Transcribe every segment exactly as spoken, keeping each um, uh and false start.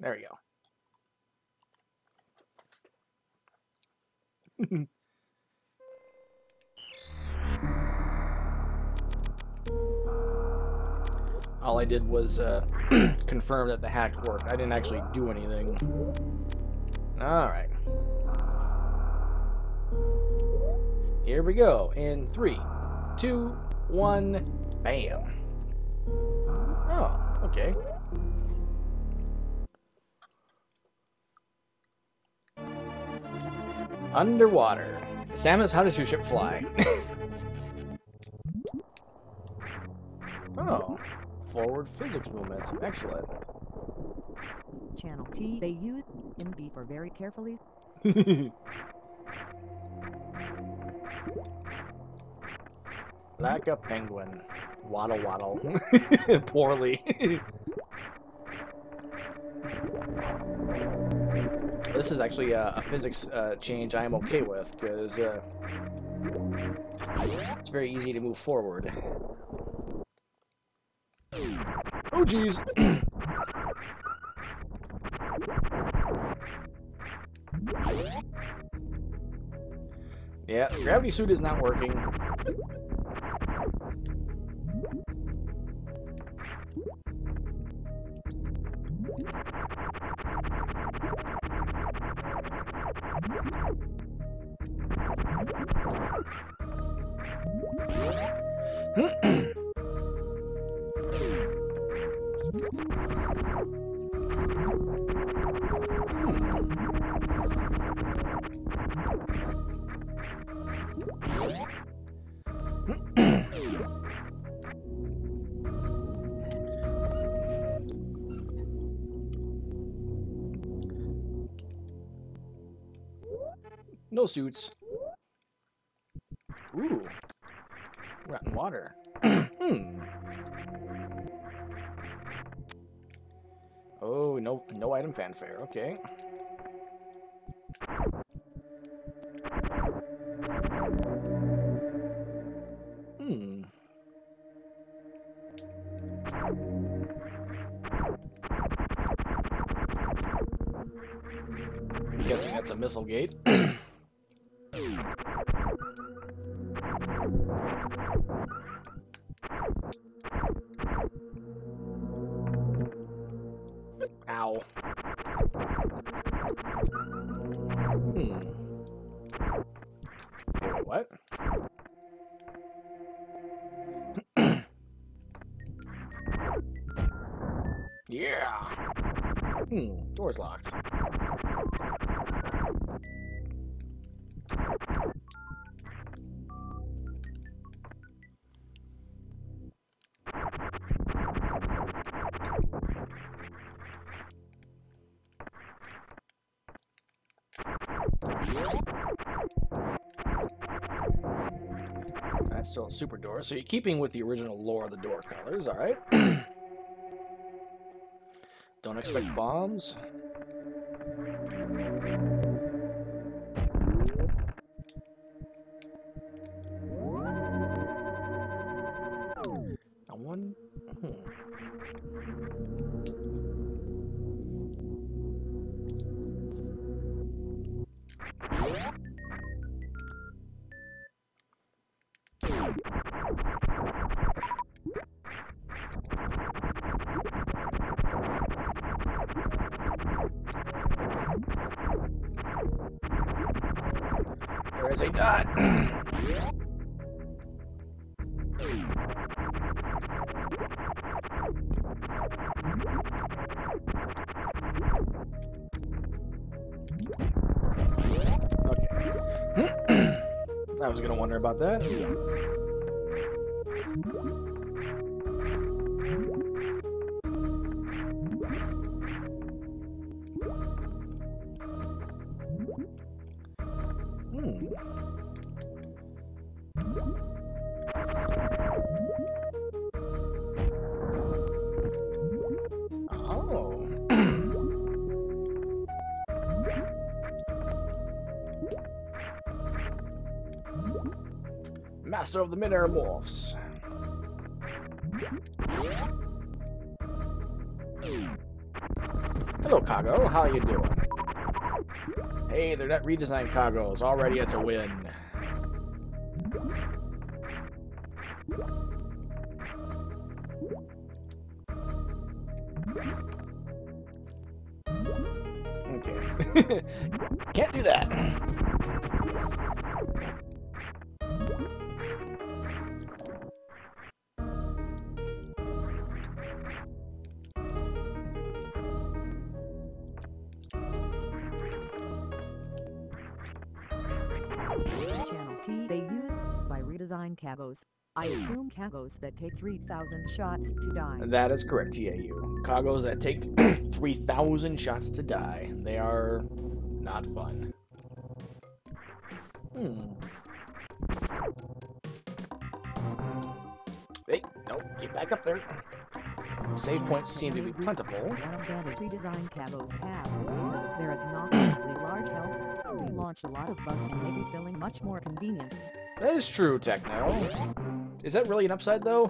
There we go. All I did was uh, confirm that the hack worked. I didn't actually do anything. Alright. Here we go. In three, two, one, bam. Oh, okay. Underwater. Samus, how does your ship fly? Oh. Forward physics movements. Excellent. Channel T. They use M B for very carefully. Like a penguin. Waddle waddle. Poorly. This is actually a, a physics uh, change I am okay with, because uh, it's very easy to move forward. Oh, jeez. Yeah, the gravity suit is not working. No suits. Ooh. Rotten water. Hmm. Oh, no, no item fanfare. Okay. Hmm. I'm guessing that's a missile gate. Ow. Hmm. What? Yeah. Hmm. Door's locked. That's still a super door. So you're keeping with the original lore of the door colors, alright? Don't expect bombs. I one. Hmm. There is a dot. Okay. I was gonna wonder about that. Hmm. Oh. Master of the Mid-Air Morphs. Hello, Cargo. How you doing? Hey, they're not redesigned Cargos. Already it's a win. Okay. Can't do that. Channel T. They use by redesigned Cagos. I assume Cagos that take three thousand shots to die. That is correct, T A U. Cargos that take three thousand shots to die. They are not fun. Hmm. Hey, no, get back up there. Save points seem to be plentiful. One advantage redesigned Cagos have is because of their obnoxiously large health. They launch a lot of bugs and make refilling much more convenient. That is true, Techno. Is that really an upside, though?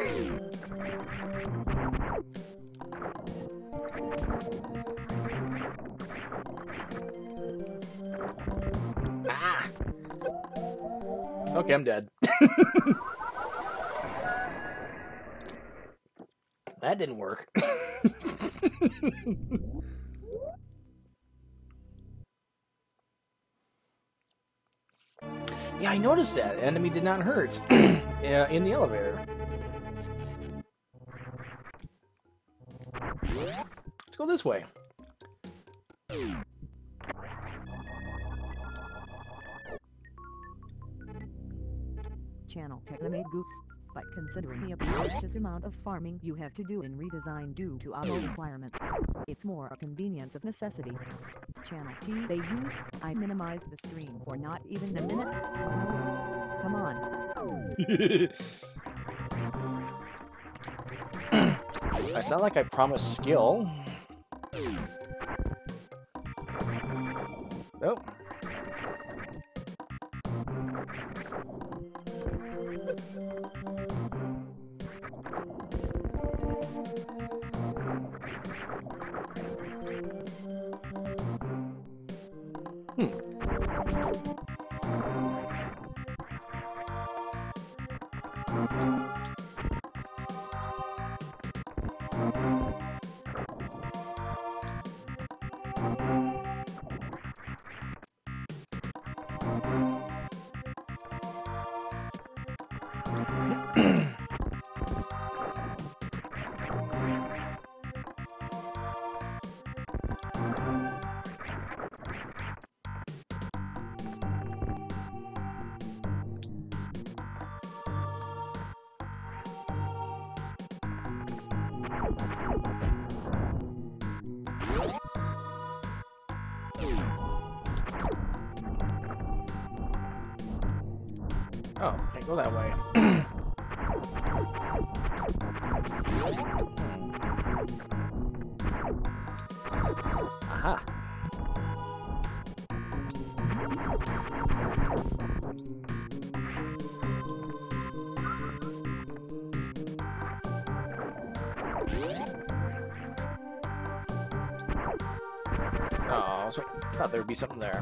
Ah! Okay, I'm dead. That didn't work. Yeah, I noticed that. The enemy did not hurt uh, in the elevator. Let's go this way. Channel Techno made Goose. But considering the obnoxious amount of farming you have to do in redesign due to ammo requirements, it's more a convenience of necessity. Channel T. They use. I minimized the stream for not even a minute. Come on. I sound like I promised skill. Nope. Oh, can't go that way. Aha. Oh, so I thought there would be something there.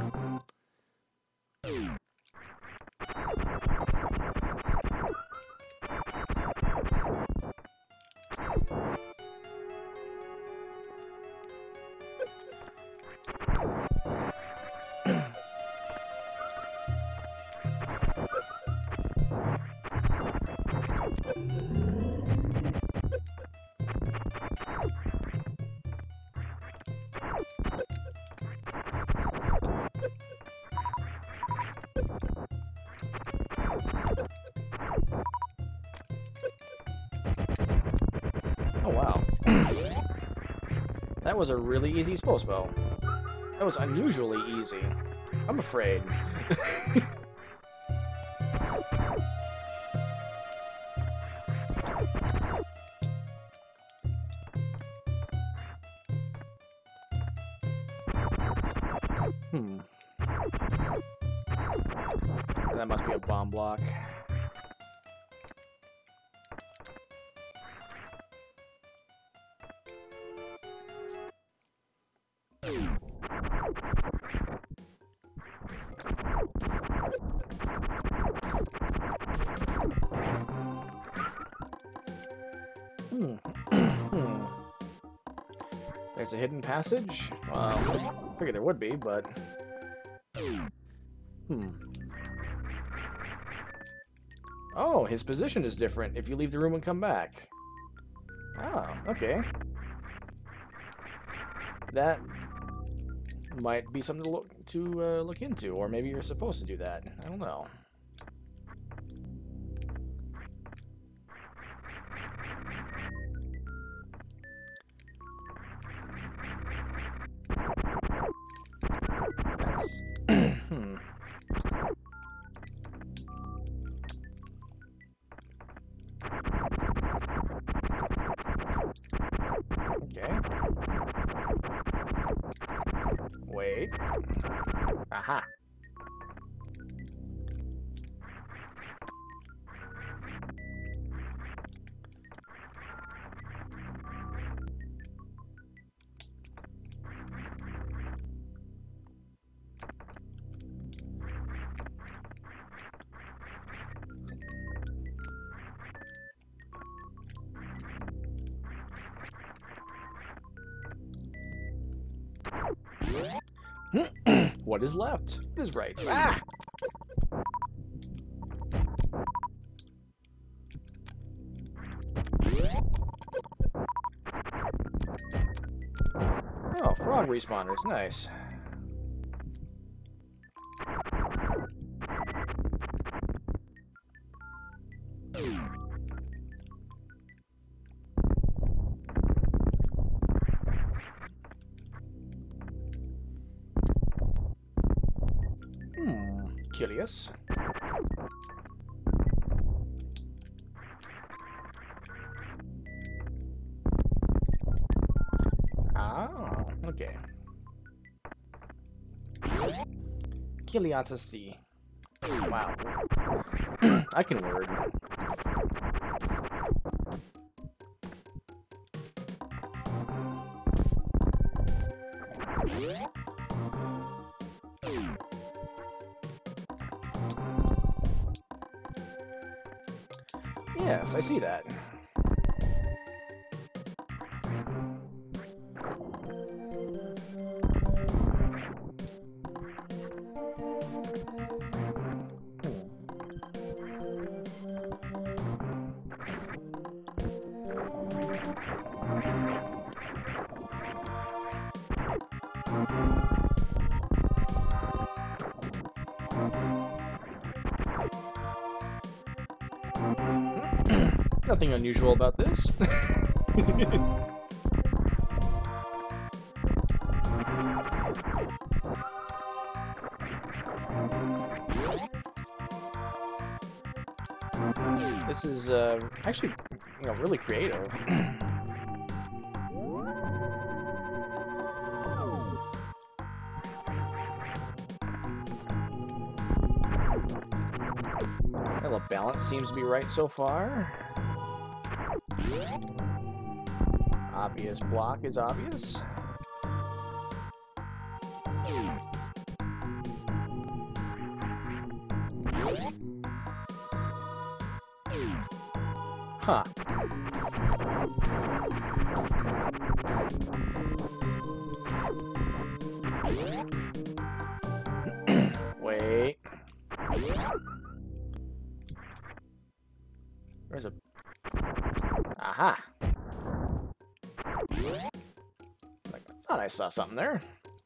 Oh, wow. That was a really easy spell spell. That was unusually easy. I'm afraid. Hmm. That must be a bomb block. There's a hidden passage? Well, I figured there would be, but... Hmm. Oh, his position is different if you leave the room and come back. Oh, okay. That might be something to look to uh, look into, or maybe you're supposed to do that. I don't know. That's hmm. Okay. Wait. Aha. What is left? What is right? Ah! Oh, frog respawners. Nice. Hmm. Curious. Oh, okay. Curiosity. Wow. I can word. Yes, I see that. Nothing unusual about this. This is uh, actually, you know, really creative. Well, the balance seems to be right so far. Obvious block is obvious. Huh. Wait. There's a... Aha. Like, I thought I saw something there.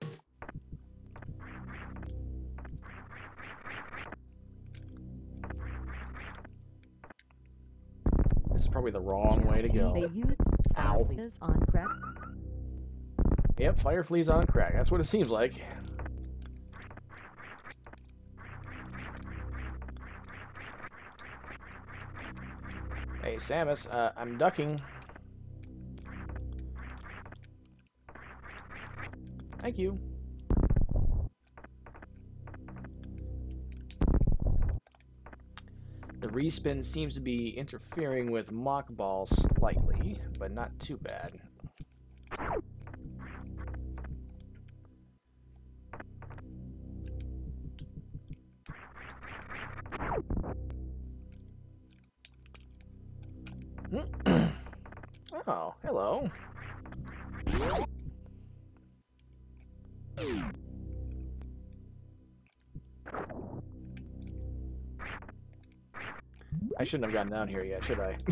This is probably the wrong way to go. Ow. On crack. Yep, fire fleas on crack. That's what it seems like. Hey, Samus, uh, I'm ducking. Thank you. The respin seems to be interfering with Mock Ball slightly, but not too bad. Oh, hello. I shouldn't have gotten down here yet, should I?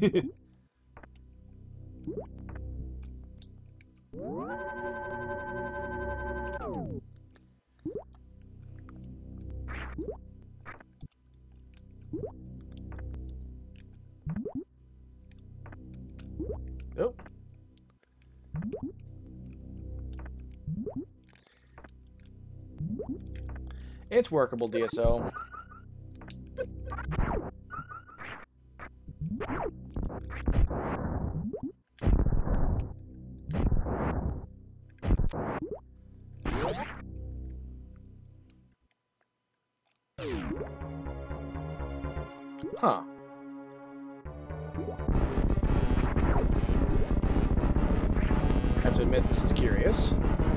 Oh. It's workable, D S O. Huh. Have to admit, this is curious.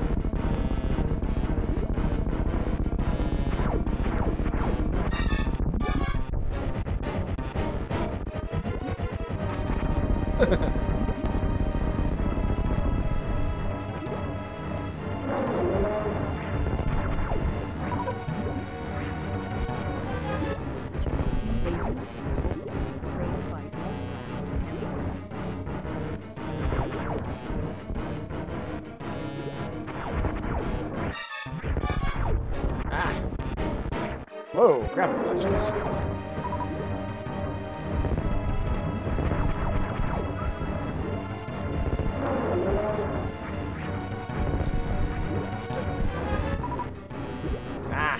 Ah. Whoa, graphical glitches. Ah.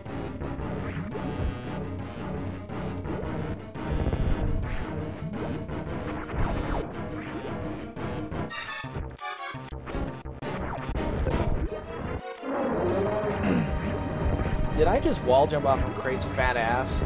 Did I just wall jump off of Krait's fat ass?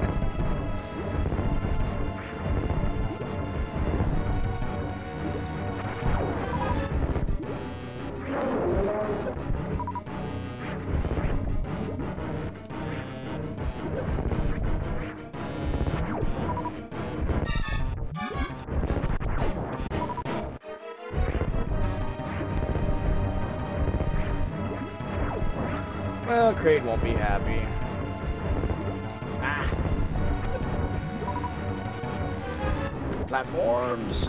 Well, Krait won't be happy. Ah. Platforms.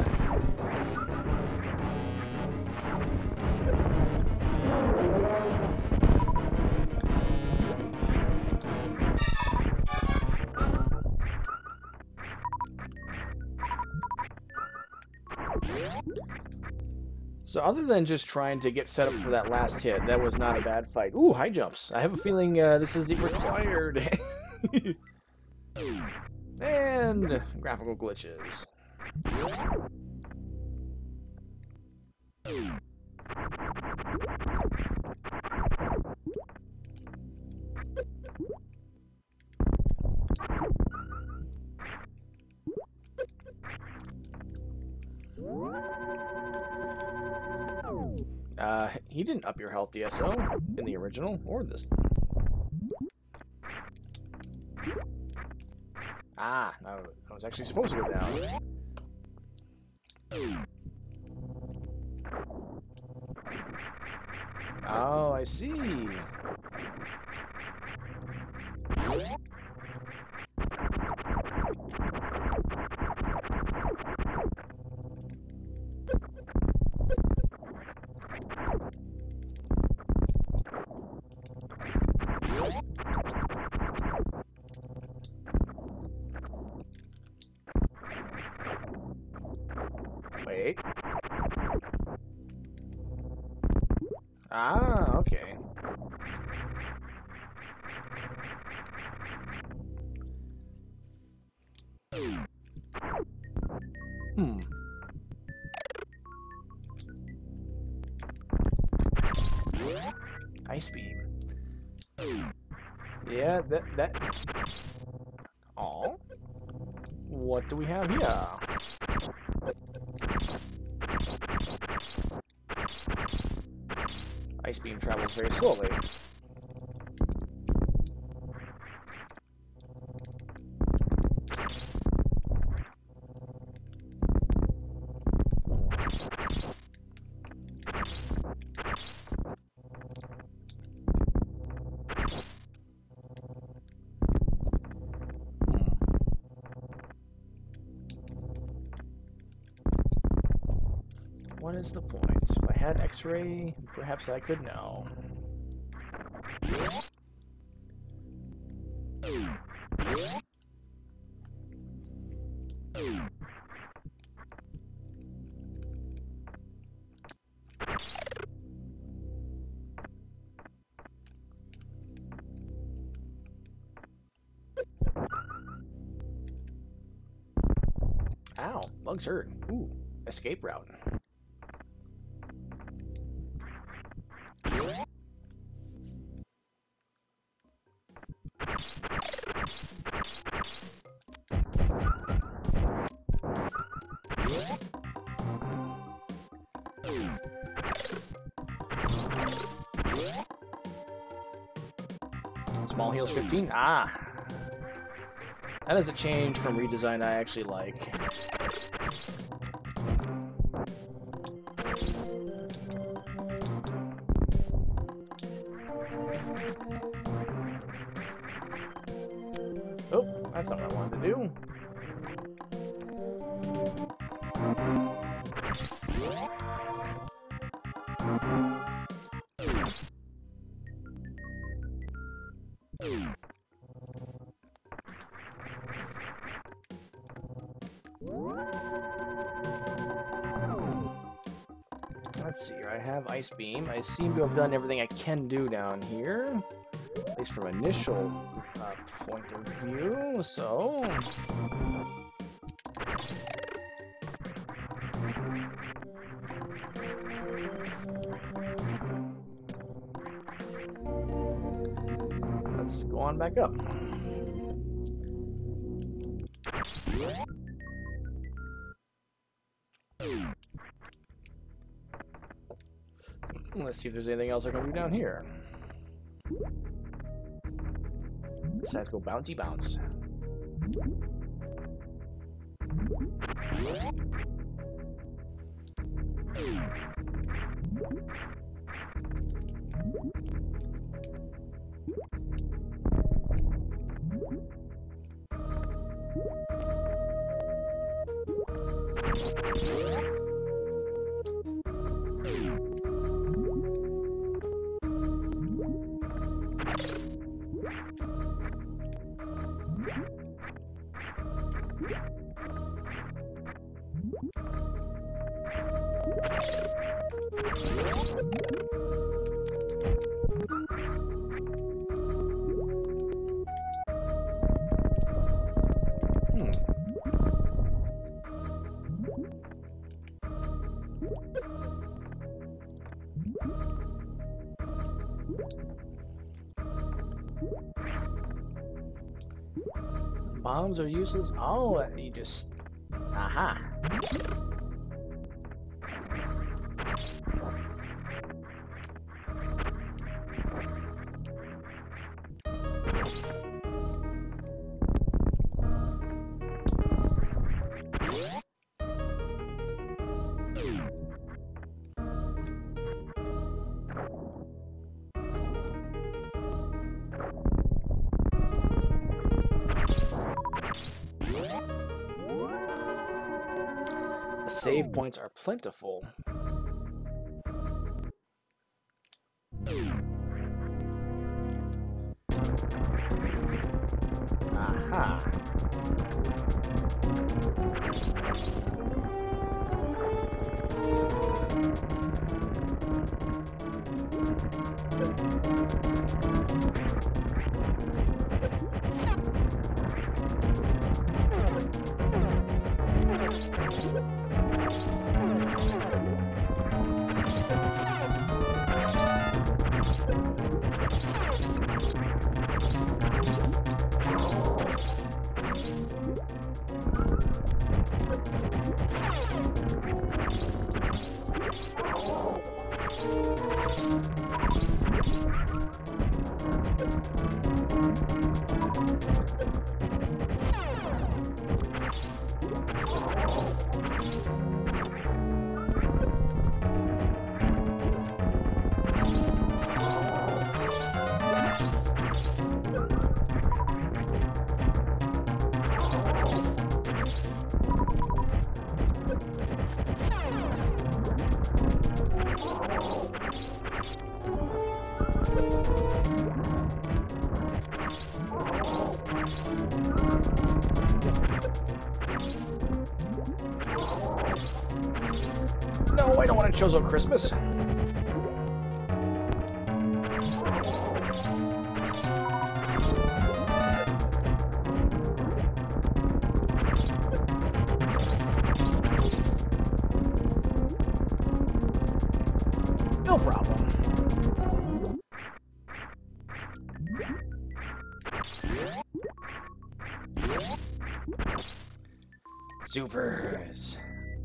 So other than just trying to get set up for that last hit, that was not a bad fight. Ooh, high jumps. I have a feeling uh, this is required. And graphical glitches. Uh, he didn't up your health, D S O, in the original, or this. Ah, no, I was actually supposed to go down. Oh, I see. Wait. Ah, okay. Hmm. Ice beam. Yeah, that that. Oh. What do we have here? Ice beam travels very slowly. what is the point? If I had X-ray, perhaps I could know. Ow, bugs hurt. Ooh, escape route. Small heals fifteen. Ah. That is a change from redesign I actually like. Oh, that's not what I wanted to do. Let's see here. I have Ice Beam. I seem to have done everything I can do down here, at least from initial uh, point of view. So, let's go on back up. Let's see if there's anything else I can do down here. Besides go bouncy bounce. Bombs are useless. Oh, you just... Aha. Save points are plentiful. Aha. chose on Christmas. No problem. Supers.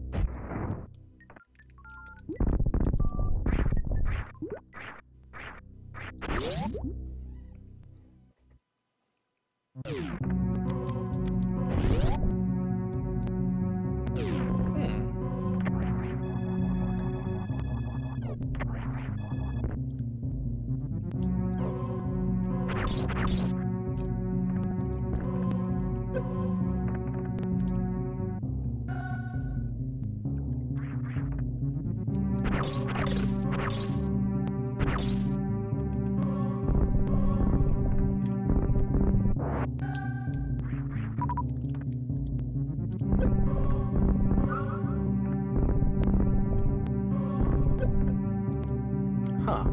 Huh.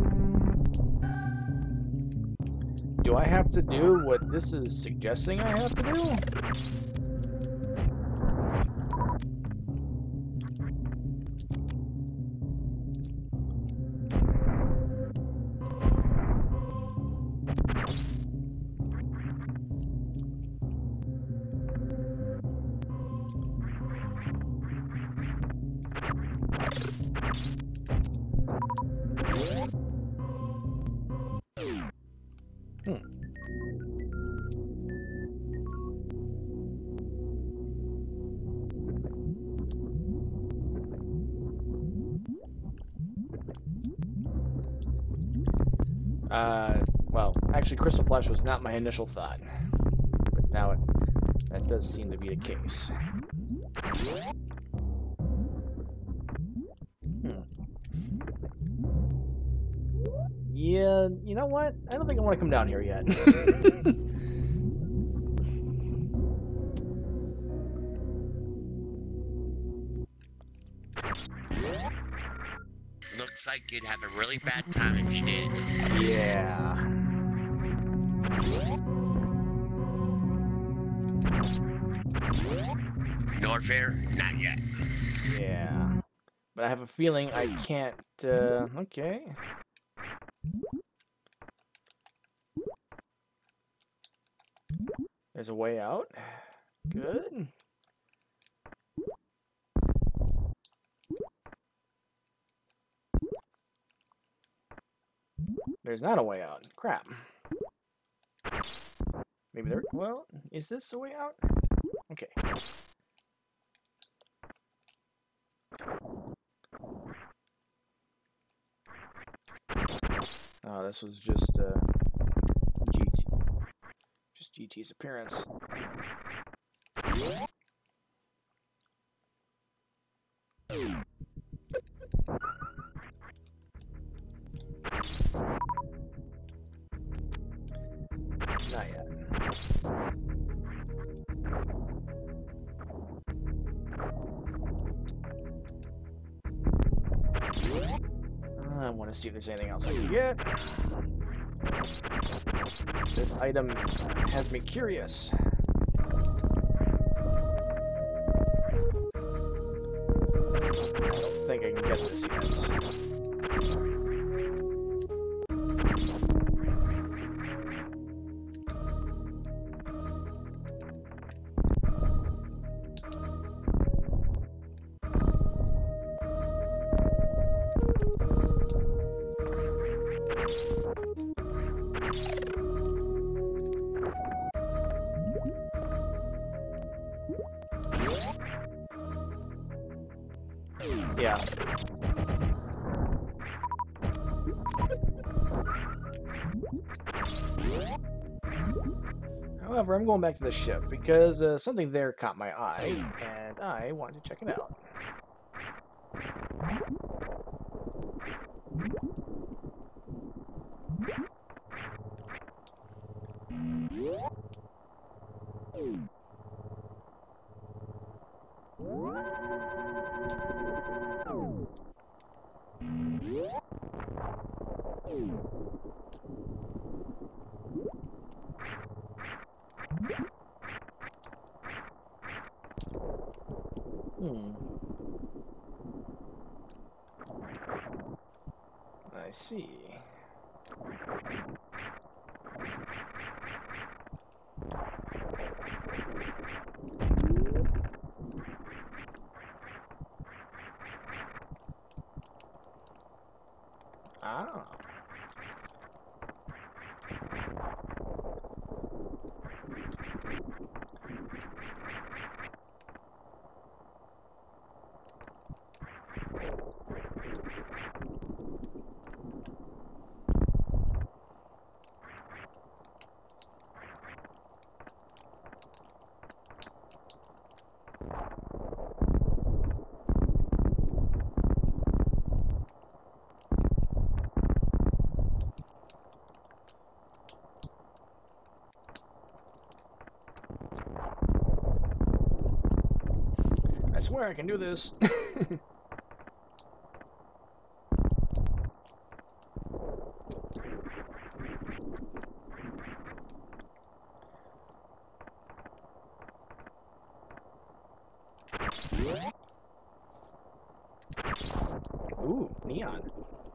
Do I have to do what this is suggesting I have to do? Hmm. Uh, well, actually, Crystal Flash was not my initial thought, but now it, that does seem to be the case. Hmm. Yeah, you know what? I don't think I want to come down here yet. Looks like you'd have a really bad time if you did. Yeah. Norfair? Not yet. Yeah. But I have a feeling I can't, uh, okay. There's a way out. Good. There's not a way out. Crap. Maybe there, well, is this a way out? Okay. Oh, this was just, uh, G T. Just G T's appearance. Not yet. I want to see if there's anything else I can get. This item has me curious. I don't think I can get this yet. Yeah. However, I'm going back to the ship because uh, something there caught my eye, and I want to check it out. Hmm. I see. Ah. I swear I can do this. Ooh, neon.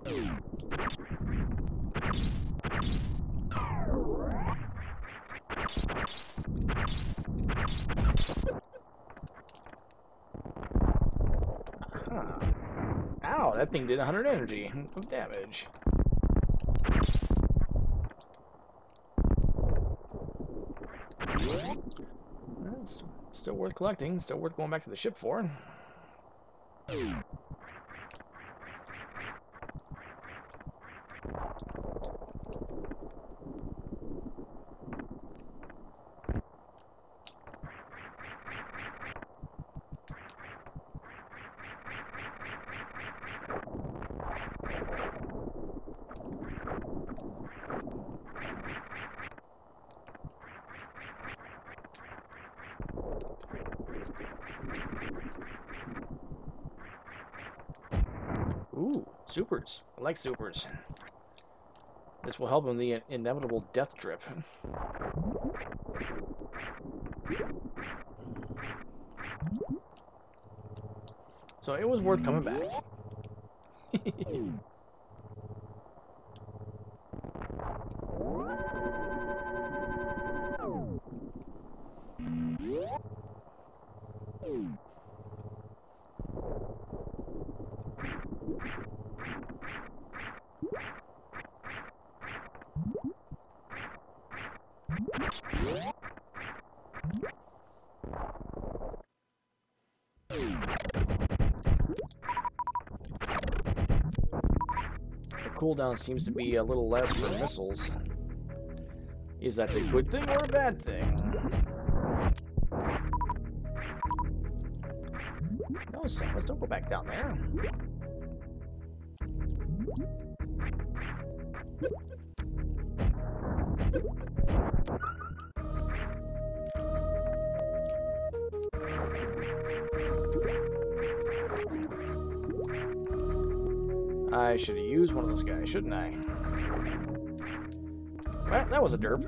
Huh. Ow, that thing did one hundred energy of damage. That's still worth collecting, still worth going back to the ship for. Ooh, supers. I like supers. This will help in the inevitable death drip. So it was worth coming back. Cooldown seems to be a little less for missiles. Is that a good thing or a bad thing? No, Samus, don't go back down there. I should have used one of those guys, shouldn't I? Well, that was a derp.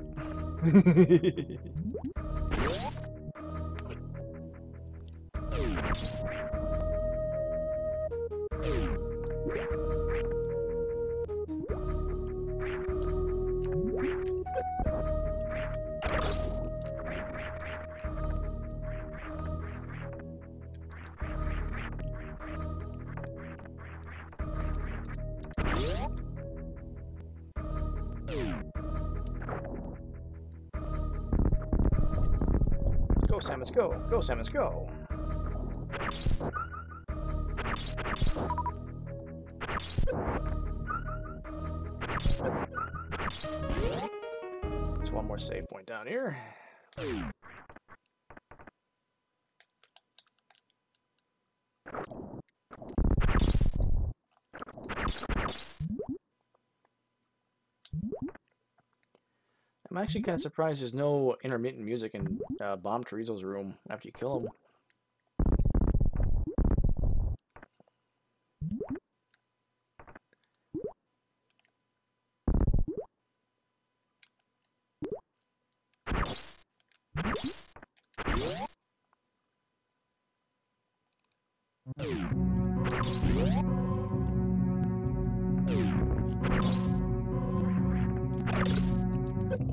Go, Samus, go! Go, Samus, go! There's one more save point down here. I'm actually kind of surprised there's no intermittent music in uh, Bomb Chorizo's room after you kill him.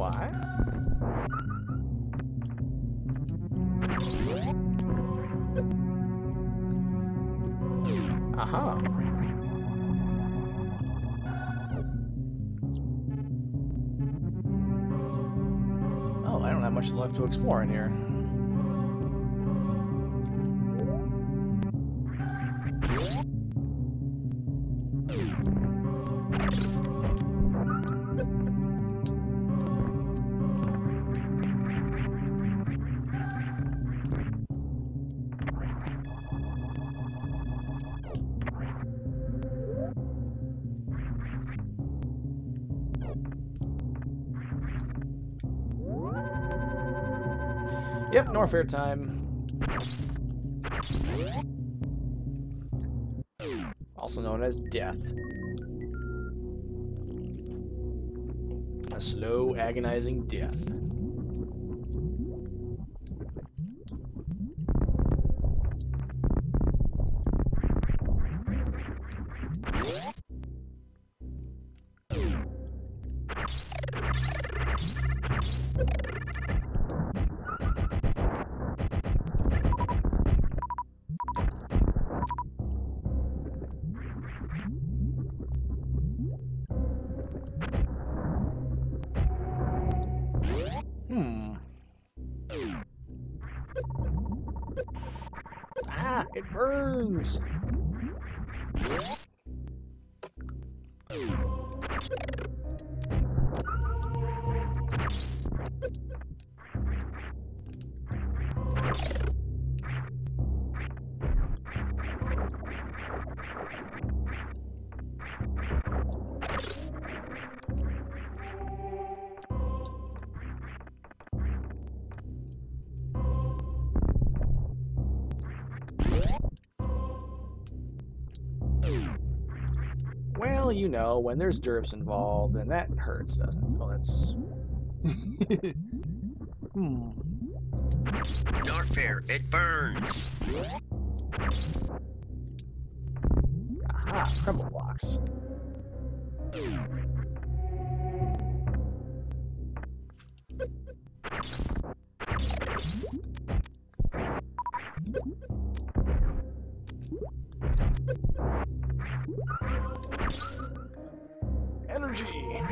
What? Aha. Oh, I don't have much left to explore in here. Yep, Norfair time. Also known as death. A slow, agonizing death. Hmm. Ah, it burns. Well, you know, when there's derps involved, and that hurts, doesn't it? Well, that's... hmm. Norfair, it burns. Aha, crumble blocks. Energy.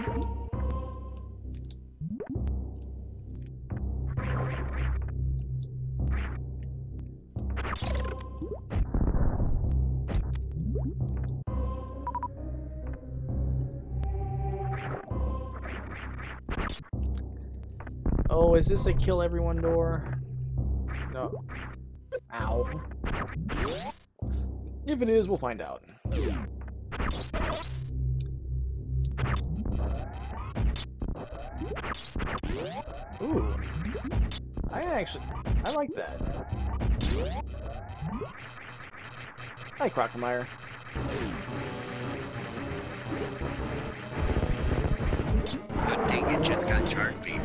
Oh, is this a kill everyone door? No. Ow. If it is, we'll find out. Ooh. I actually... I like that. Hi, Crocomire. Good thing it just got charged beam.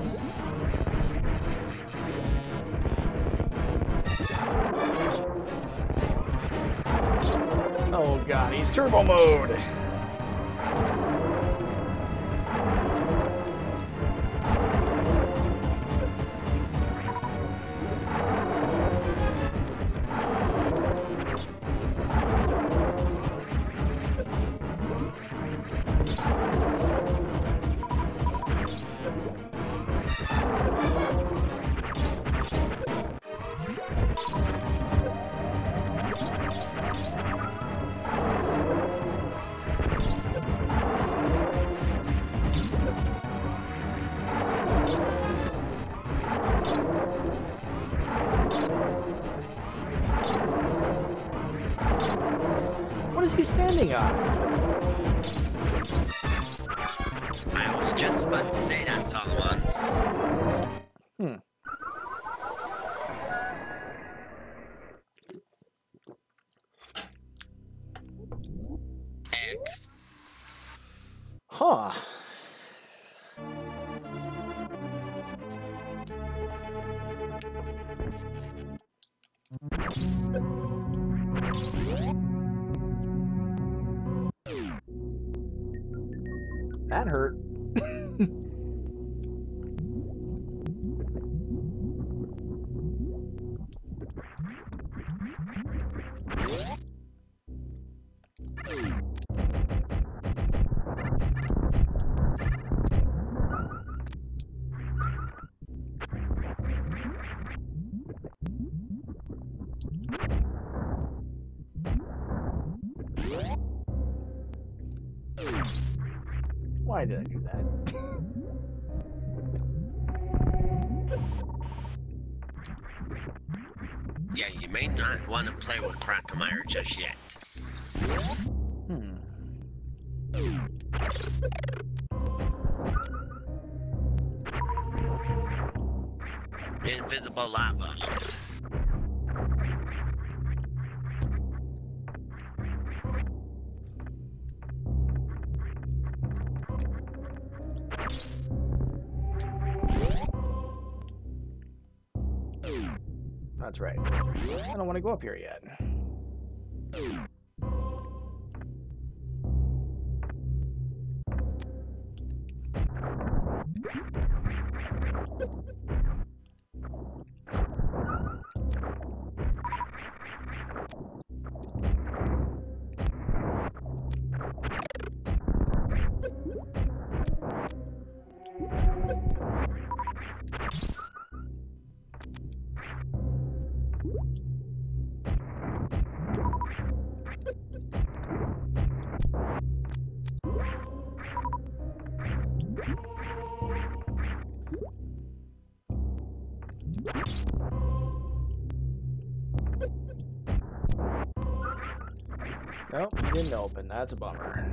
Oh god, he's turbo mode! What is he standing on? I was just about to say that, Solomon. Hmm. X. Huh. That hurt. Why did I do that? Yeah, you may not want to play with Crocomire just yet. Hmm. Invisible lava. That's right. I don't want to go up here yet. Nope, you didn't open. That's a bummer.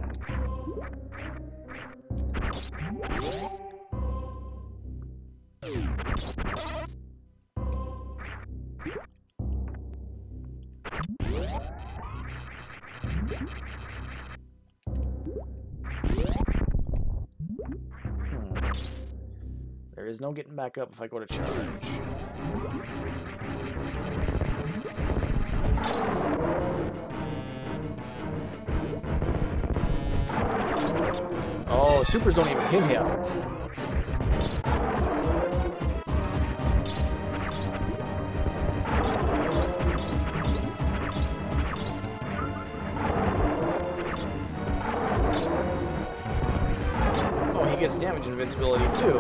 Hmm. There is no getting back up if I go to charge. Oh, supers don't even hit him. Oh, he gets damage invincibility too.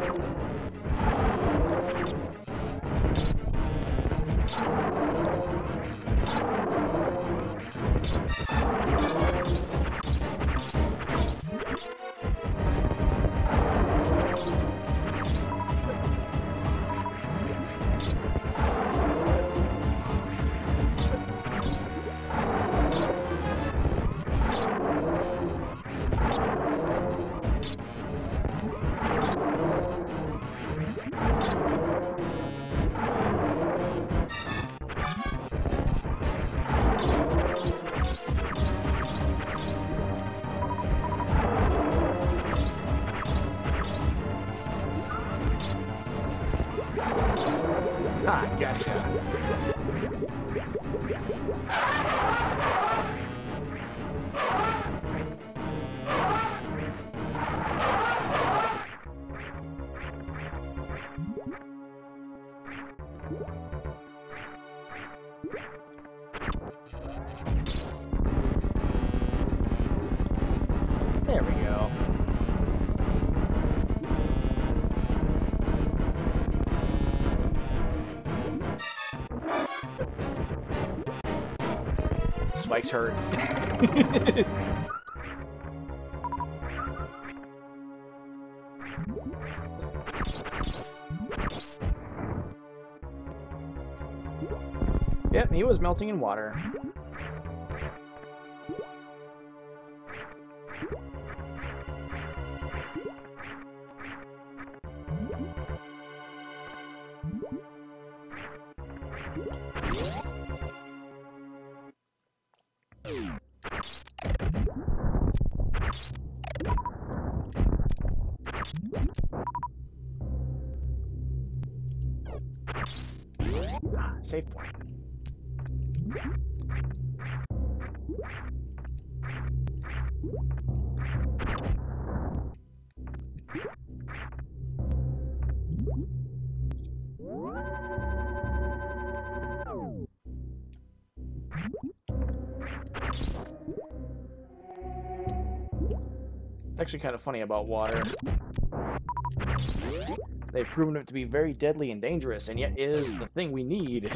Ah, gotcha. There we go. Spikes hurt. Yep, he was melting in water. Save point. It's actually kind of funny about water. They've proven it to be very deadly and dangerous, and yet it is the thing we need.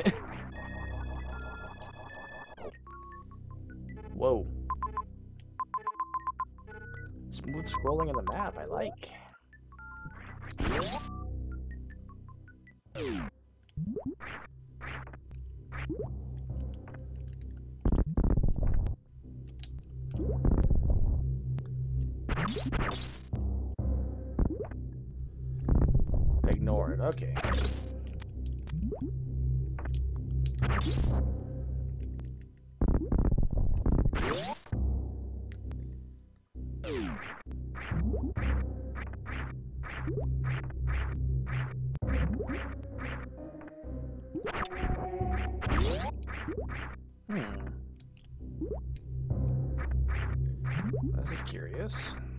Whoa. Smooth scrolling of the map, I like. Ignore it, okay. Hmm. This is curious.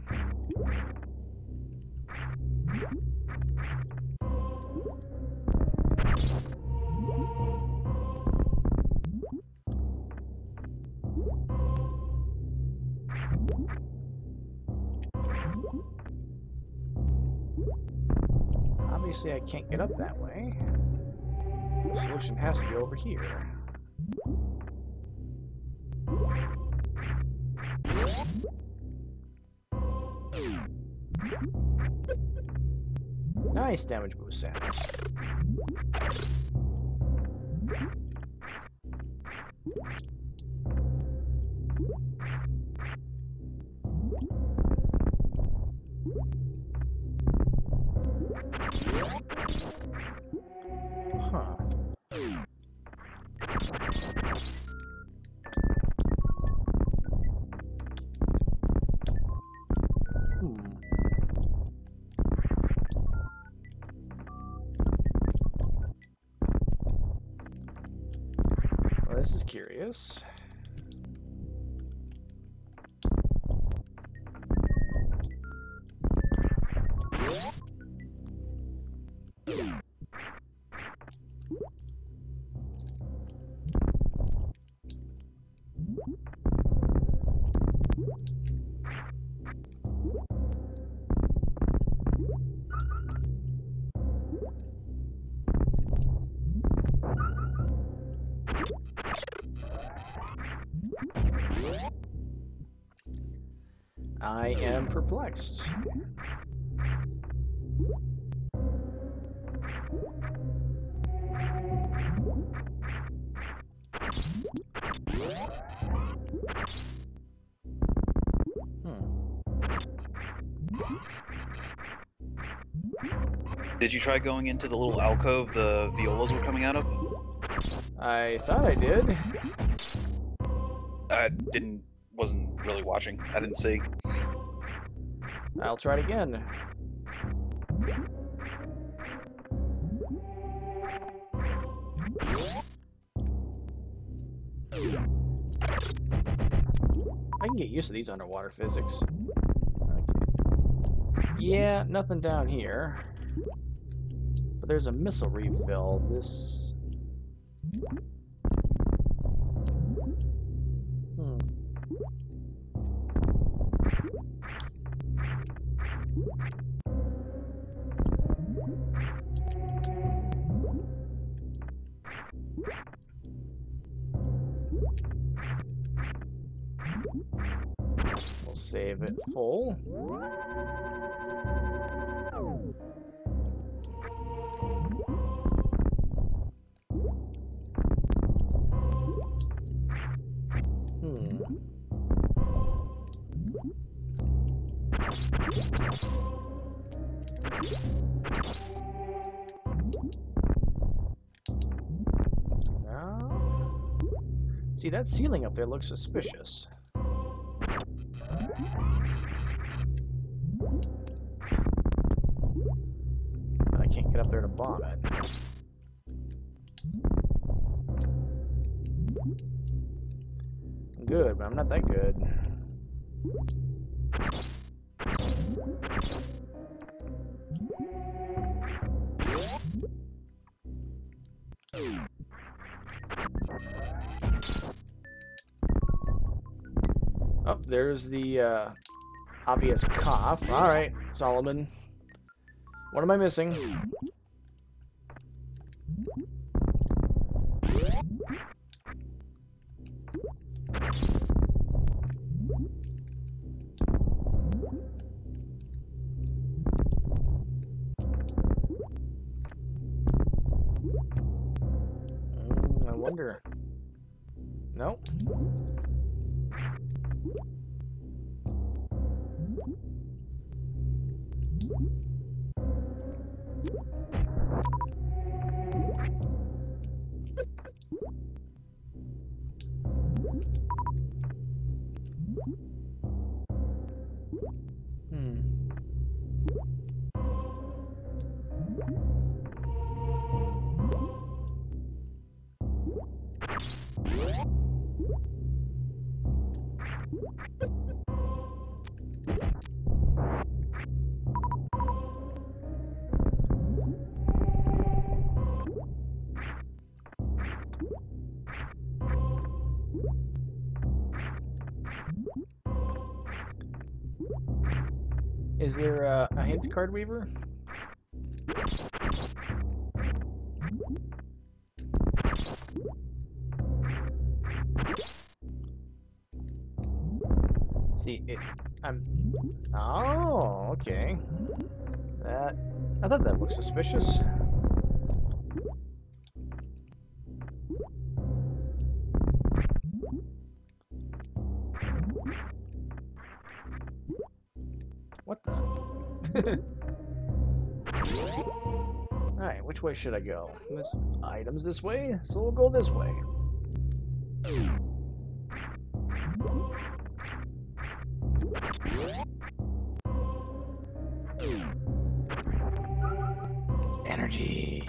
Obviously, I can't get up that way. The solution has to be over here. Nice damage boost sounds. Huh. Hmm. Well, this is curious. I am perplexed. Did you try going into the little alcove the violas were coming out of? I thought I did. I didn't, wasn't really watching. I didn't see. I'll try it again. I can get used to these underwater physics. Okay. Yeah, nothing down here. But there's a missile refill. This... Hmm. We'll save it full. Hmm. Now, see, that ceiling up there looks suspicious. I can't get up there to bomb it. I'm good, but I'm not that good. Oh, there's the uh, obvious cop. Alright, Solomon. What am I missing? wonder. Nope. Hmm. Is there uh, a hint, Cardweaver? See, it. I'm. Oh, okay. That. I thought that looked suspicious. What the? Alright, which way should I go? This items this way, so we'll go this way. Energy.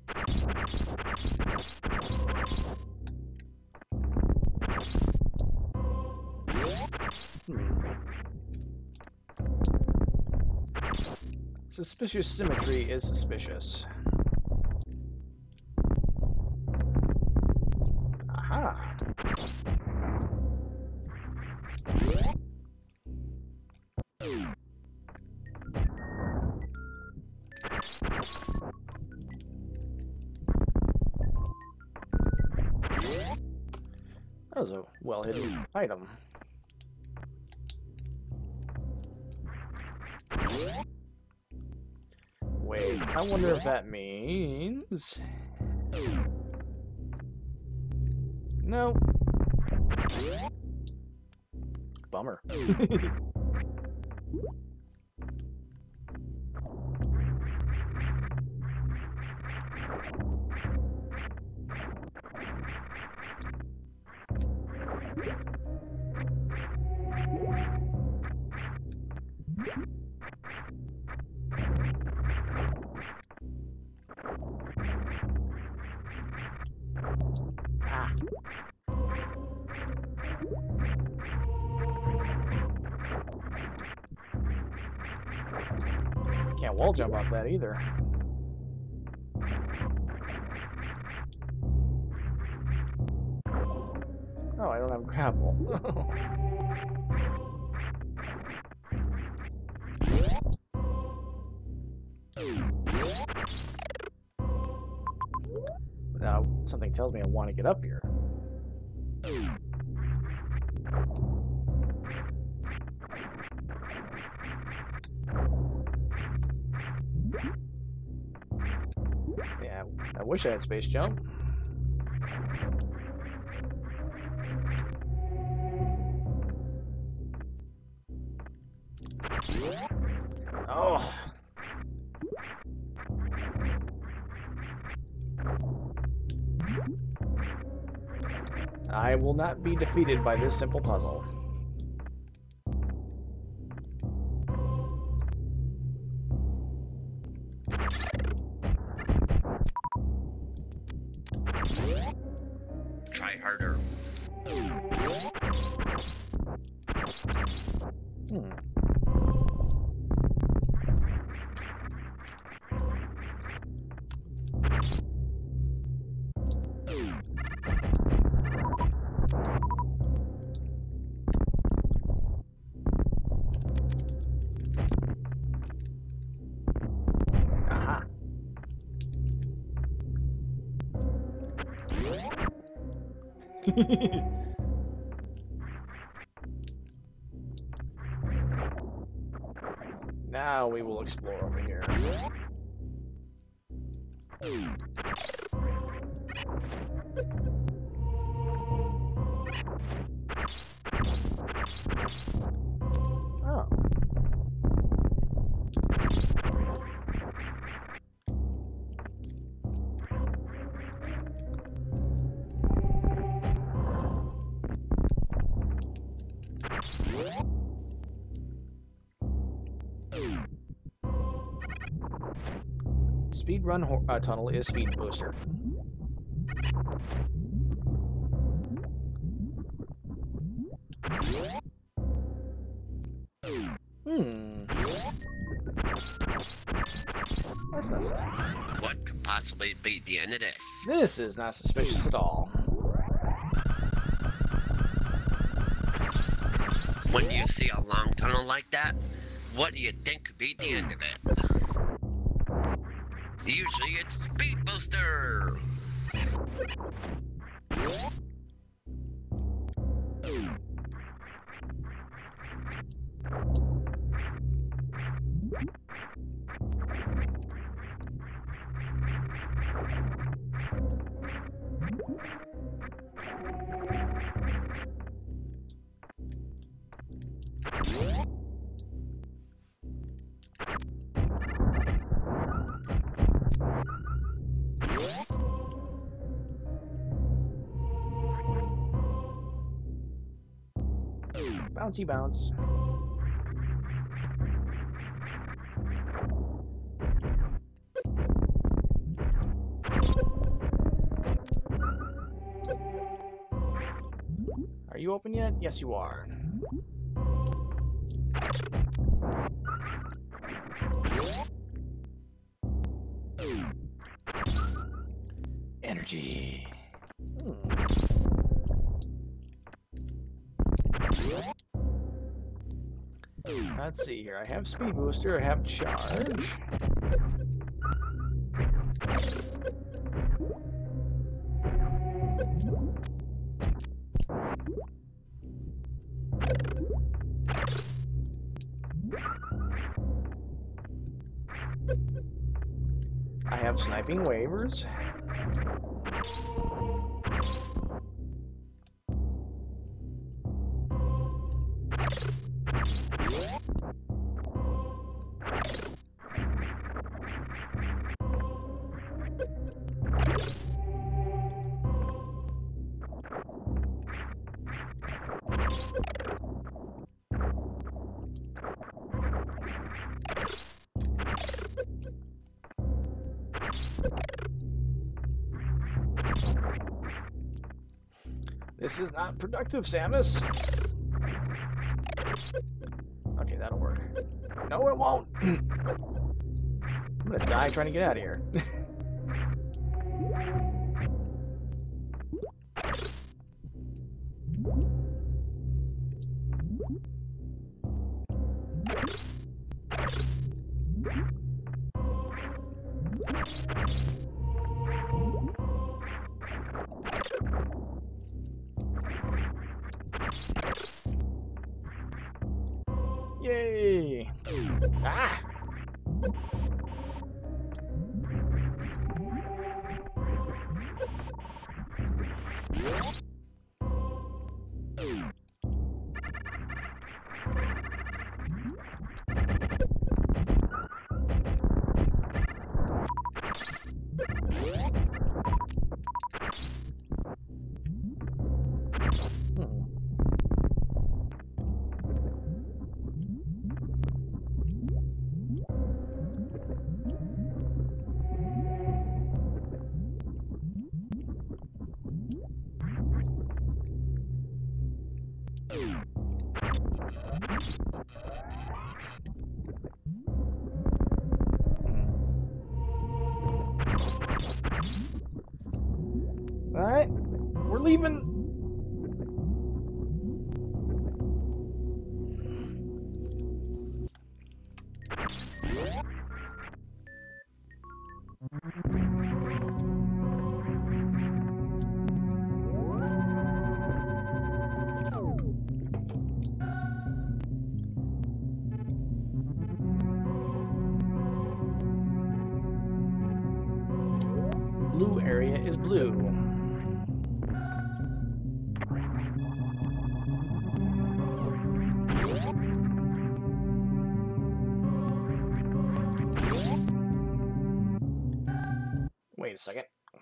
Hmm. Suspicious symmetry is suspicious. Aha. That was a well-hidden item. Wait, I wonder if that means... No. Bummer. Ah. Can't wall jump off that either. Oh, I don't have grapple. Now, something tells me I want to get up here. Yeah, I wish I had space jump. Oh. I will not be defeated by this simple puzzle. Try harder. Hmm. Aha. Now we will explore over here. Oh. Speed run ho uh, tunnel is speed booster. Hmm. That's not sus- What could possibly be the end of this? This is not suspicious at all. When you see a long tunnel like that, what do you think could be the end of it? Usually it's Speed Booster! Bouncy bounce. Are you open yet? Yes, you are. Energy. Hmm. Let's see here. I have speed booster. I have charge. I have sniping waivers. This is not productive, Samus. Okay, that'll work. No, it won't. I'm gonna die trying to get out of here. Yay! Ah! Alright, we're leaving. blue area is blue. Wait a second.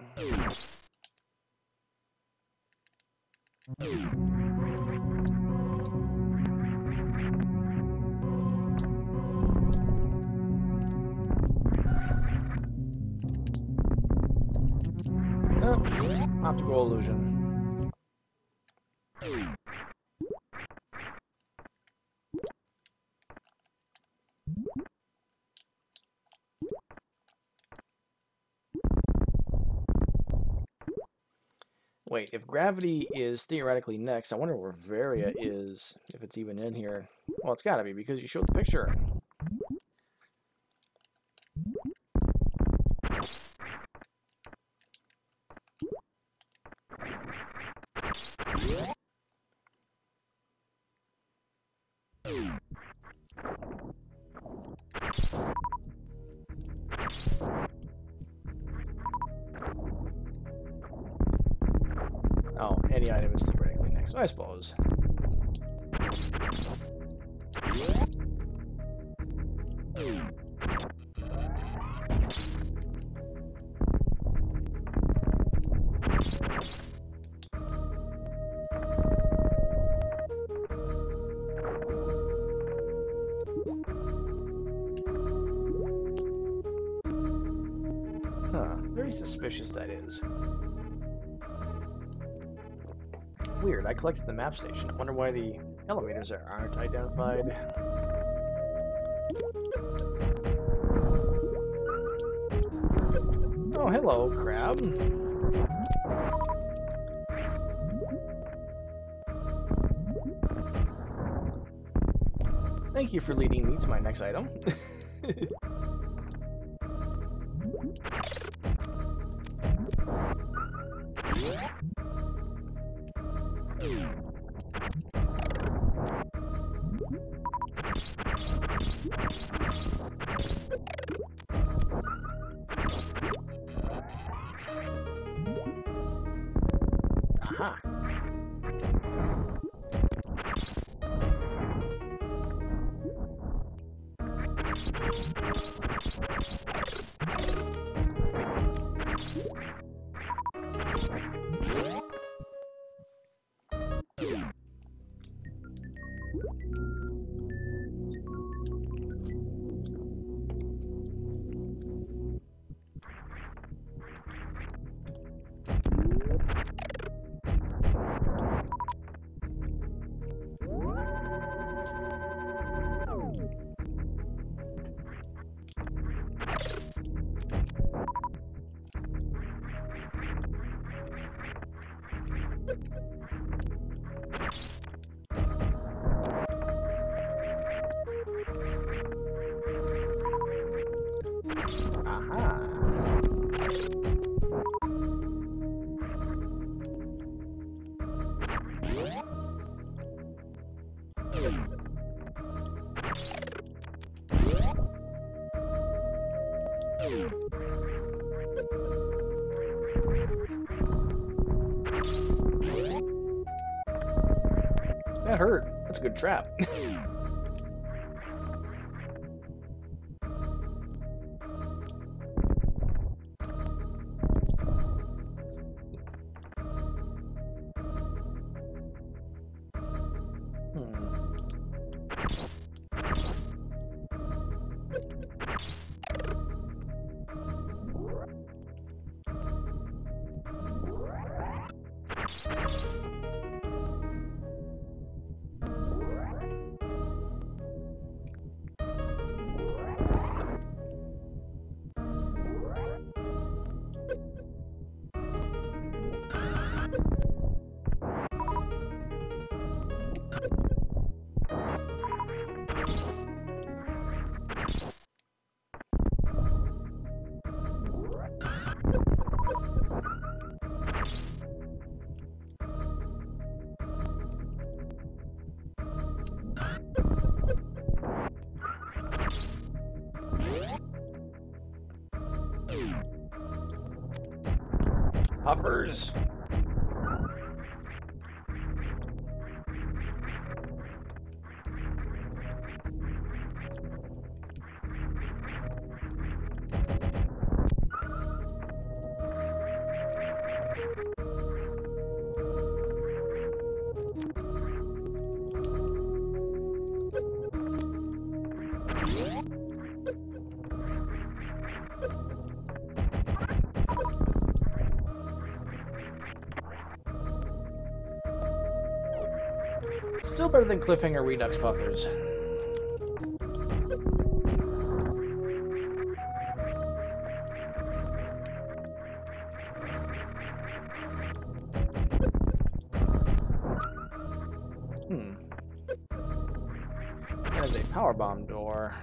Oh, optical illusion. Wait, if gravity is theoretically next, I wonder where Varia is, if it's even in here. Well, it's gotta be, because you showed the picture. Oh, any item is theoretically next, I suppose. Huh, very suspicious that is. Weird, I collected the map station. I wonder why the elevators are, aren't identified. Oh, hello, crab. Thank you for leading me to my next item. Aha. That hurt. That's a good trap. Puffers. Still better than cliffhanger Redux Puffers. Hmm. There's a power bomb door.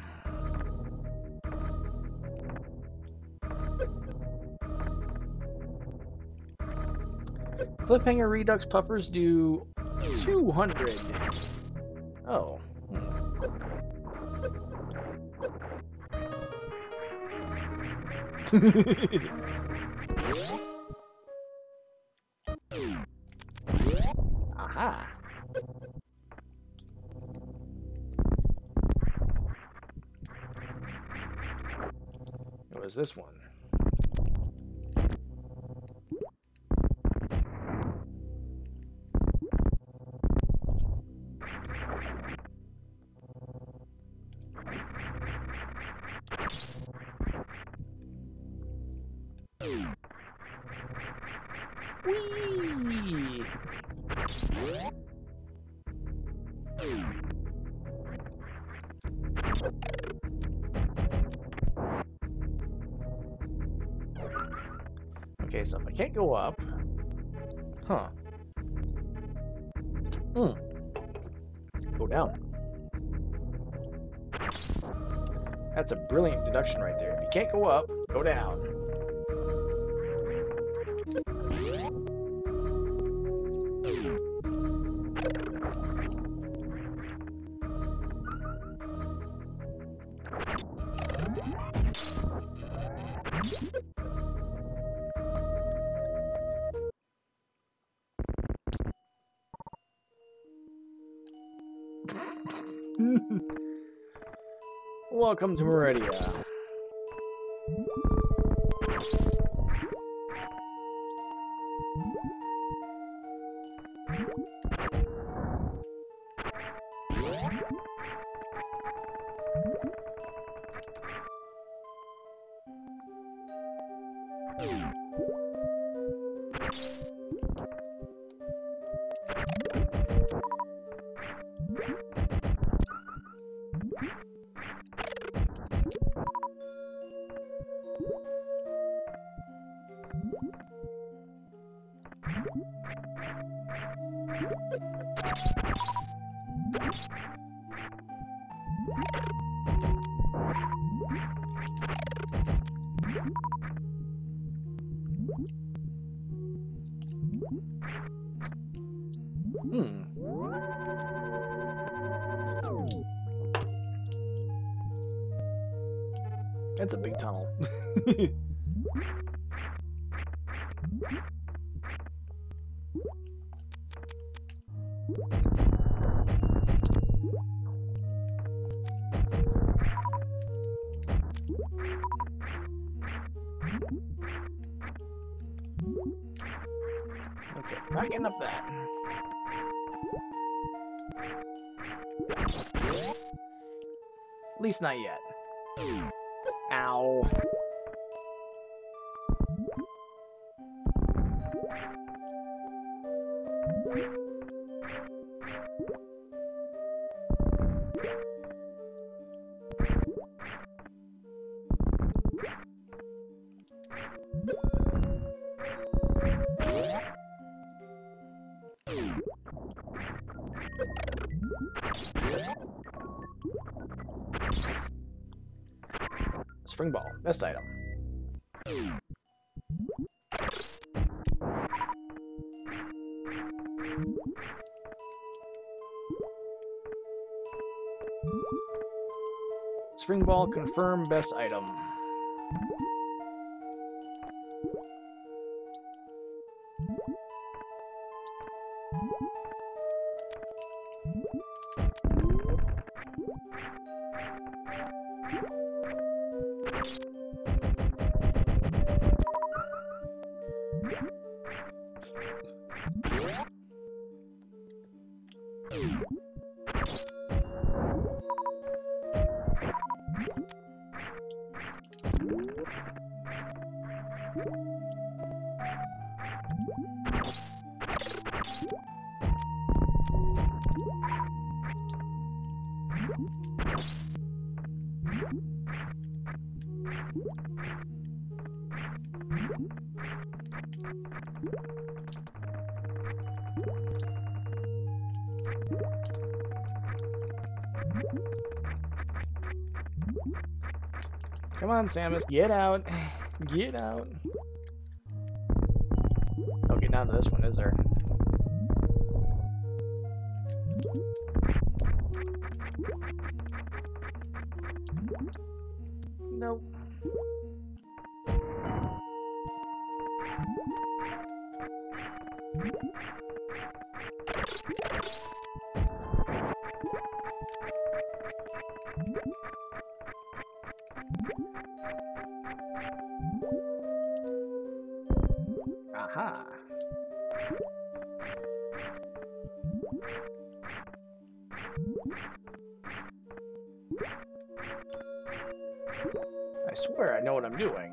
Cliffhanger Redux Puffers do two hundred. Oh. Hmm. Aha. What was this one? Whee! Okay, so if I can't go up, huh? Hmm. Go down. That's a brilliant deduction right there. If you can't go up, go down. Welcome to Meridia. Hmm. That's a big tunnel. Okay, not getting up that. At least not yet. Ow. Spring ball, best item. Spring ball, confirm best item. Come on, Samus, get out. Get out. Okay, none of this one, is there? Nope. Aha. I swear I know what I'm doing.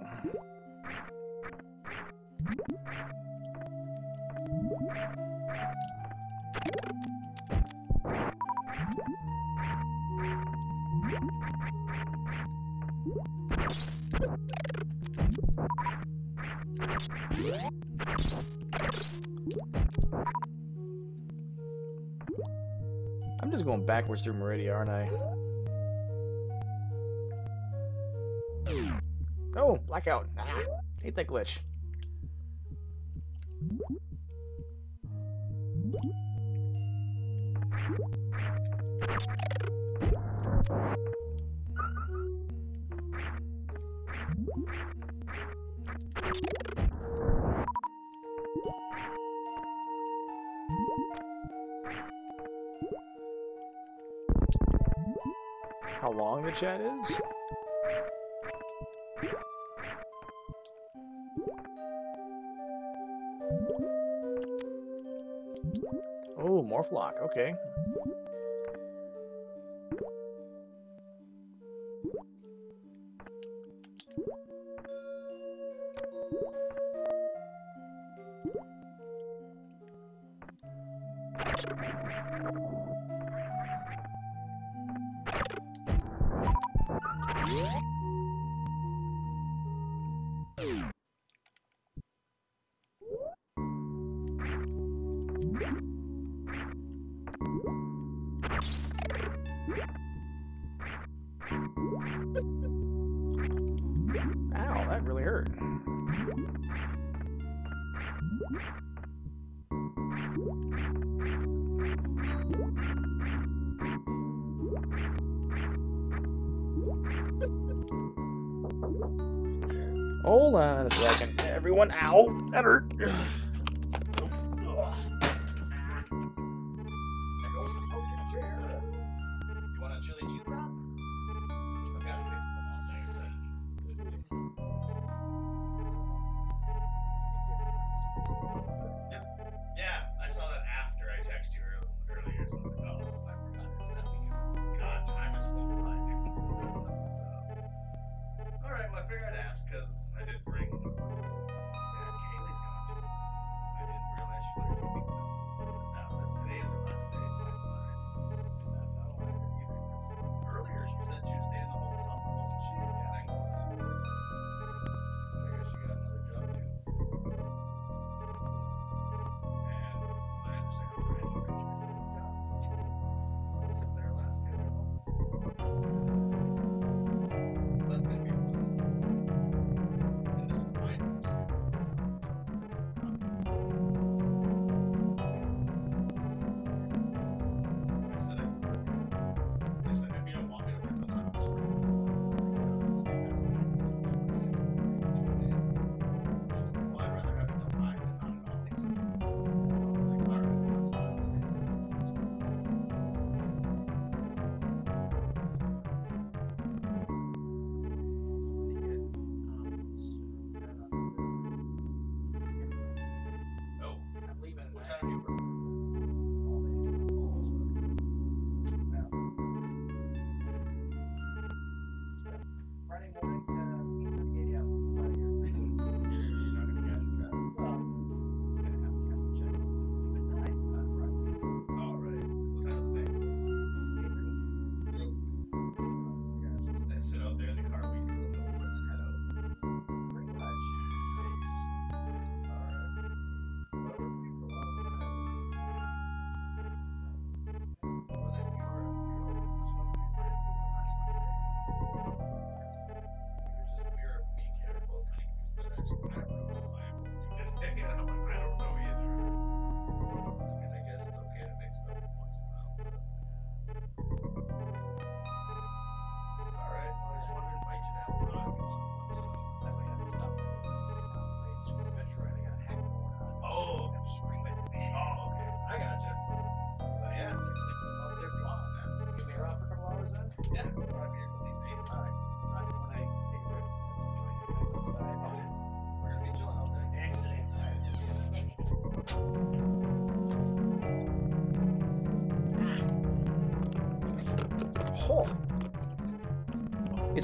I'm just going backwards through Meridia, aren't I? Oh, blackout. Ah, hate that glitch. How long the chat is? Oh, more flock. Okay. Ow, that really hurt. Hold on a second. Everyone, ow, that hurt.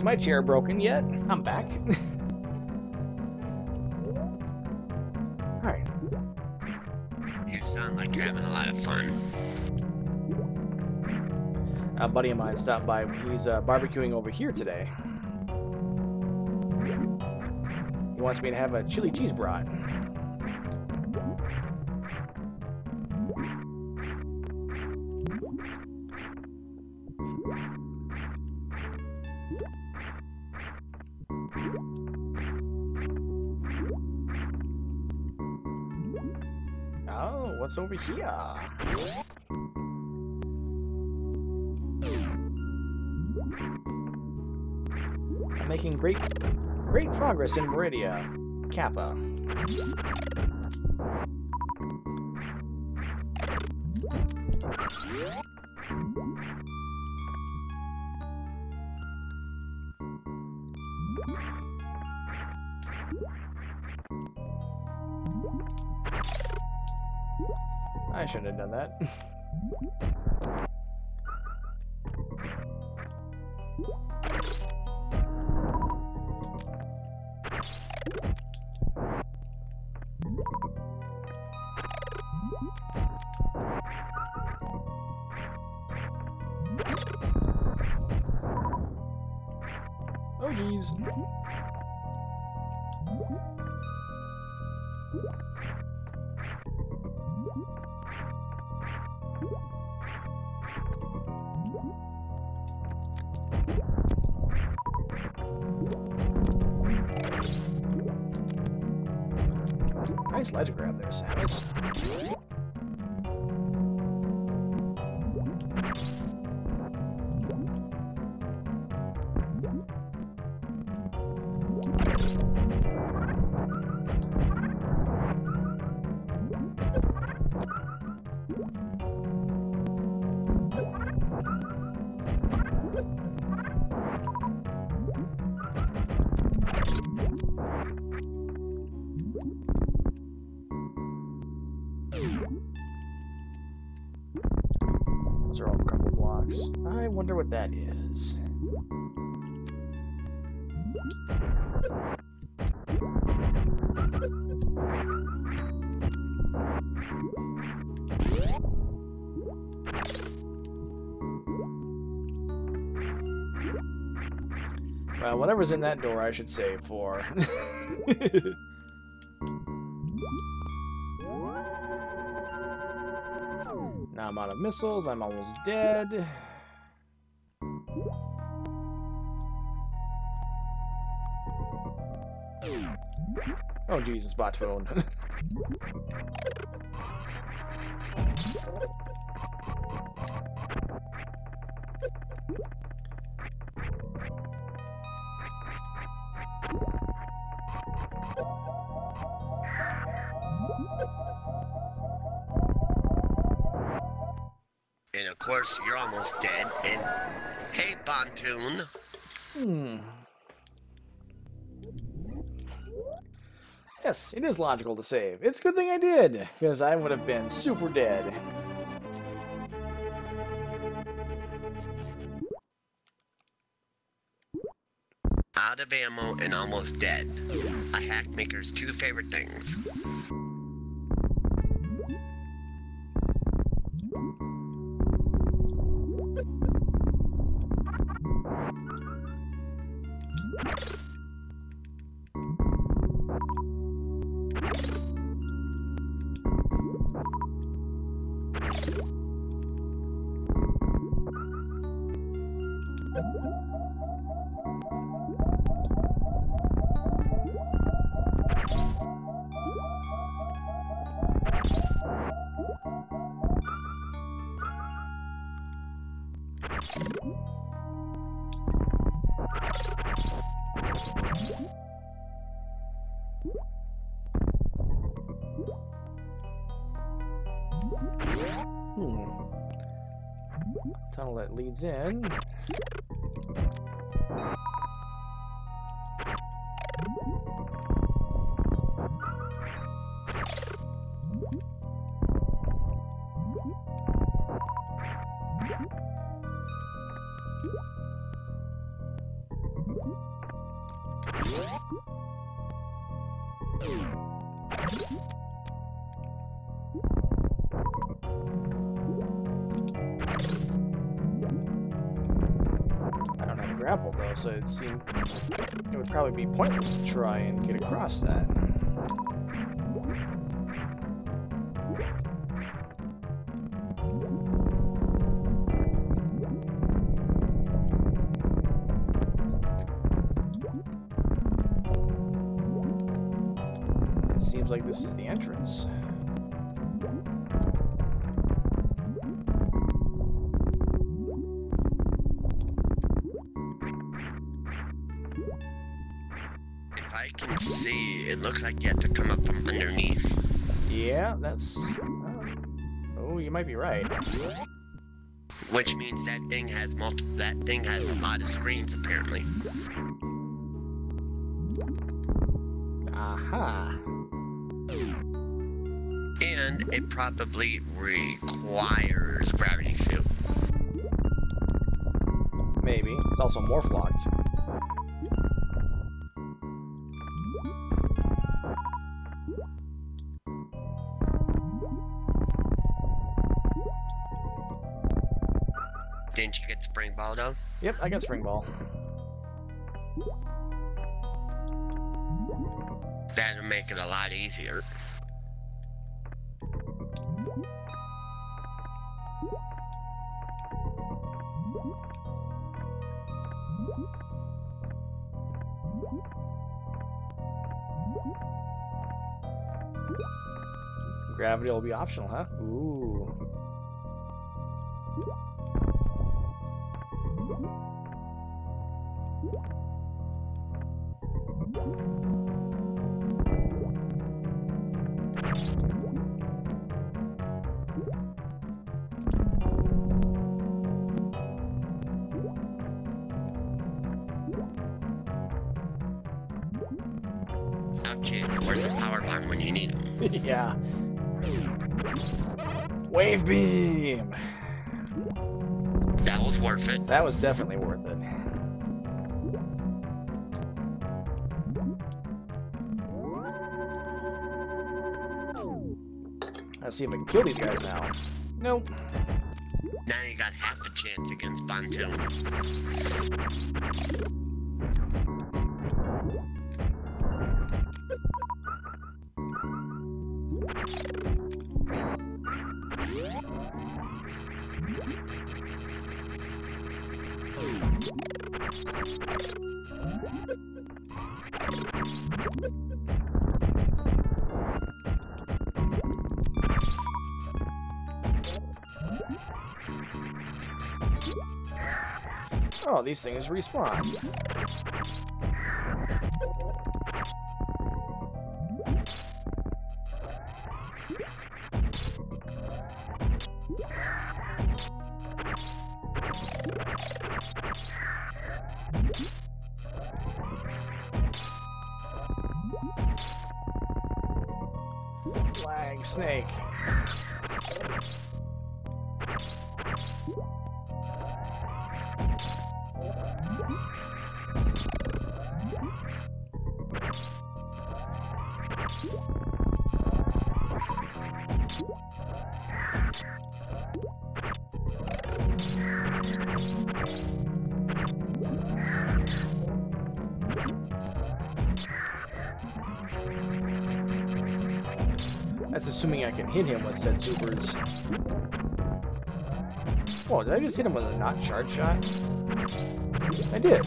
Is my chair broken yet? I'm back. Alright. You sound like you're having a lot of fun. A buddy of mine stopped by. He's uh, barbecuing over here today. He wants me to have a chili cheese brat. Oh, what's over here? I'm making great, great progress in Meridia, Kappa. I shouldn't have done that. Oh, jeez. Nice ledge grab there, Samus. Those are all crumble blocks. I wonder what that is. Well, whatever's in that door, I should save for. Now I'm out of missiles. I'm almost dead. Oh, Jesus, bot phone. And of course, you're almost dead. And hey, Pontoon. Hmm. Yes, it is logical to save. It's a good thing I did, because I would have been super dead. Out of ammo and almost dead. A hack maker's two favorite things. Hmm. Tunnel that leads in. I don't have a grapple though, so it seemed it would probably be pointless to try and get across that. It seems like this is the entrance. If I can see, it looks like you have to come up from underneath. Yeah, that's... Uh, oh, you might be right. Which means that thing has multi- that thing has a lot of screens, apparently. Aha. And it probably requires a gravity suit. Maybe. It's also morph locked. Didn't you get spring ball though? Yep, I got spring ball. That'll make it a lot easier. Gravity will be optional, huh? Ooh. Oh jeez, where's the power line when you need them? Yeah. Wave beam! That was worth it. That was definitely worth it. Let's see if I can kill these guys now. Nope. Now you got half a chance against Pontoon. Oh, these things respawn. Flag snake. That's assuming I can hit him with said supers. Whoa, did I just hit him with a not charge shot? I did.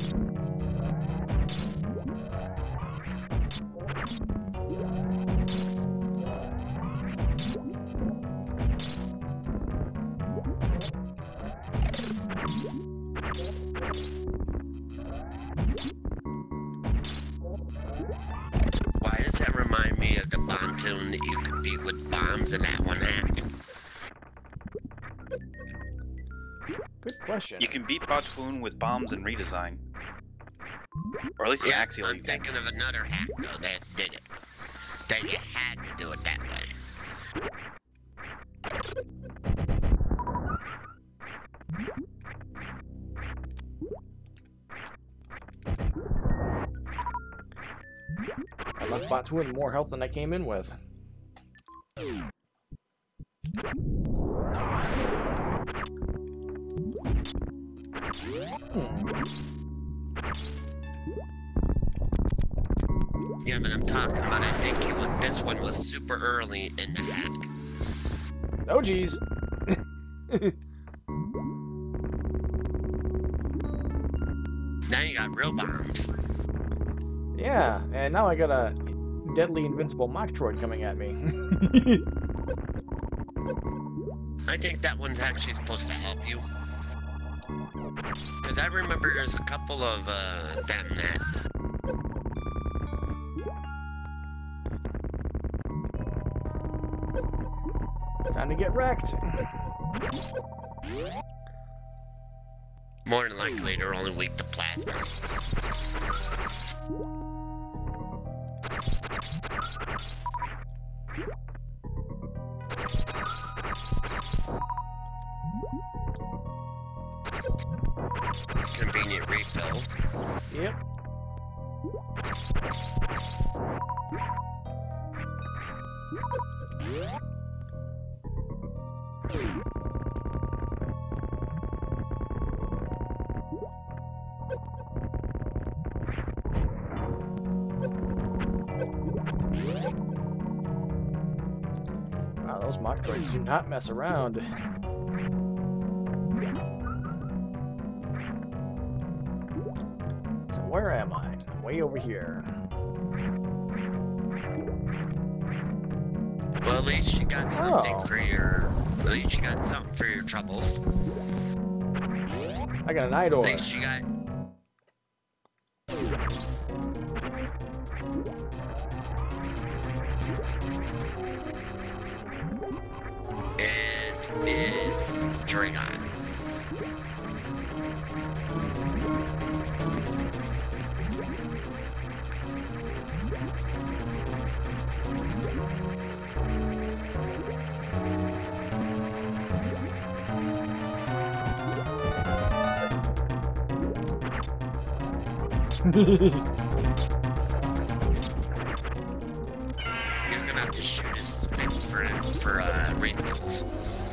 Why does that remind me of the Pontoon that you could beat with bombs in that one hack? Good question. You can beat Pontoon with bombs and redesign. Or at least an Yeah, axial I'm you can. thinking of another hack though that did it. That you had to do it that way. left bot two with more health than I came in with. Hmm. Yeah, but I'm talking about, I think it was, this one was super early in the hack. Oh, geez. Now you got real bombs. Yeah, and now I got a deadly invincible Metroid coming at me. I think that one's actually supposed to help you. Because I remember there's a couple of uh, them that... Time to get wrecked. More than likely, they're only weak to plasma. Convenient refill. Yep. Wow, those Metroids do not mess around. So where am I? Way over here. Well, at least you got something Oh. for your... At least you got something for your troubles. I got an eye At door. least you got... It is Dragon. You're gonna have to shoot his spins for for uh, refills.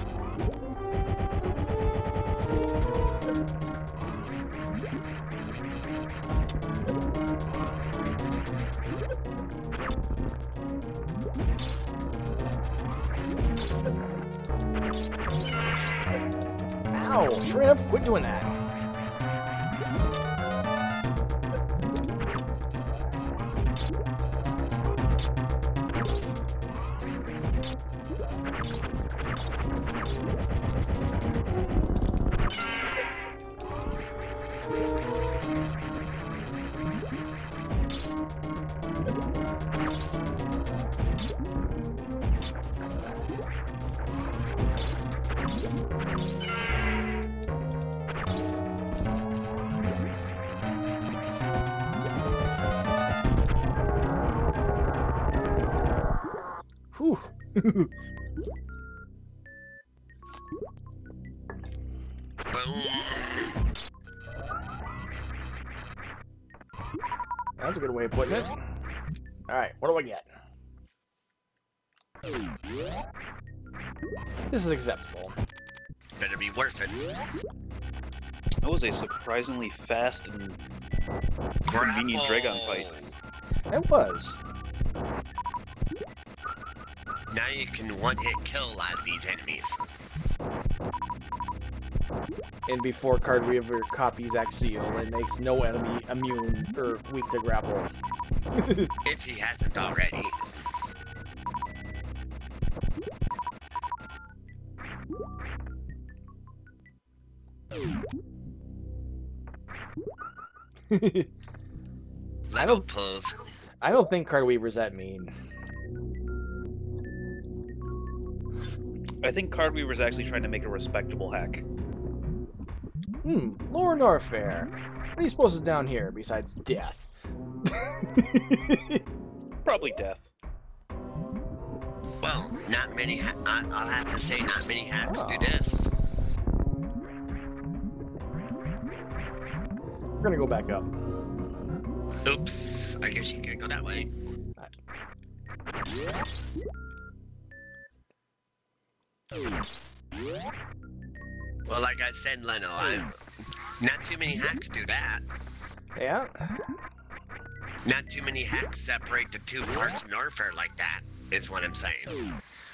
Ow, shrimp, quit doing that. Whew. That's a good way of putting it. Alright, what do I get? This is acceptable. Better be worth it. That was a surprisingly fast and convenient Dragon fight. It was. Now you can one-hit kill a lot of these enemies. And before Cardweaver copies Axial, it makes no enemy immune or weak to grapple. If he hasn't already. I Little don't, pulls. I don't think Cardweaver's that mean. I think Cardweaver's actually trying to make a respectable hack. Hmm, Lore Norfair. What do you suppose is down here besides death? Probably death. Well, not many. Ha I I'll have to say, not many hacks Oh. do this. We're gonna go back up. Oops, I guess you can't go that way. Well, like I said, Leno, I'm not too many hacks do that. Yeah. Not too many hacks separate the two parts of Norfair like that, is what I'm saying.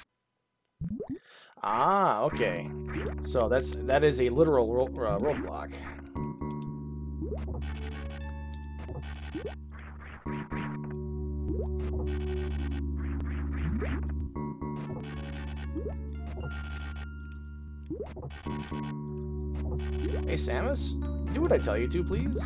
Ah, okay. So that's that is a literal ro uh, roadblock. Hey, Samus, do what I tell you to, please.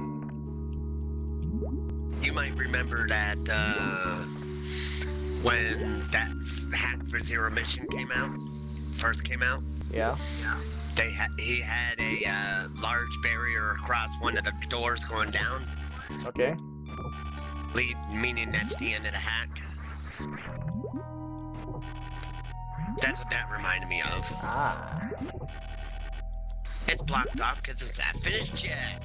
You might remember that uh, when that hack for Zero Mission came out, first came out. Yeah. They ha he had a uh, large barrier across one of the doors going down. Okay. Lead, meaning that's the end of the hack. That's what that reminded me of. Ah. It's blocked off because it's not finished yet.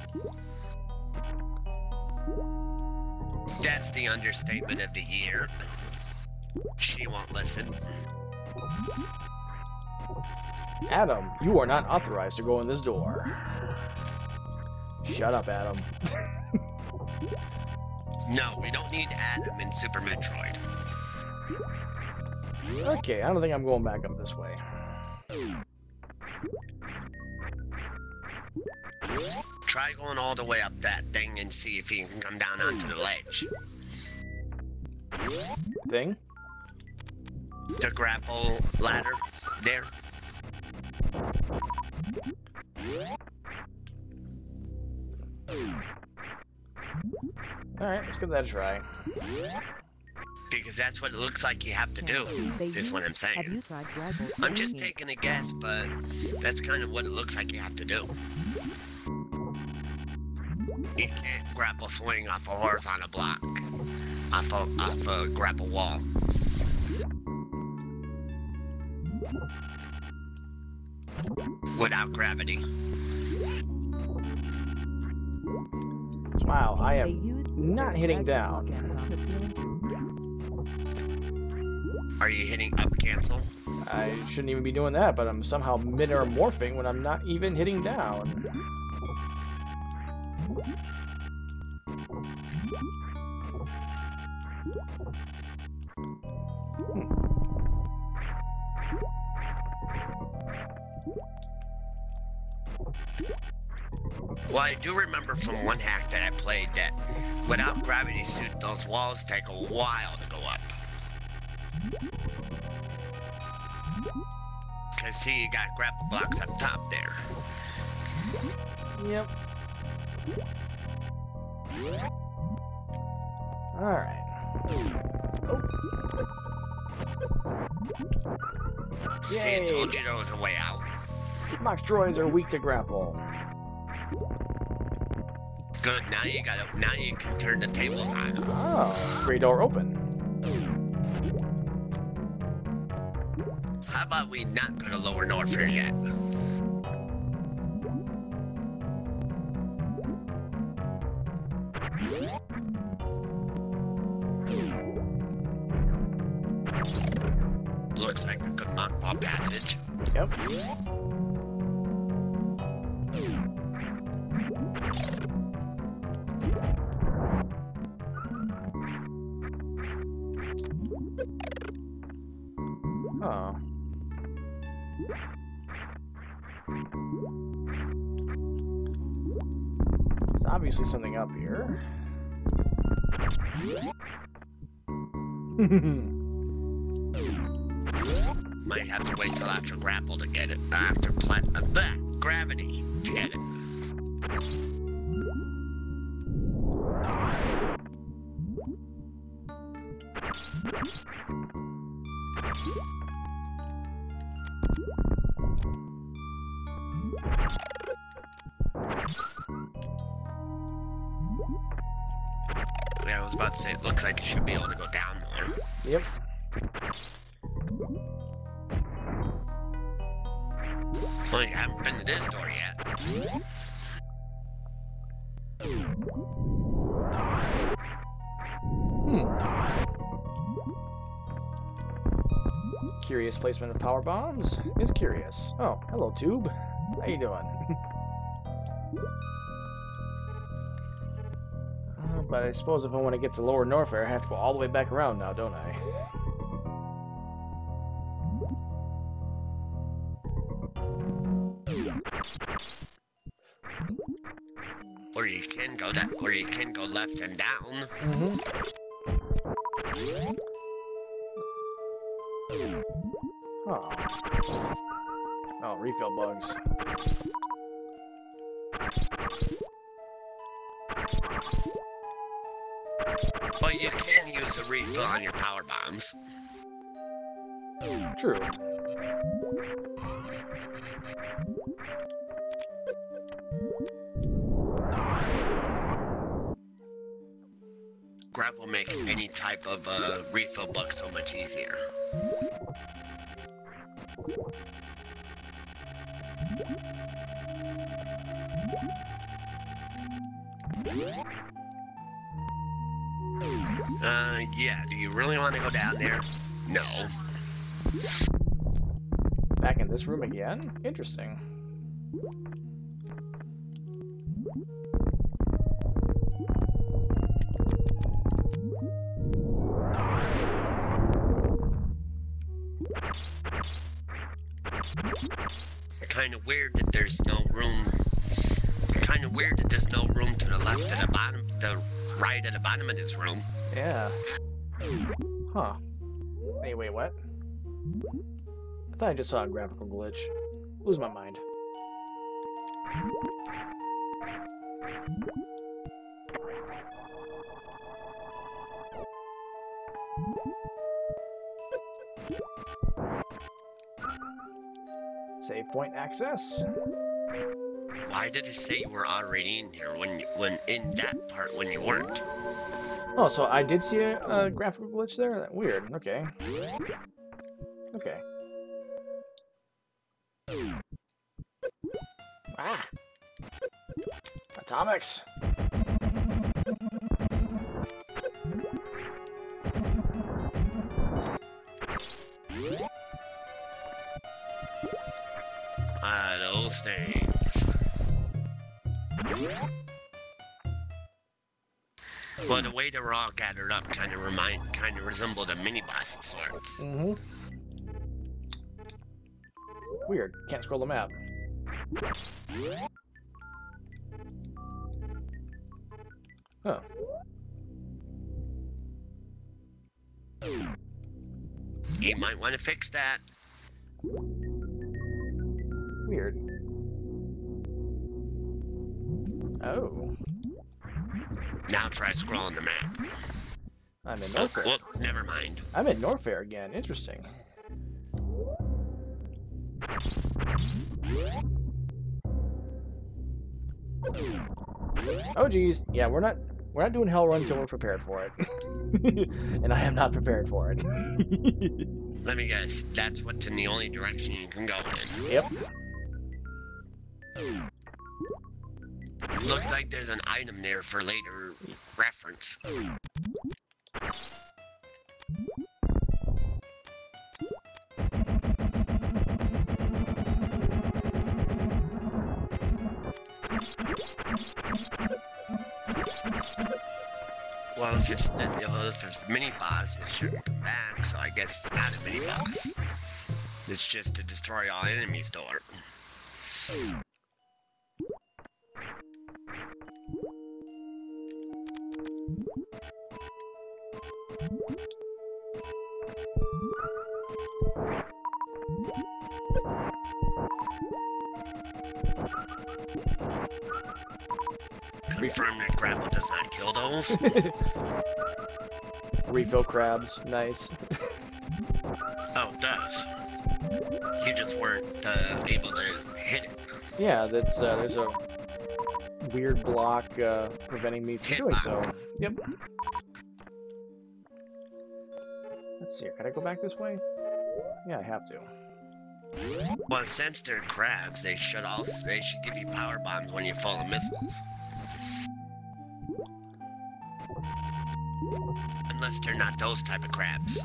That's the understatement of the year. She won't listen. Adam, you are not authorized to go in this door. Shut up, Adam. No, we don't need Adam in Super Metroid. Okay, I don't think I'm going back up this way. Try going all the way up that thing and see if you can come down onto the ledge. Thing? The grapple ladder there. Alright, let's give that a try. Because that's what it looks like you have to do, is what I'm Have saying. you tried grapple I'm just swinging? taking a guess, but that's kind of what it looks like you have to do. You can't grapple swing off a horizontal block, off a, off a grapple wall. Without gravity. Wow, I They am use not hitting drag down. buttons on the ceiling too. Are you hitting up cancel? I shouldn't even be doing that, but I'm somehow mid-air morphing when I'm not even hitting down. Well, I do remember from one hack that I played that without gravity suit, those walls take a while to go up. Cause see, you got grapple blocks up top there. Yep. Alright. Oh. See, I Yay. told you there was a way out. Mock droids are weak to grapple. Good, now you gotta, now you can turn the tables on. Oh, great door open. How about we not go to Lower Norfair yet? Looks like a good mockball passage. Yep. Oh. There's obviously something up here. Might have to wait till after grapple to get it. After plat uh, bleh, gravity to get it. Yeah, I was about to say, it looks like you should be able to go down more. Yep. Well, you haven't been to this door yet. Hmm. Curious placement of power bombs is curious. Oh, hello, tube. How you doing? uh, but I suppose if I want to get to Lower Norfair, I have to go all the way back around now, don't I? Or you can go that, or you can go left and down. Mm-hmm. Oh. Oh, refill bugs. But you can use a refill on your power bombs. True. Gravel makes any type of uh, refill bug so much easier. Uh, yeah, do you really want to go down there? No. Back in this room again? Interesting. Kind of weird that there's no room. Kind of weird that there's no room to the left at the bottom, the right at the bottom of this room. Yeah. Huh. Hey, wait, what? I thought I just saw a graphical glitch. Lose my mind. Save point access. Why did it say you were already in here when you, when in that part when you weren't? Oh, so I did see a, a graphical glitch there? Weird. Okay. Okay. Ah! Atomics! Ah, those things. Well, the way they were all gathered up kind of remind, kind of resembled a mini boss of sorts. Mm-hmm. Weird. Can't scroll the map. Huh. You might want to fix that. Weird. Oh. Now try scrolling the map. I'm in Oh, Norfair. whoop, never mind. I'm in Norfair again. Interesting. Oh geez. Yeah, we're not we're not doing Hell Run until we're prepared for it. And I am not prepared for it. Let me guess, that's what's in the only direction you can go in. Yep. Looks like there's an item there for later reference. Well, if it's not, you know, if it's a mini boss, it shouldn't come back, so I guess it's not a mini boss. It's just to destroy all enemies door. Confirm that grapple does not kill those. Refill crabs. Nice. Oh, it does. You just weren't uh, able to hit it. Yeah, that's uh, there's a weird block uh, preventing me from doing so. Yep. Let's see here. Can I go back this way? Yeah, I have to. Well, since they're crabs, they should also they should give you power bombs when you're full of missiles. Unless they're not those type of crabs.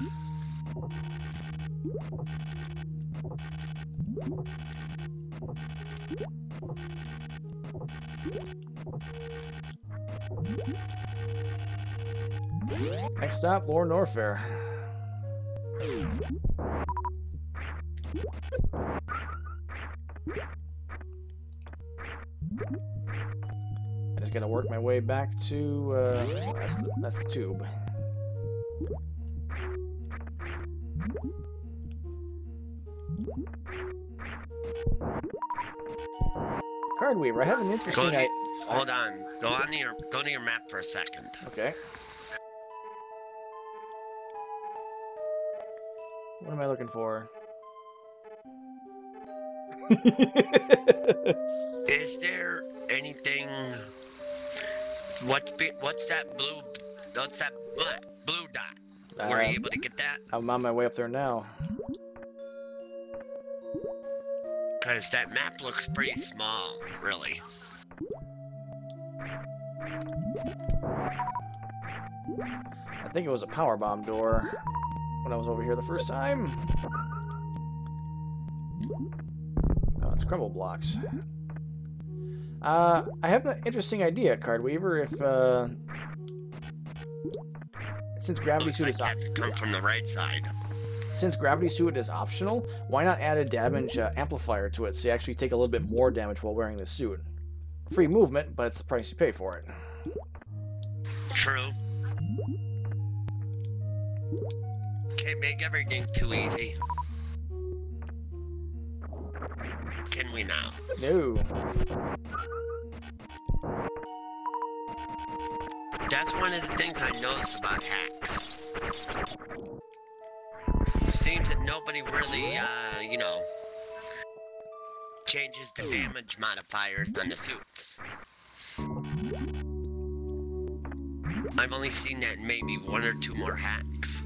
Next stop, Lower Norfair. I just gotta work my way back to, uh, that's the, that's the tube. Cardweaver, I have an interesting Go to, idea. hold on. Go on to your go to your map for a second. Okay. What am I looking for? Is there anything? What's be, what's that blue? What's that black, blue dot? Were you Um, able to get that? I'm on my way up there now. Because that map looks pretty small, really. I think it was a power bomb door when I was over here the first time. Oh, it's crumble blocks. Uh, I have an interesting idea, Cardweaver. If uh, since gravity Looks suit like is you op have to come from the right side. since gravity suit is optional, why not add a damage uh, amplifier to it so you actually take a little bit more damage while wearing this suit? Free movement, but it's the price you pay for it. True. Can't make everything too easy. Can we now? No. That's one of the things I noticed about hacks. It seems that nobody really, uh, you know, changes the damage modifiers on the suits. I've only seen that in maybe one or two more hacks.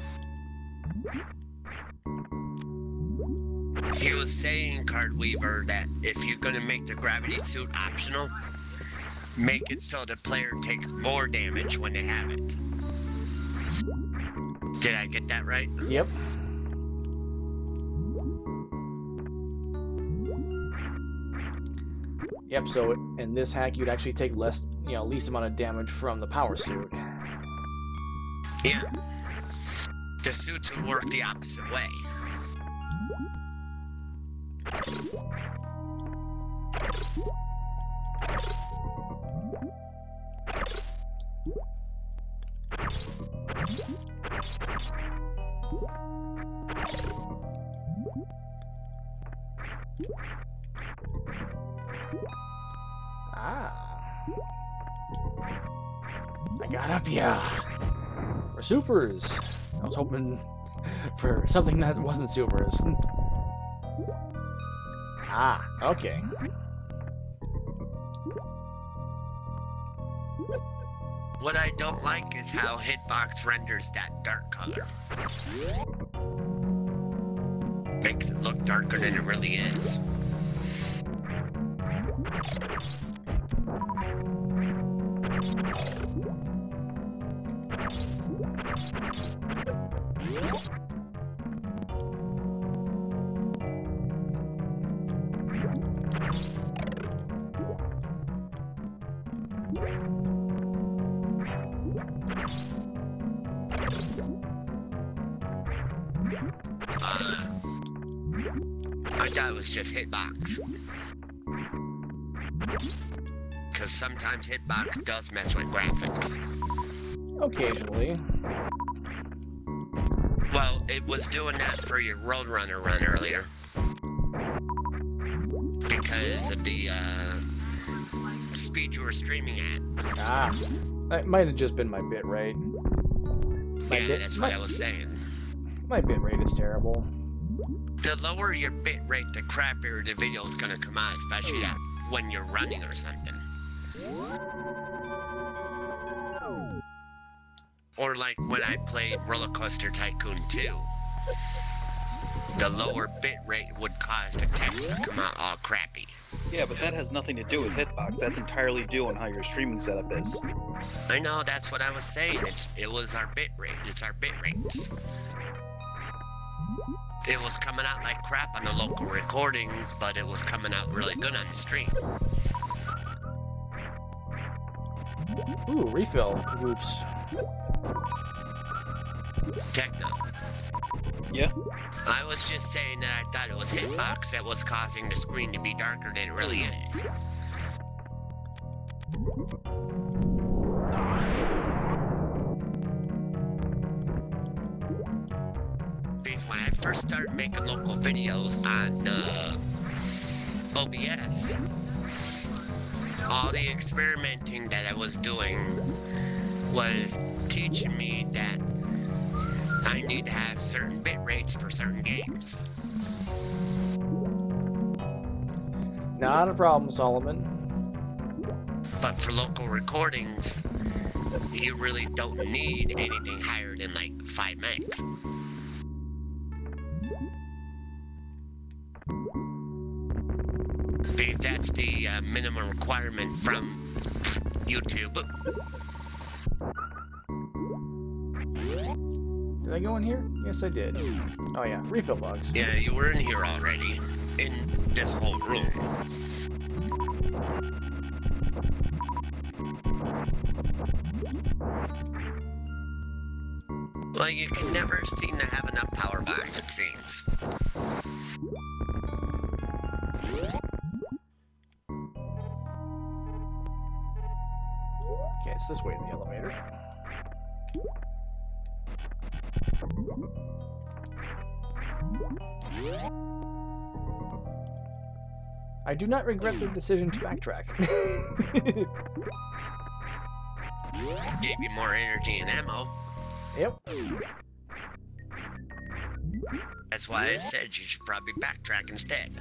He was saying, Cardweaver, that if you're gonna make the gravity suit optional, make it so the player takes more damage when they have it. Did I get that right? Yep. Yep, so in this hack, you'd actually take less, you know, least amount of damage from the power suit. Yeah. The suits would work the opposite way. Ah. I got up, yeah. For supers. I was hoping for something that wasn't supers. Ah, okay. What I don't like is how Hitbox renders that dark color. Makes it look darker than it really is. Uh, I thought it was just Hitbox. Because sometimes Hitbox does mess with graphics. Occasionally. Well, it was doing that for your Roadrunner run earlier. Because of the uh, speed you were streaming at. Ah. That might have just been my bit rate. My Yeah, bit, that's my, what I was saying. my bit rate is terrible. The lower your bit rate, the crappier the video is gonna come out, especially that when you're running or something. Or like when I played Roller Coaster Tycoon two. the lower bit rate would cause the text to come out all crappy. Yeah, but that has nothing to do with hitbox. That's entirely due on how your streaming setup is. I know, that's what I was saying. It's, it was our bit rate. It's our bit rates. It was coming out like crap on the local recordings, but it was coming out really good on the stream. Ooh, refill groups. Techno. Yeah? I was just saying that I thought it was hitbox that was causing the screen to be darker than it really is. Because when I first started making local videos on uh, O B S, all the experimenting that I was doing was teaching me that I need to have certain bit rates for certain games. Not a problem, Solomon. But for local recordings, you really don't need anything higher than like five megs. Because that's the uh, minimum requirement from YouTube. Did I go in here? Yes, I did. Oh yeah, refill bugs. Yeah, you were in here already. In this whole room. Well, you can never seem to have enough power bombs, it seems. Okay, it's this way in the elevator. I do not regret the decision to backtrack. Gave you more energy and ammo. Yep. That's why I said you should probably backtrack instead.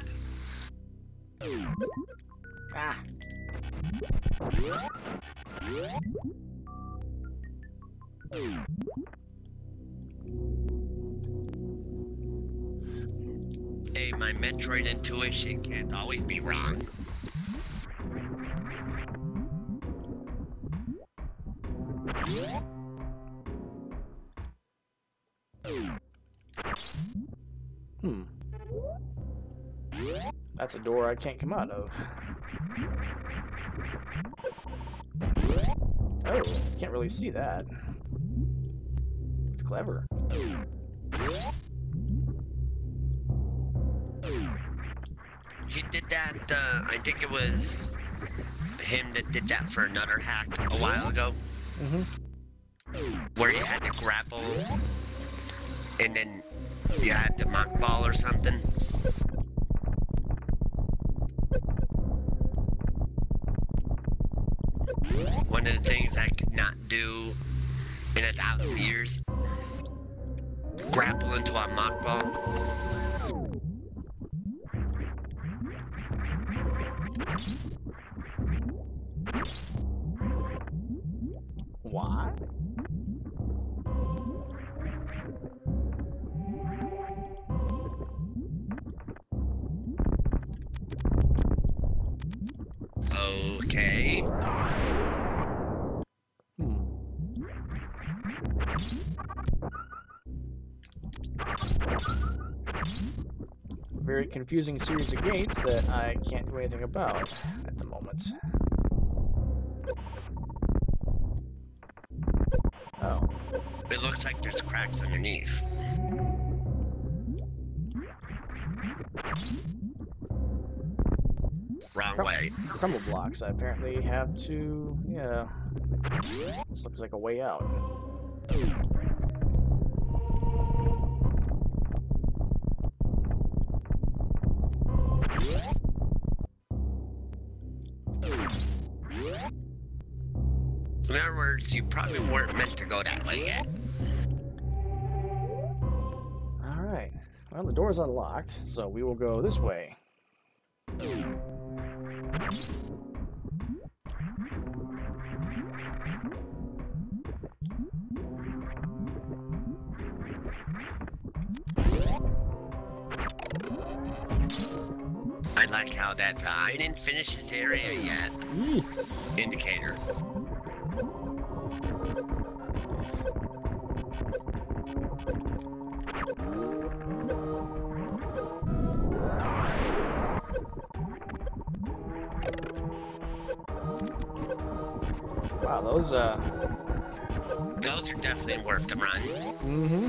Ah. Hey, my Metroid intuition can't always be wrong. Hmm. That's a door I can't come out of. Oh, can't really see that. It's clever. He did that, uh, I think it was him that did that for another hack a while ago. Mm-hmm. Where you had to grapple, and then you had to mock ball or something. One of the things I could not do in a thousand years. Grapple into a mock ball. What? Okay. Hmm. Very confusing series of gates that I can't do anything about at the moment. Oh. It looks like there's cracks underneath. Wrong Crum way. Crumble blocks. I apparently have to. Yeah. This looks like a way out. In other words, you probably weren't meant to go that way yet. Alright. Well, the door's unlocked, so we will go this way. like how that's, uh, I didn't finish this area yet. Eee. Indicator. Wow, those, uh... Those are definitely worth the run. Mm-hmm.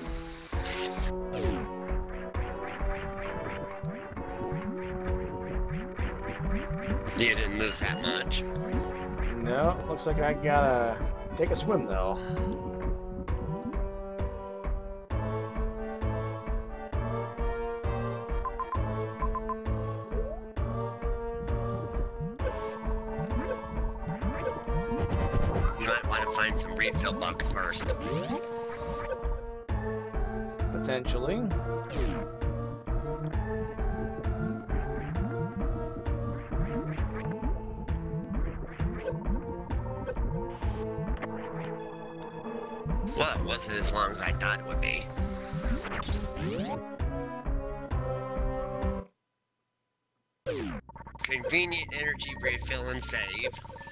You didn't lose that much. No, looks like I gotta take a swim, though. You might want to find some refill bugs first. Potentially. Well, it wasn't as long as I thought it would be. Convenient energy refill and save.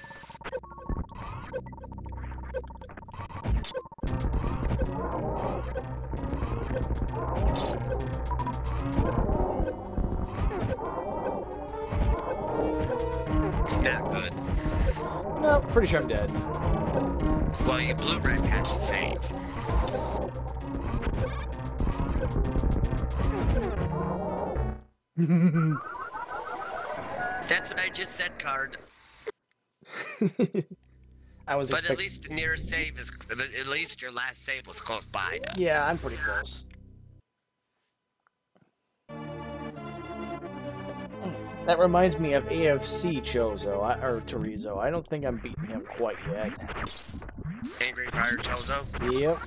It's not good. No, pretty sure I'm dead. Well, you blew right past the save. That's what I just said, Card. I was But expect- at least the nearest save is, at least your last save was close by. Yeah, I'm pretty close. That reminds me of A F C Chozo, I, or Torizo. I don't think I'm beating him quite yet. Angry Fire Chozo? Yep.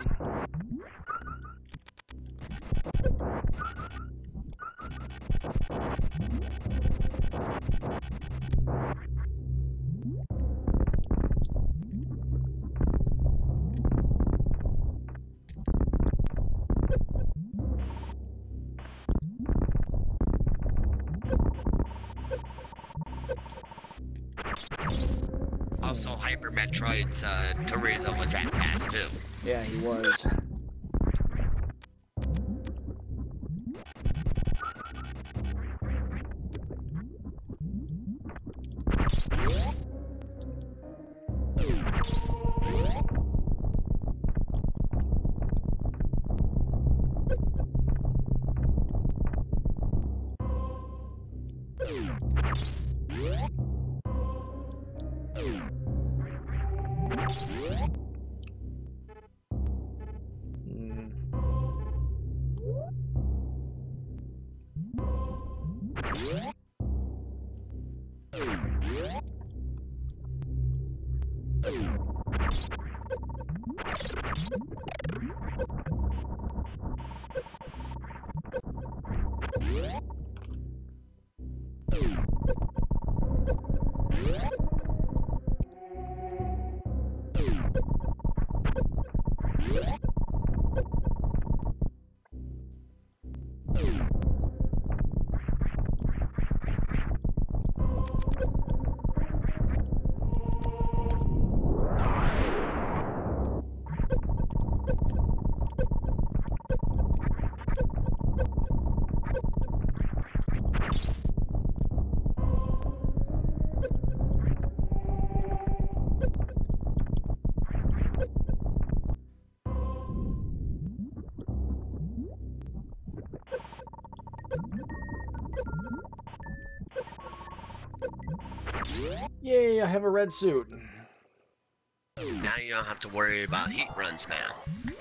Also, Hyper Metroid's uh, Torizo was that fast too. Yeah, he was. Mm. Yay, I have a red suit. Now you don't have to worry about heat runs now.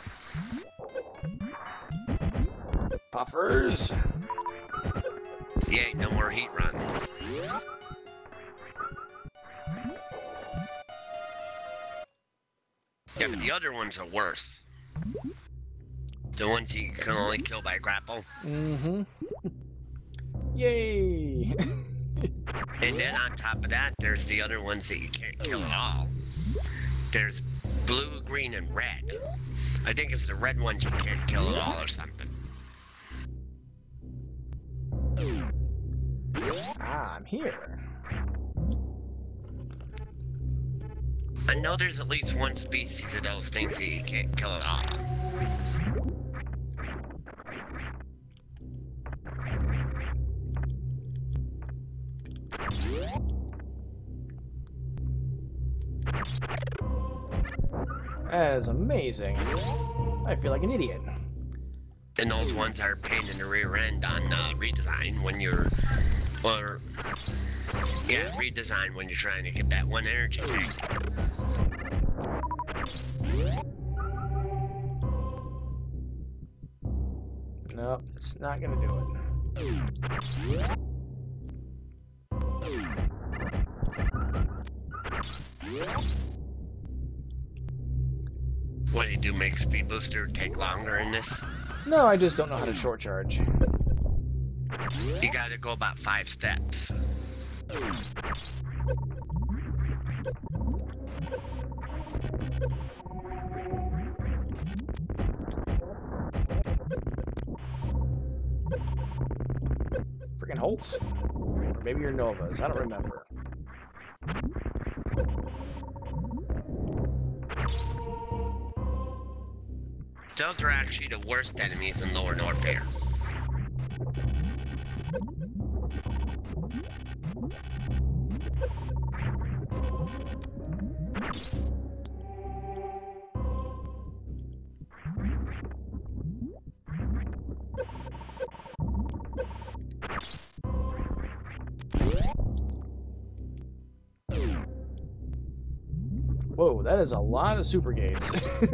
Puffers. You ain't no more heat runs. Yeah, but the other ones are worse. The ones you can only kill by grapple. Mm-hmm. Yay! And then on top of that, there's the other ones that you can't kill at all. There's blue, green, and red. I think it's the red ones you can't kill at all or something. I'm here. I know there's at least one species of those things that you can't kill at all. That is amazing. I feel like an idiot. And those ones are a pain in the rear end on uh, redesign when you're, or, yeah, redesign when you're trying to get that one energy tank. Nope, it's not gonna do it. What do you do, make speed booster take longer in this? No, I just don't know how to short charge. You gotta go about five steps. Freaking Holtz? Or maybe you're Novas, I don't remember. Those are actually the worst enemies in Lower Norfair. Whoa, that is a lot of super gates.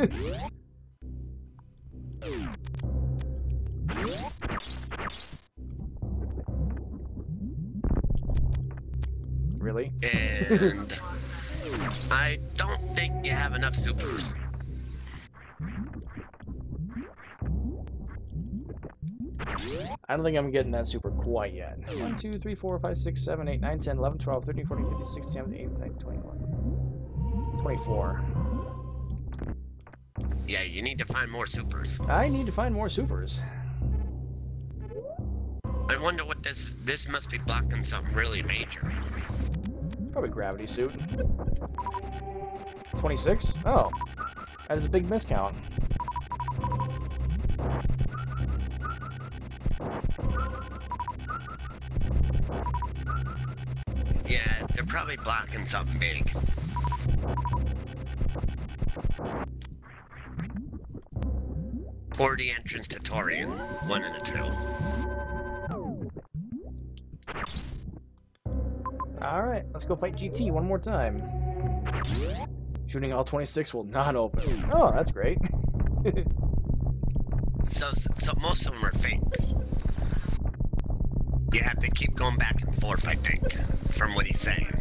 Really? And I don't think you have enough supers. I don't think I'm getting that super quite yet. one, two, three, four, five, six, seven, eight, nine, ten, eleven, twelve, thirteen, fourteen, fifteen, sixteen, seventeen, eighteen, nineteen, twenty, twenty-one, twenty-four. Yeah, you need to find more supers. I need to find more supers. I wonder what this this must be blocking something really major. Probably gravity suit. twenty-six? Oh. That is a big miscount. Yeah, they're probably blocking something big. Or the entrance to Torian, one of the two. Alright, let's go fight G T one more time. Shooting all twenty-six will not open. Oh, that's great. So, so most of them are fakes. You have to keep going back and forth, I think, from what he's saying.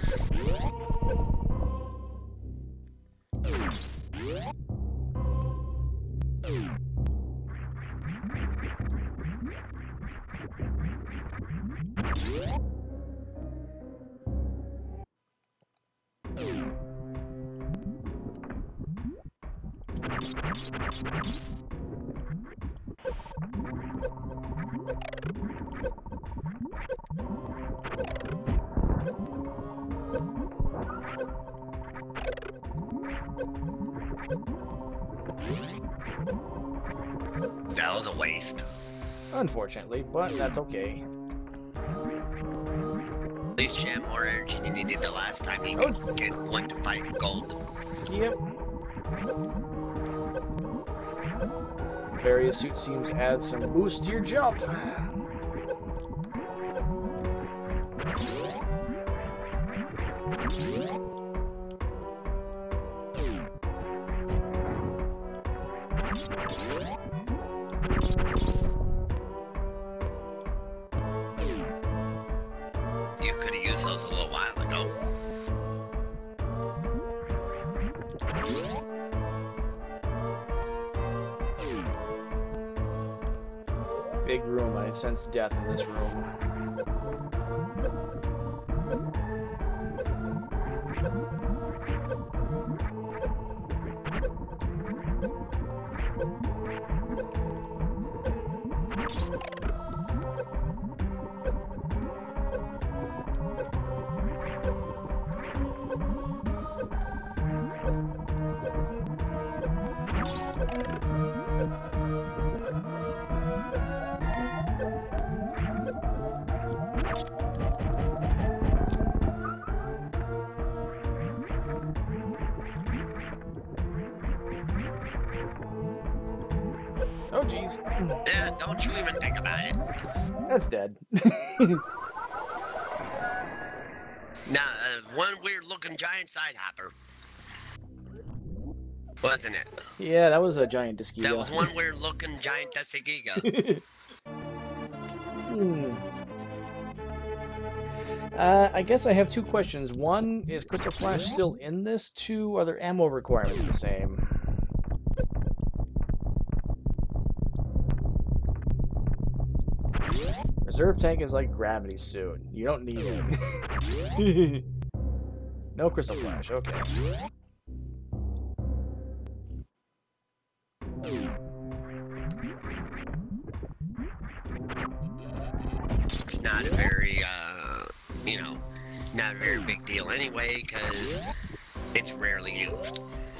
That was a waste. Unfortunately, but that's okay. At least you had more energy than you did the last time you Oh. could get one to fight gold. Yep. Various suit seems add some boost to your jump. You could have used those a little while ago. Big room, I sense death in this room. Oh, jeez. Yeah, don't you even think about it. That's dead. Now, uh, one weird-looking giant side hopper. Wasn't it? Yeah, that was a giant Disquiga. That was one weird-looking giant Disquiga. hmm. Uh, I guess I have two questions. One, is Crystal Flash still in this? Two, are their ammo requirements the same? Reserve tank is like gravity suit. You don't need it. No Crystal Flash, okay. It's not a very, uh, you know, not a very big deal anyway, because it's rarely used.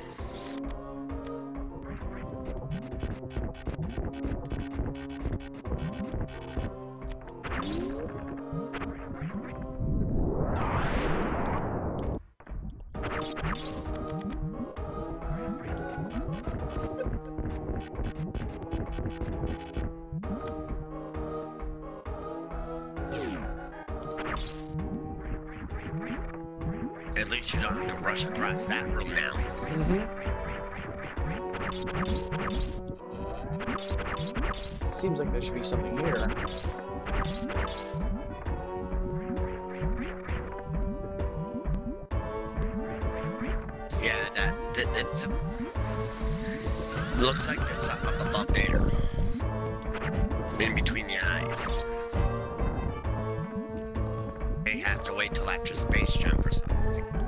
At least you don't have to rush across that room now. Mm-hmm. Seems like there should be something here. Yeah, that, that it's a, looks like there's something up above there. In between the eyes. They have to wait till after space jump or something.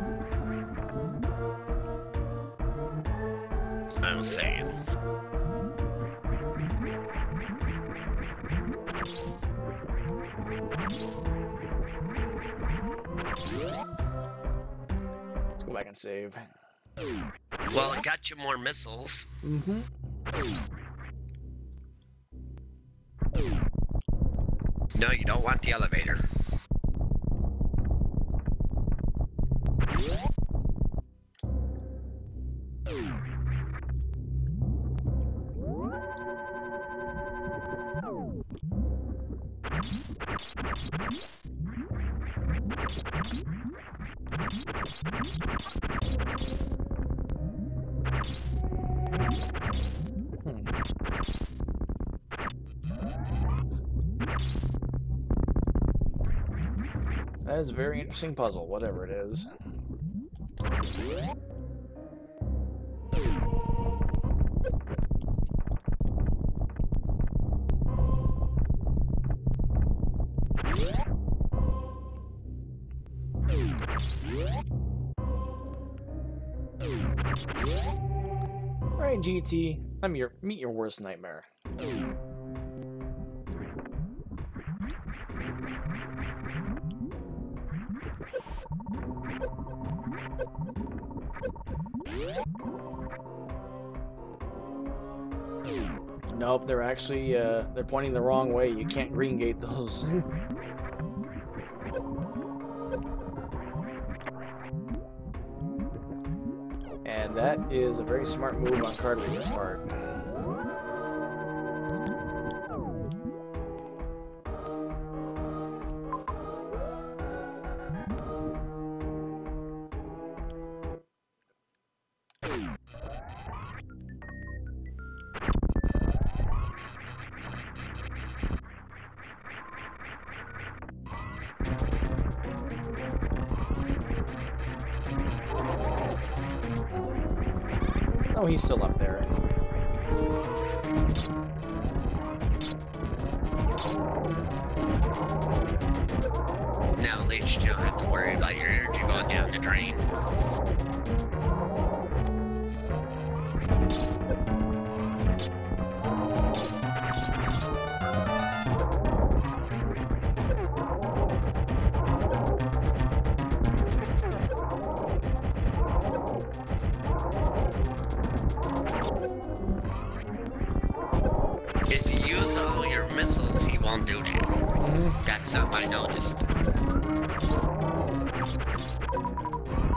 I was saying. Let's go back and save. Well, it got you more missiles. Mm-hmm. No, you don't want the elevator. Hmm. That is a very interesting puzzle, whatever it is. Alright, G T, I'm your meet your worst nightmare. Nope, they're actually uh, they're pointing the wrong way. You can't green gate those. And that is a very smart move on Cardweaver's part. Oh, he's still up there. Now at least you don't have to worry about your energy going down the drain. If you use all your missiles, he won't do that. Mm-hmm. That's something I noticed.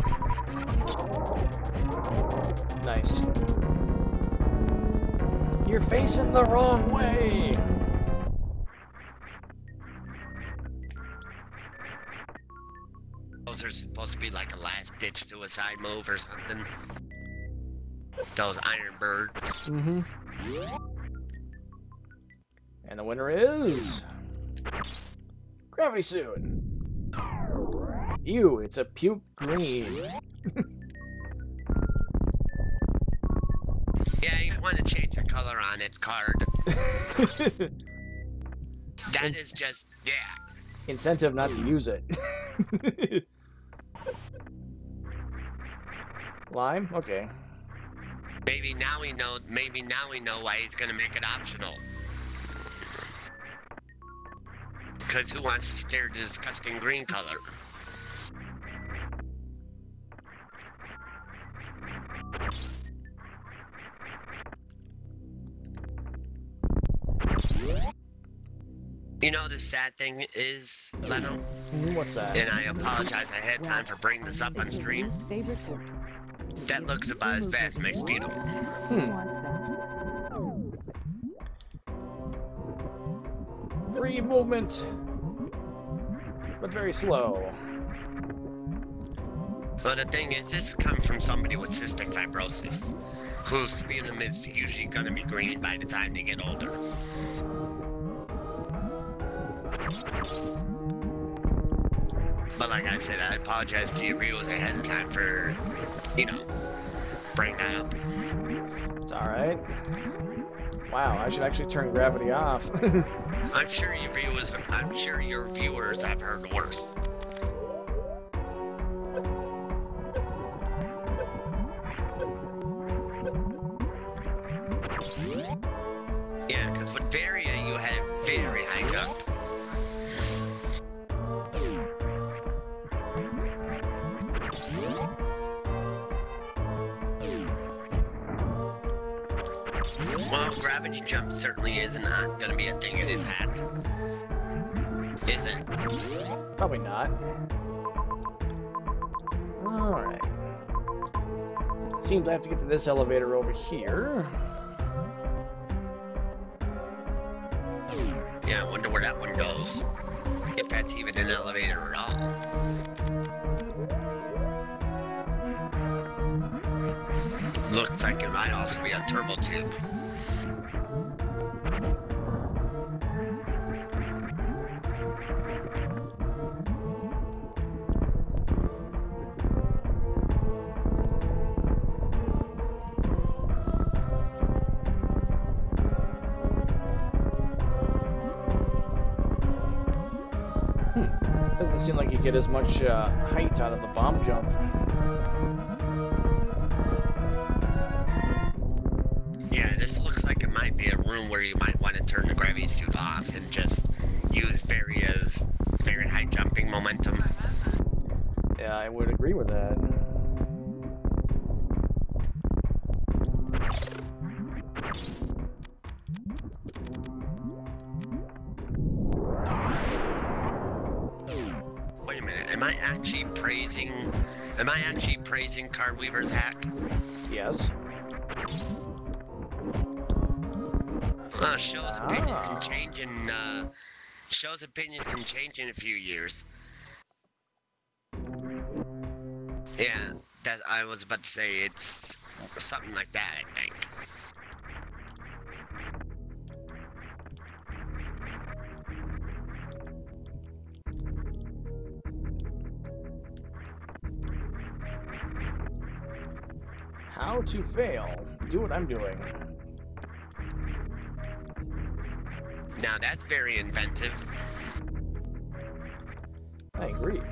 Nice. You're facing the wrong way! Those are supposed to be like a last-ditch suicide move or something. Those iron birds. Mm-hmm. And the winner is... Gravity Suit! Ew, it's a puke green. Yeah, you want to change the color on its card. That is just, yeah. Incentive not to use it. Lime? Okay. Maybe now we know, maybe now we know why he's gonna make it optional. Because who wants to stare at disgusting green color? You know, the sad thing is, Leno, What's that? and I apologize ahead of time for bringing this up on stream, Favorite food. that looks about as bad as my Speedo. Hmm. Wants that. Free movement, but very slow. But the thing is, this comes from somebody with cystic fibrosis, whose sputum is usually going to be green by the time they get older. But like I said, I apologize to your viewers ahead of time for, you know, bringing that up. It's alright. Wow, I should actually turn gravity off. I'm sure your viewers, I'm sure your viewers have heard worse. Yeah, because with Varia, you had a very high jump. Well, gravity jump certainly is not going to be a thing in his hack. Is it? Probably not. Alright. Seems I have to get to this elevator over here. Yeah, I wonder where that one goes. If that's even an elevator at all. Looks like it might also be a turbo tube. Doesn't seem like you get as much uh, height out of the bomb jump. Yeah, this looks like it might be a room where you might want to turn the gravity suit off and just use Varia's very high jumping momentum. Yeah, I would agree with that. Wait a minute, am I actually praising, am I actually praising Cardweaver's hack? Yes. Well, show's opinions Ah. can change in, uh, show's opinions can change in a few years. Yeah, that, I was about to say, it's something like that, I think. How to fail. Do what I'm doing. Now that's very inventive. I agree.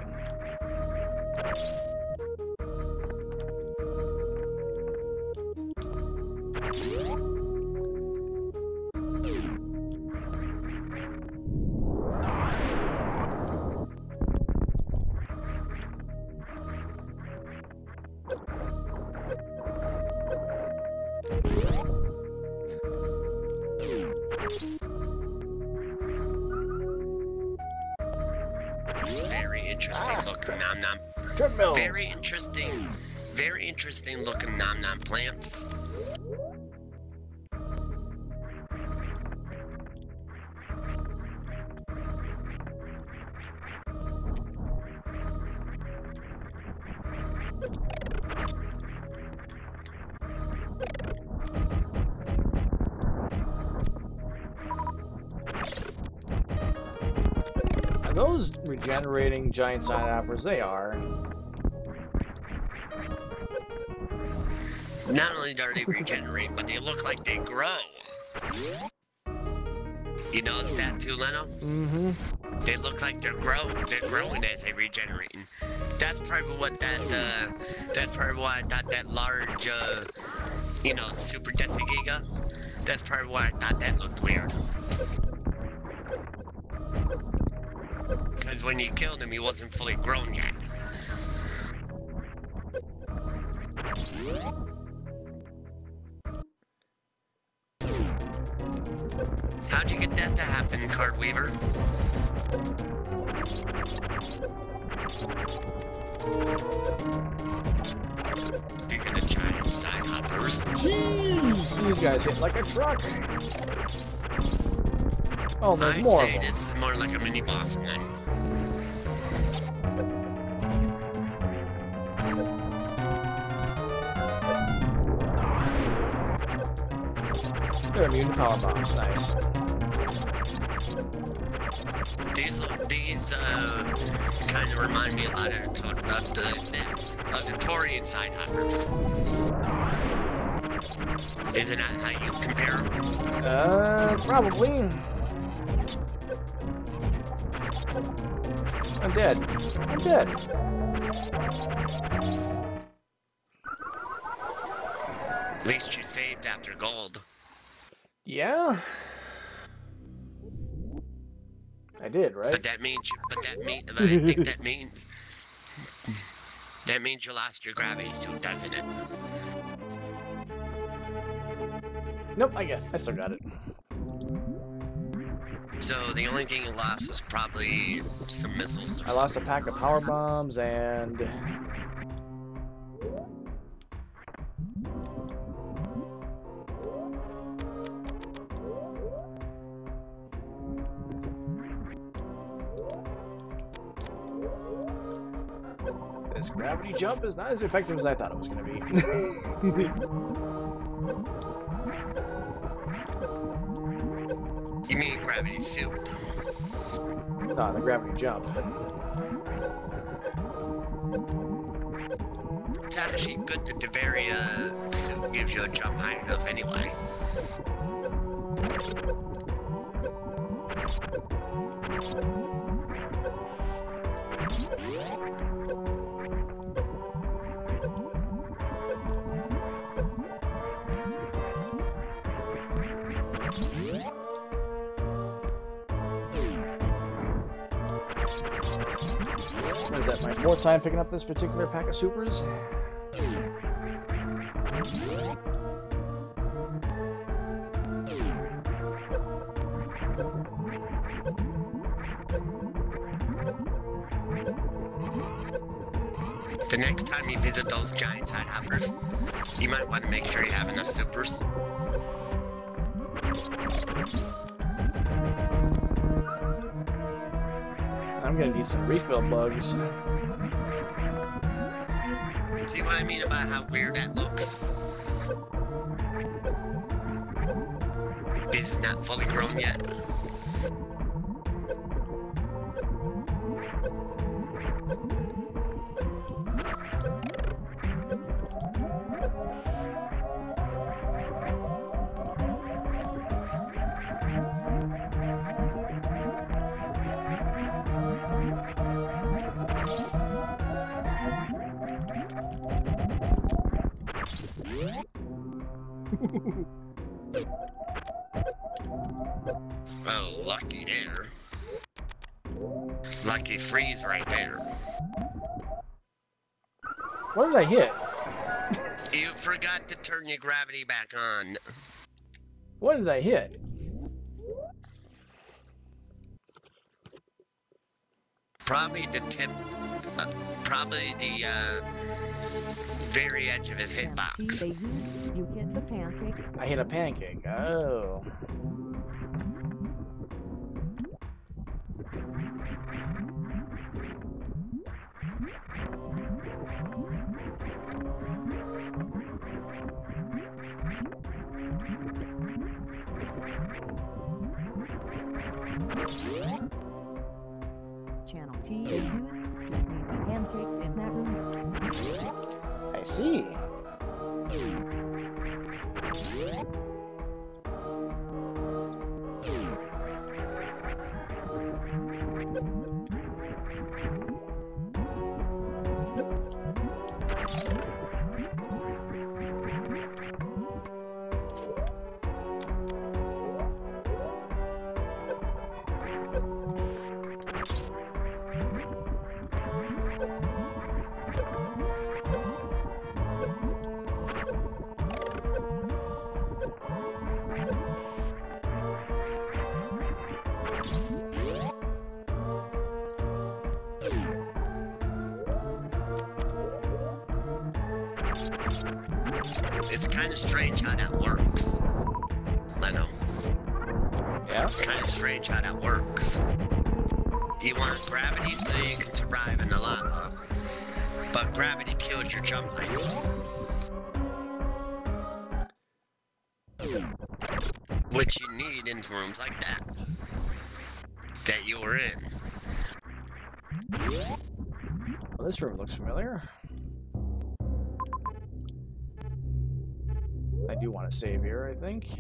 Very interesting looking nom nom. Treadmills. Very interesting. Very interesting looking nom nom plants. those regenerating giant side hoppers? They are. Not only do they regenerate, but they look like they grow. You notice that too, Leno? Mm-hmm. They look like they're growing. They're growing as they regenerate. That's probably what that. Uh, that's probably why I thought that large, uh, you know, Super Decigiga. That's probably why I thought that looked weird. Because when you killed him, he wasn't fully grown yet. How'd you get that to happen, Cardweaver? Speaking of giant side hoppers. Jeez, these guys hit like a truck. Oh, there's I'd more say of them. this is more like a mini boss one. They're immune to power bombs. Nice. These these uh kind of remind me a lot of, of the, the of the Torian side hoppers. Isn't that how you compare them? Uh, probably. I'm dead. I'm dead. At least you saved after gold. Yeah. I did, right? But that means you, but that mean, but I think that means that means you lost your gravity suit, doesn't it? Nope, I get. I still got it. So the only thing you lost was probably some missiles. Or I lost a pack of power bombs and. This gravity jump is not as effective as I thought it was going to be. You mean gravity suit? No, the gravity jump. It's actually good that the Bavaria suit gives you a jump high enough anyway. What is that, my fourth time picking up this particular pack of supers? The next time you visit those giant side hoppers, you might want to make sure you have enough supers. I'm gonna need some refill bugs. See what I mean about how weird that looks? This is not fully grown yet. Oh, lucky there. Lucky freeze right there. What did I hit? You forgot to turn your gravity back on. What did I hit? Probably the tip, uh, probably the uh, very edge of his hitbox. You hit a pancake. I hit a pancake. Oh. T A U. Just need the pancakes in that room. I see. It's kind of strange how that works. I know. Yeah? It's kind of strange how that works. You want gravity so you can survive in the lava, but gravity kills your jump height. Which you need in rooms like that. That you were in. Well, this room looks familiar. I do want to save here, I think.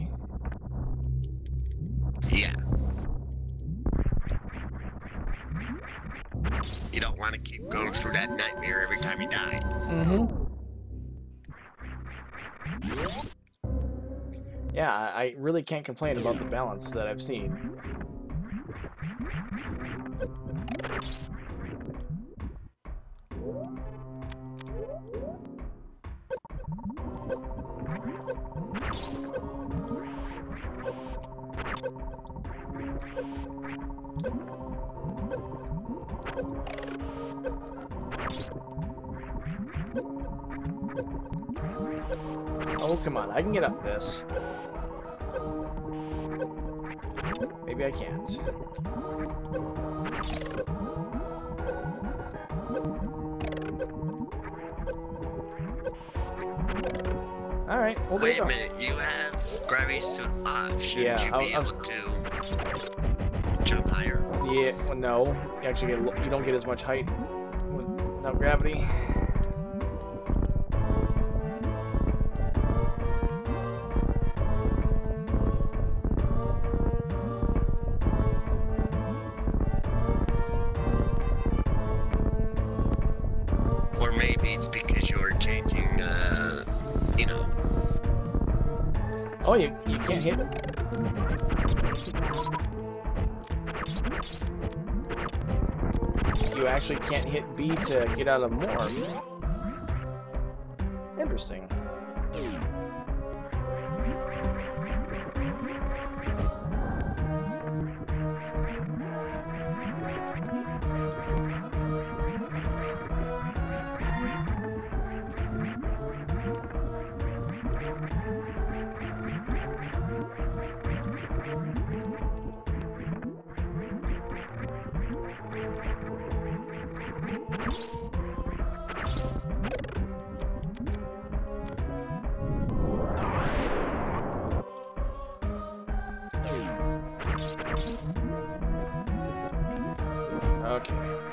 Yeah. You don't want to keep going through that nightmare every time you die. Mm-hmm. Yeah, I I really can't complain about the balance that I've seen. Oh, come on, I can get up this. Maybe I can't. Alright, well, there Wait you a go. minute, you have gravity suit off. Shouldn't Yeah, you I- be I was- able to jump higher? Yeah, well, no. You actually get, you don't get as much height without gravity. Or maybe it's because you're changing, uh, you know. Oh, you, you can't hit. You actually can't hit B to get out of morph. Interesting. Okay.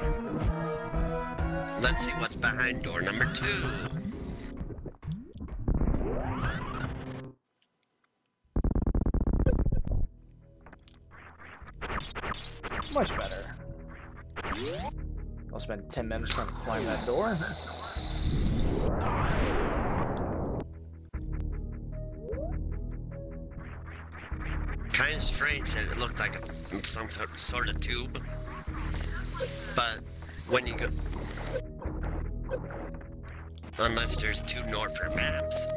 Let's see what's behind door number two. Much better. I'll spend ten minutes trying to climb that door. Kind of strange that it looked like a, some sort of tube. But when you go... Unless there's two Norfolk maps.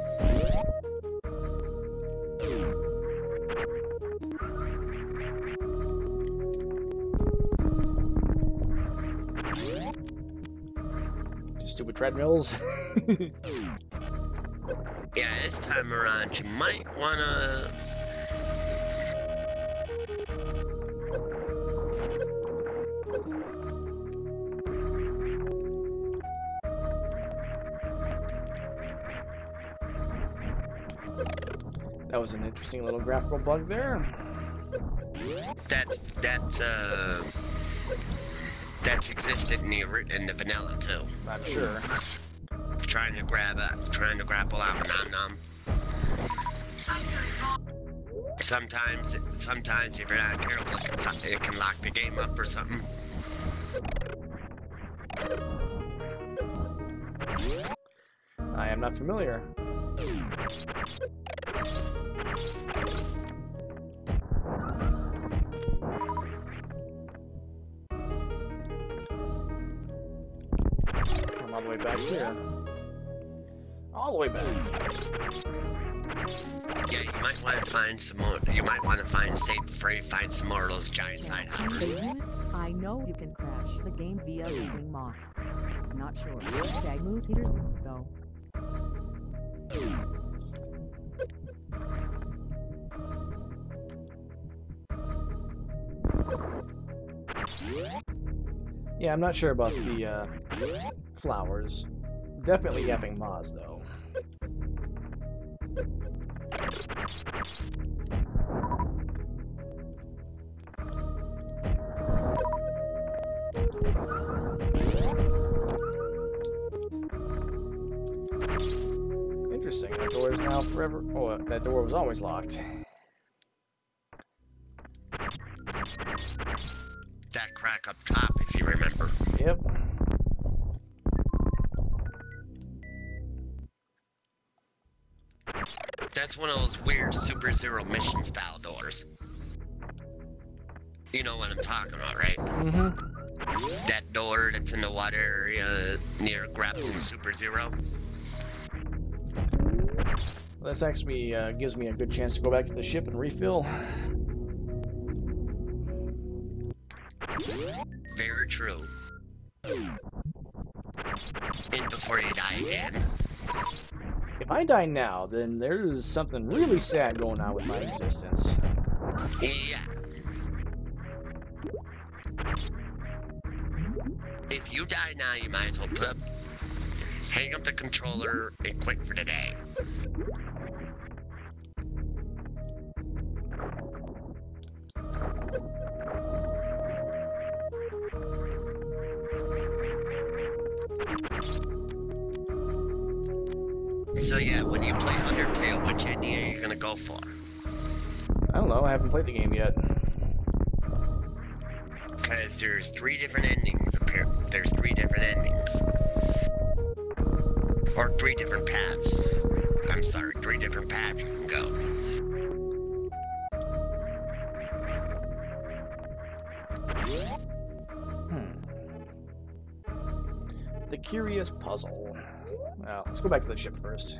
Stupid treadmills. Yeah, this time around you might wanna... That was an interesting little graphical bug there. That's, that's, uh... That's existed in the ori- in the vanilla too. I'm sure. Trying to grab a, trying to grapple out a nom nom. Sometimes, sometimes if you're not careful, it can, so- it can lock the game up or something. I am not familiar. I'm all the way back here. All the way back. Yeah, you might want to find some more. You might want to find save before you find some more of those giant side hoppers. I know you can crash the game via leaving moss. Not sure. Tag moves eaters, though. Yeah, I'm not sure about the uh, flowers. Definitely yapping moths, though. Interesting. That door is now forever. Oh, uh, that door was always locked. That crack up top, if you remember. Yep. That's one of those weird Super Zero mission style doors. You know what I'm talking about, right? Mm-hmm. That door that's in the water area near Grapple Super Zero. Well, this actually uh, gives me a good chance to go back to the ship and refill. Very true. And before you die again. If I die now, then there's something really sad going on with my existence. Yeah. If you die now, you might as well put up, hang up the controller and quit for the day. So yeah, when you play Undertale, which ending are you gonna go for? I don't know, I haven't played the game yet. Because there's three different endings. Appear there's three different endings, or three different paths. I'm sorry, three different paths you can go. Hmm. The Curious Puzzle. Well, let's go back to the ship first.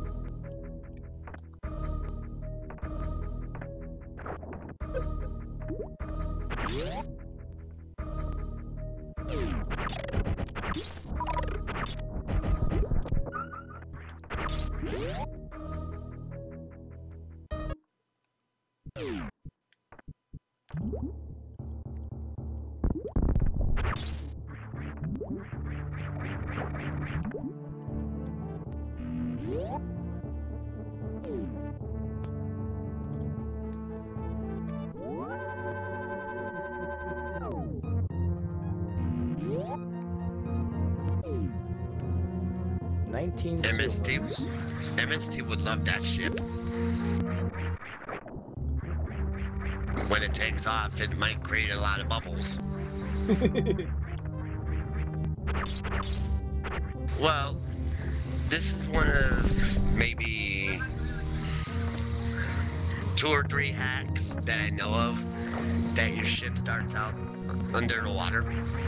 nineteen M S T, silvers. M S T would love that ship. When it takes off, it might create a lot of bubbles. Well, this is one of maybe two or three hacks that I know of that your ship starts out under the water.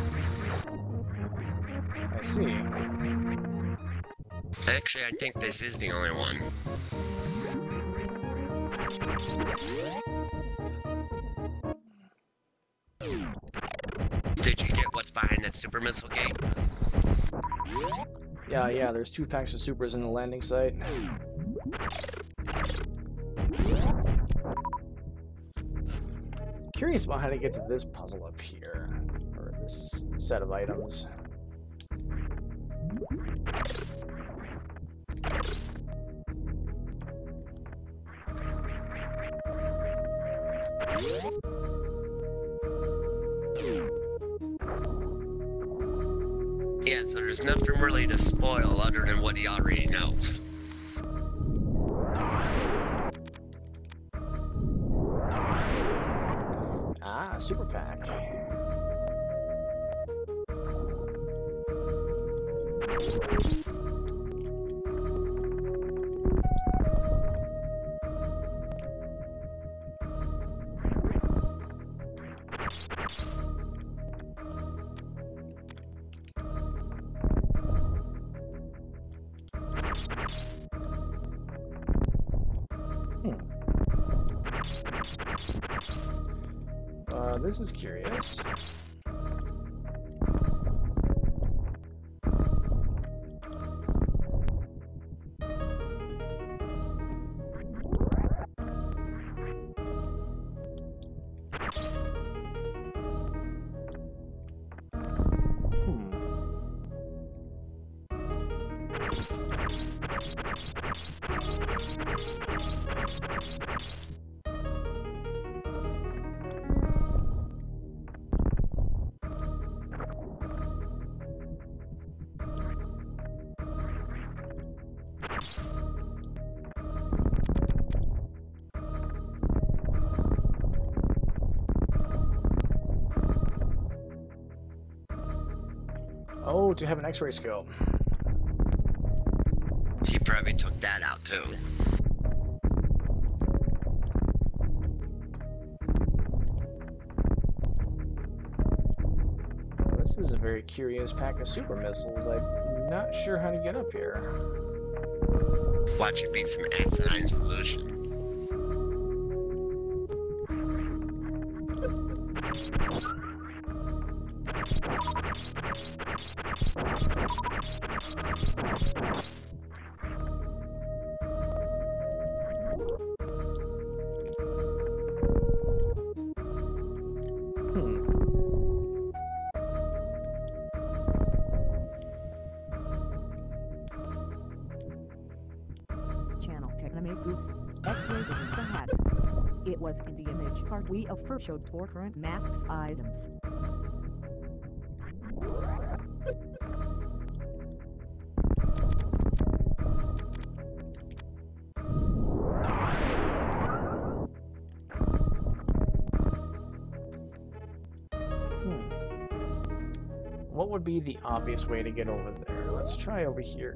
I see. Actually, I think this is the only one. Did you get what's behind that super missile gate? Yeah, yeah, there's two packs of supers in the landing site. Curious about how to get to this puzzle up here, or this set of items. Yeah, so there's nothing really to spoil other than what he already knows. Ah, super pack. Hmm. Uh, this is curious. Hmm. Oh, to have an X-ray scope. He probably took that out too. This is a very curious pack of super missiles. I'm not sure how to get up here. Watch it be some asinine solution. Hmm. Channel Technomate Goose. X-ray isn't the hat. It was in the image Cardweaver showed for current max items. Hmm. What would be the obvious way to get over there? Let's try over here.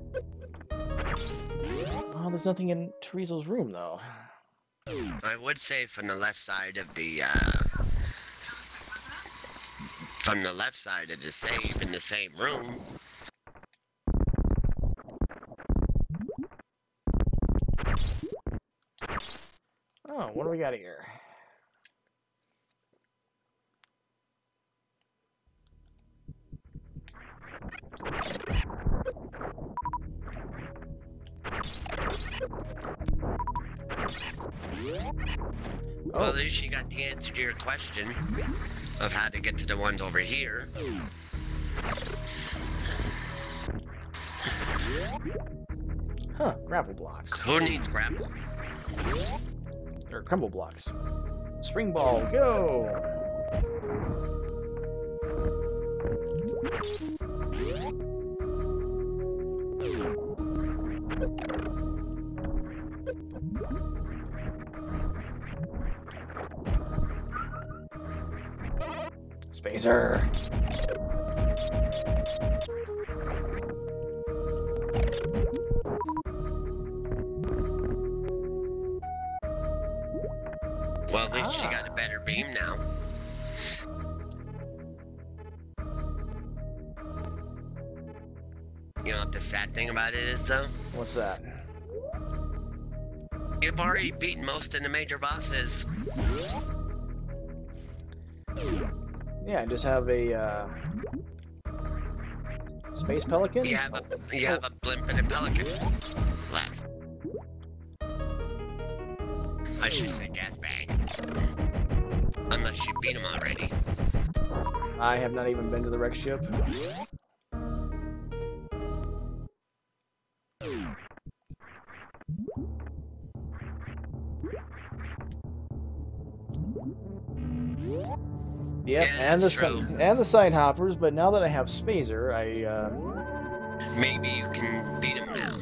Oh, there's nothing in Teresa's room, though. I would say from the left side of the, uh... from the left side of the save in the same room. Oh, what do we got here? Well, at least you got the answer to your question of how to get to the ones over here. Huh, gravel blocks. Who needs grapple? Or crumble blocks. Spring ball, go! Spacer. Well, at least you Ah. got a better beam now. You know what the sad thing about it is, though? What's that? You've already beaten most of the major bosses. Yeah, I just have a uh, space pelican. You have a you have a blimp and a pelican left. I should say gas bag. Unless you beat them already. I have not even been to the wreck ship. Yep, Yeah, and the that's si- true. and the side hoppers. But now that I have Spazer, I uh, Maybe you can beat him now.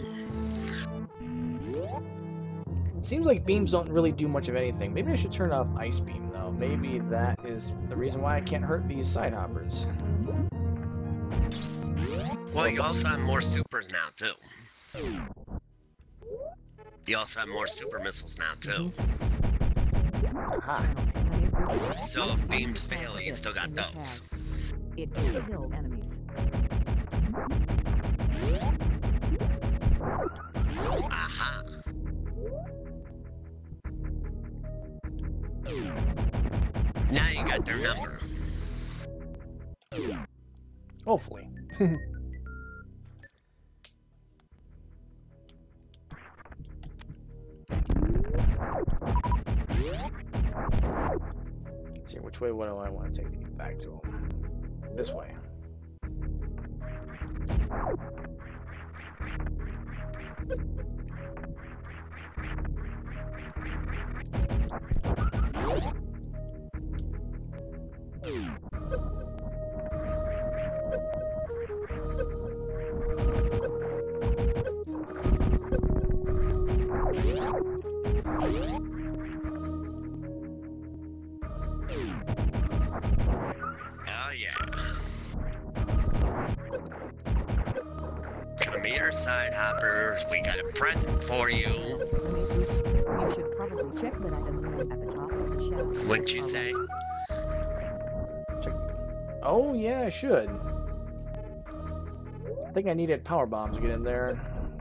seems like beams don't really do much of anything. Maybe I should turn off Ice Beam though. Maybe that is the reason why I can't hurt these side hoppers. Well, you also have more supers now, too. You also have more super missiles now, too. Aha. So if beams fail, you still got those. It will kill enemies. Aha. Now you got their number. Hopefully. Let's see, which way what do I want to take to get back to him? This way. Oh, yeah. Come here, side hopper. We got a present for you. You should probably check that item at the top of the shelf. Wouldn't you say? Check. Oh, yeah, I should. I think I needed power bombs to get in there.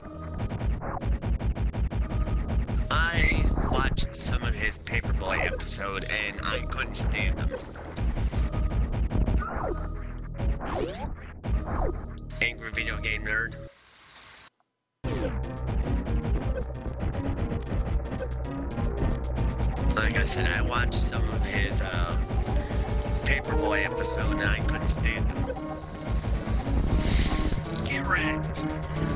I watched some of his Paperboy episode and I couldn't stand him. Angry video game nerd. Like I said, I watched some of his uh, Paperboy episode and I couldn't stand him. Get wrecked.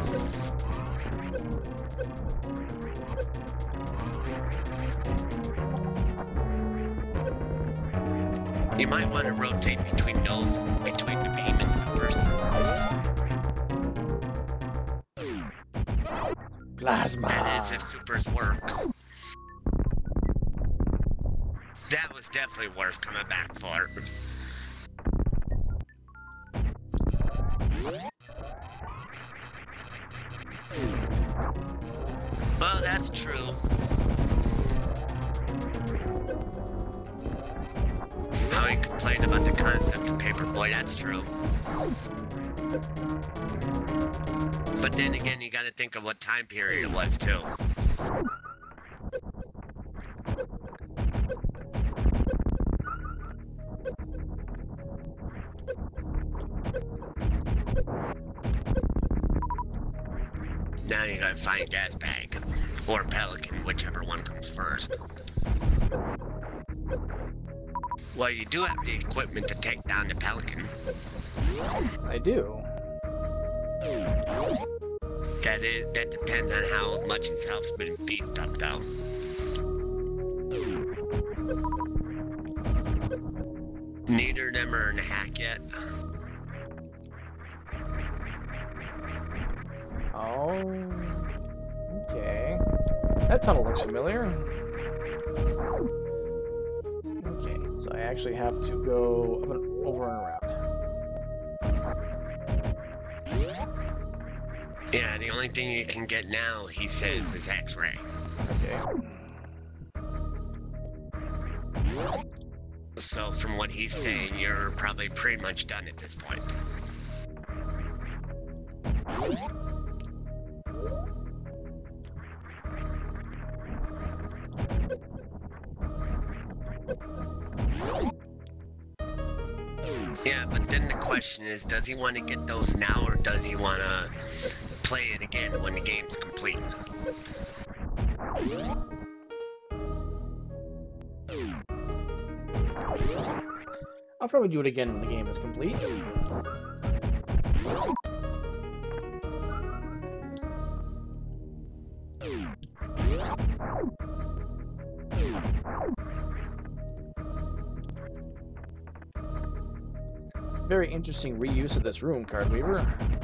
You might want to rotate between those, between the beam and supers. Plasma. That is, if supers works. That was definitely worth coming back for. Well, that's true. How he complained about the concept of Paperboy, that's true. But then again, you gotta think of what time period it was, too. Now you gotta find a gas bag. Or a pelican, whichever one comes first. Well, you do have the equipment to take down the pelican. I do. That is, that depends on how much his health's been beefed up, though. Neither of them are in a hack yet. Oh. Okay. That tunnel looks familiar. Okay, so I actually have to go up and over and around. Yeah, the only thing you can get now, he says, is X-ray. Okay. So from what he's saying, you're probably pretty much done at this point. Yeah, but then the question is, does he want to get those now, or does he want to play it again when the game's complete? I'll probably do it again when the game is complete. Very interesting reuse of this room, Cardweaver.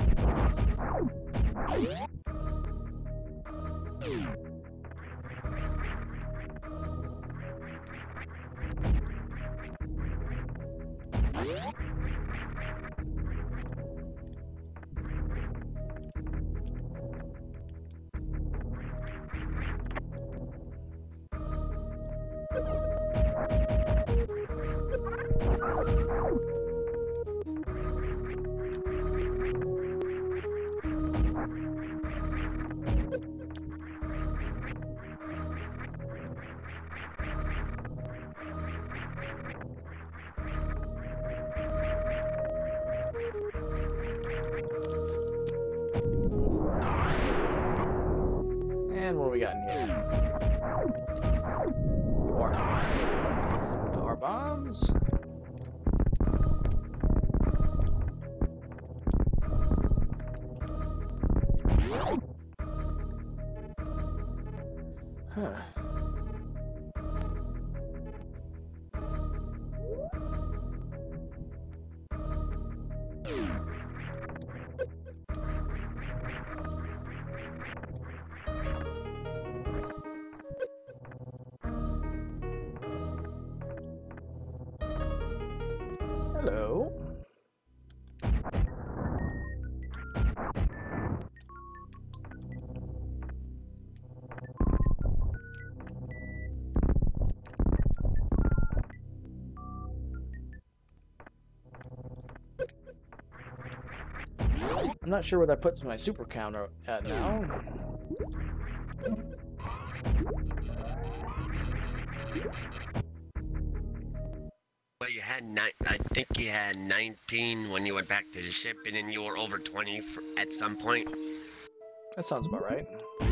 And what do we got in here? More power bombs. Huh. Hello. I'm not sure where that puts my super counter at now. Well, you had nine. I think you had nineteen when you went back to the ship, and then you were over twenty for, at some point. That sounds about right.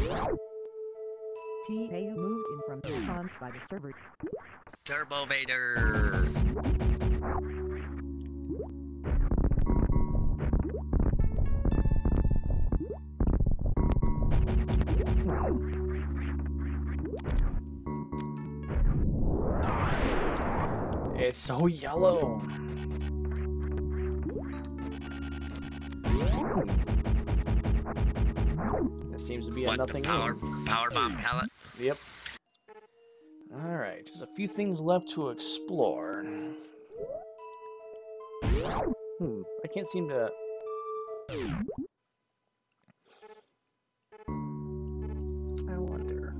T A U moved in from response by the server. Turbo Vader. It's so yellow. It seems to be a What, nothing the power room. power bomb pallet? Yep. Alright, just a few things left to explore. Hmm, I can't seem to... I wonder...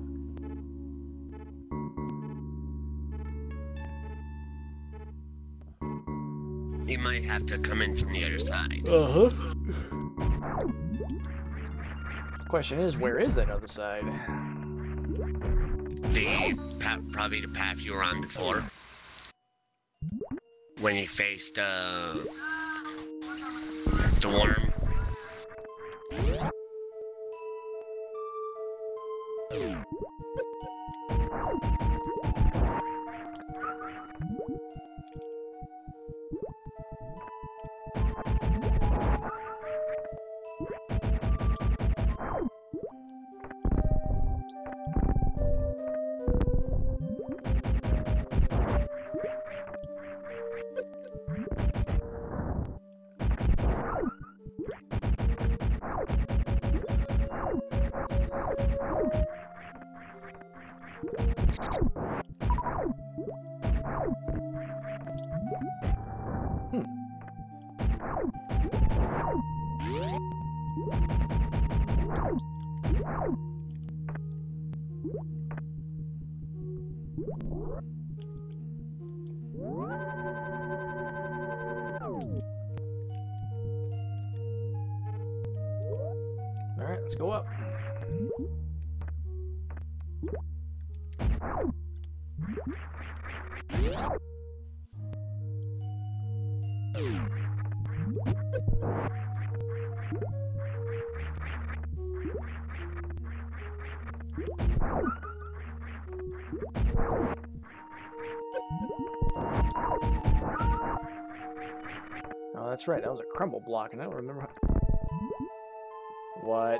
You might have to come in from the other side. Uh-huh. Question is, where is that other side? The pa probably the path you were on before, when you faced uh, the worm. Hmm. All right, let's go up. Oh, that's right. That was a crumble block, and I don't remember. How... What?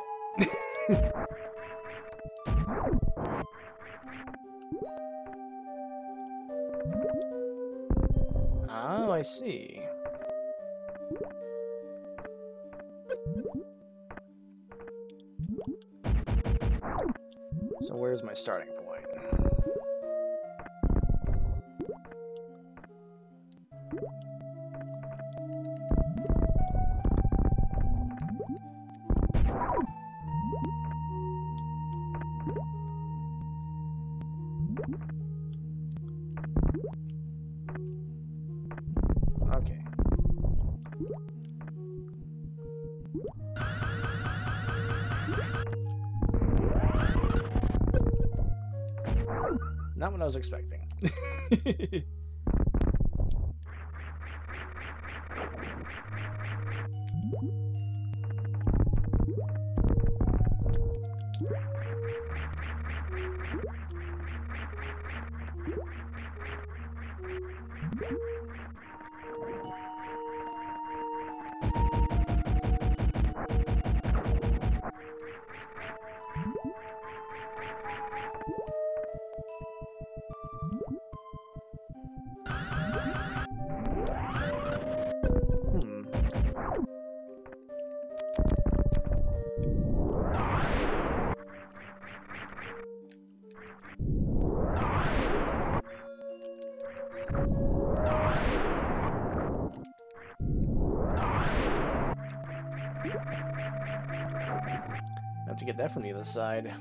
Oh, I see. So where's my starting point? Okay. Not what I was expecting. Hmm. Have to get that from the other side.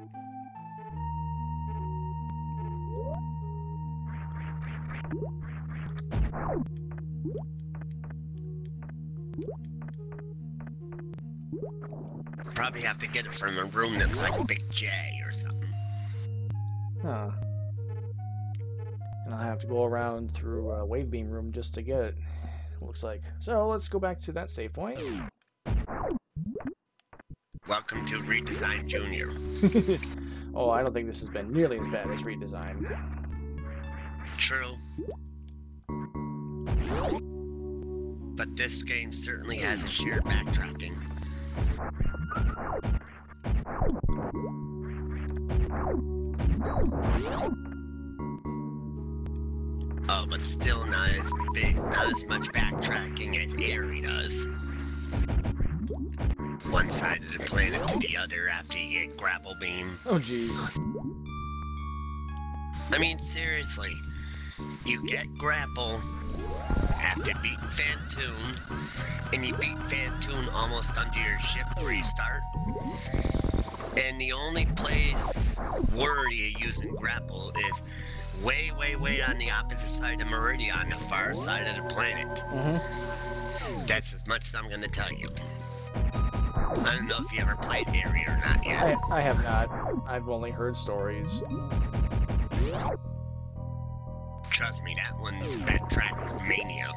Probably have to get it from a room that's like Big J or something. Huh. And I'll have to go around through a wave beam room just to get it. Looks like. So let's go back to that save point. Welcome to Redesign Junior. Oh, I don't think this has been nearly as bad as redesign. True. But this game certainly has a sheer backtracking. Oh, but still not as big, not as much backtracking as Airy does. One side of the planet to the other after you get grapple beam. Oh, jeez. I mean, seriously, you get grapple after beating Fantoon, and you beat Fantoon almost under your ship where you start. And the only place worthy of using grapple is way, way, way on the opposite side of Meridian, on the far side of the planet. Mm-hmm. That's as much as I'm going to tell you. I don't know if you ever played Airy or not yet. I, I have not. I've only heard stories. Trust me, that one's backtrack mania.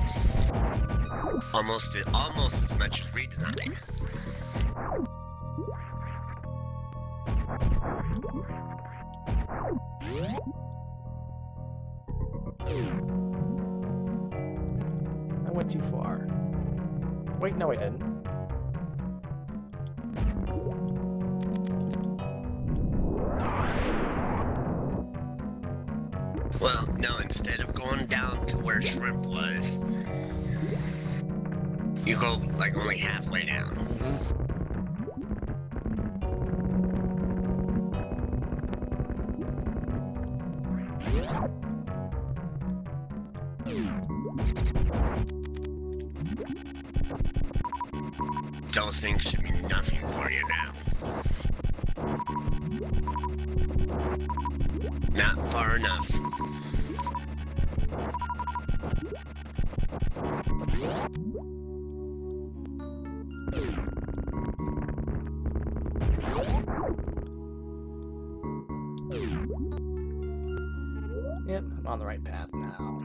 Almost, almost as much as redesign. I went too far. Wait, no I didn't. Well, no, instead of going down to where Shrimp was, you go, like, only halfway down. Those things should be nothing for you now. Not far enough. Yep, I'm on the right path now.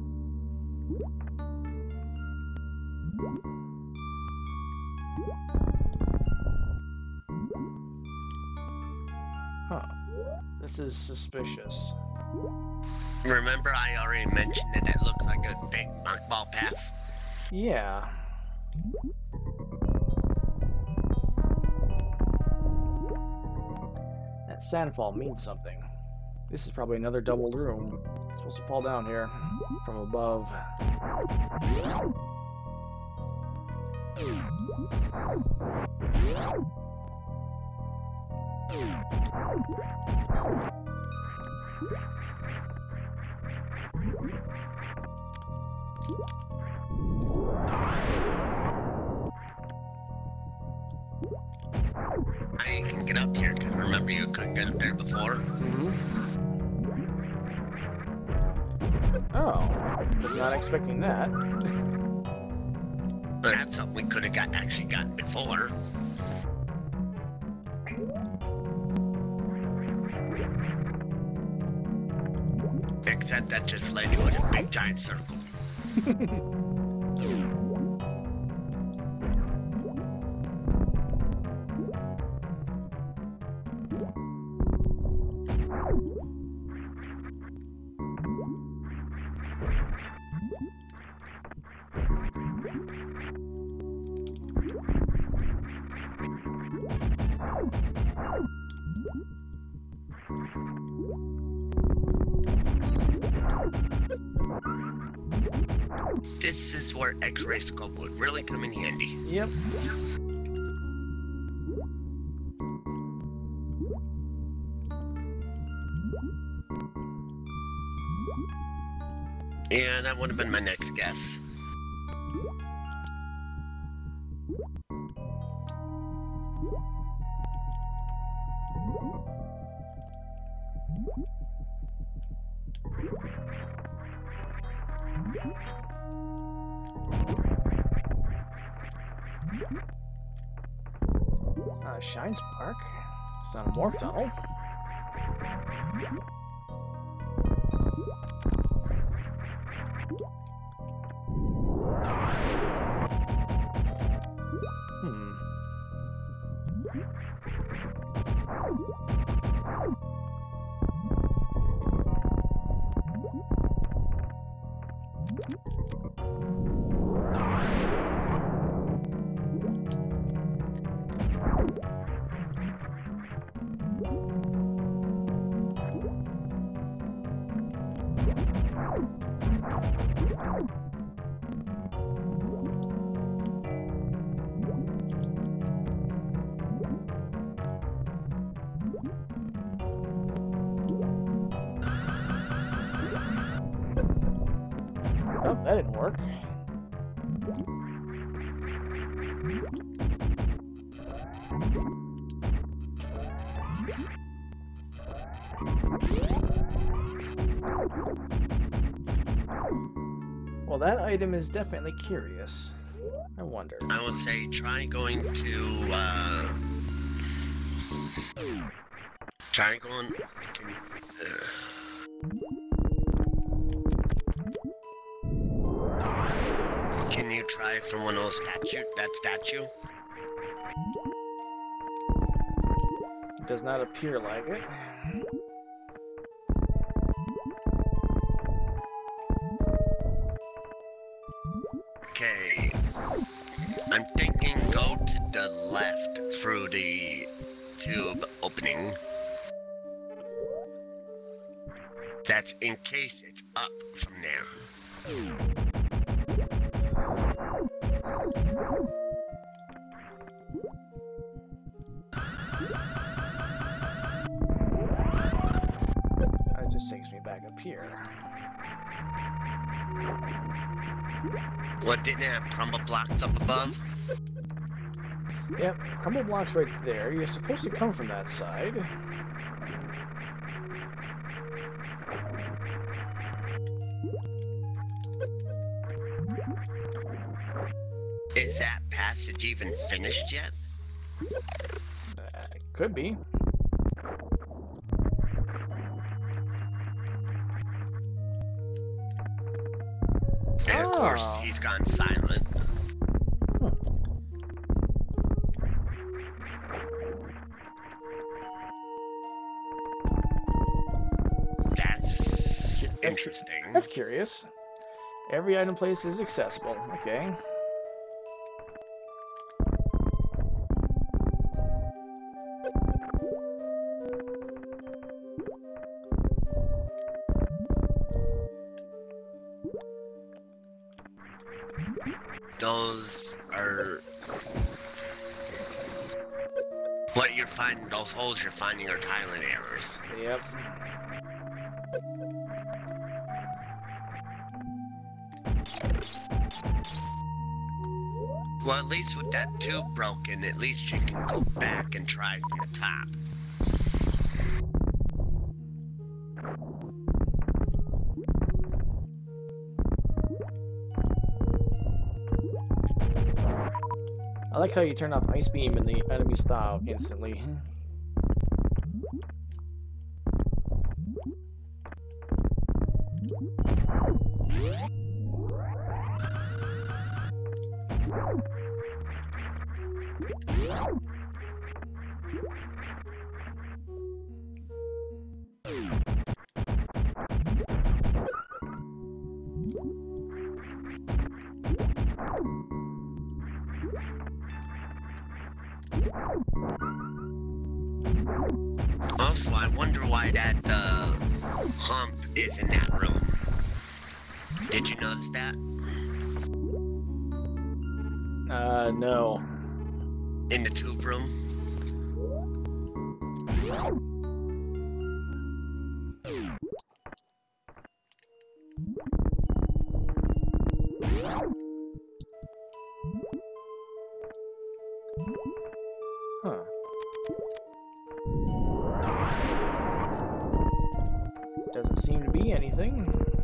Huh. This is suspicious. Remember I already mentioned that it looks like a big monkball path? Yeah. That sandfall means something. This is probably another double room. It's supposed to fall down here from above. Now you can get up here, because remember you couldn't get up there before? Mm-hmm. Oh, was not expecting that. That's something we could have got, actually gotten before. Except that just led you in a big giant circle. This is where X-ray scope would really come in handy. Yep. Yeah, that would have been my next guess. It's not a shine spark. It's not a morph tunnel. Hmm. Oh, that didn't work. Well, that item is definitely curious. I wonder. I would say try going to, uh... Try going... Can, uh, Can you try from one of those statue, that statue? It does not appear like it. Okay. I'm thinking go to the left through the tube opening. That's in case it's up from there. That just takes me back up here. What, didn't it have crumble blocks up above? Yep, crumble blocks right there. You're supposed to come from that side. Is that passage even finished yet? Uh, could be. And of course, Oh. he's gone silent. That's interesting. That's curious. Every item place is accessible. Okay. those are what you're finding. Those holes you're finding are tiling errors. Yep. Well, at least with that tube broken, at least you can go back and try from the top. I like how you turn off Ice Beam and the enemies thaw out instantly. Also, I wonder why that uh, hump is in that room. Did you notice that? Uh, no. In the tube room? Huh. Doesn't seem to be anything.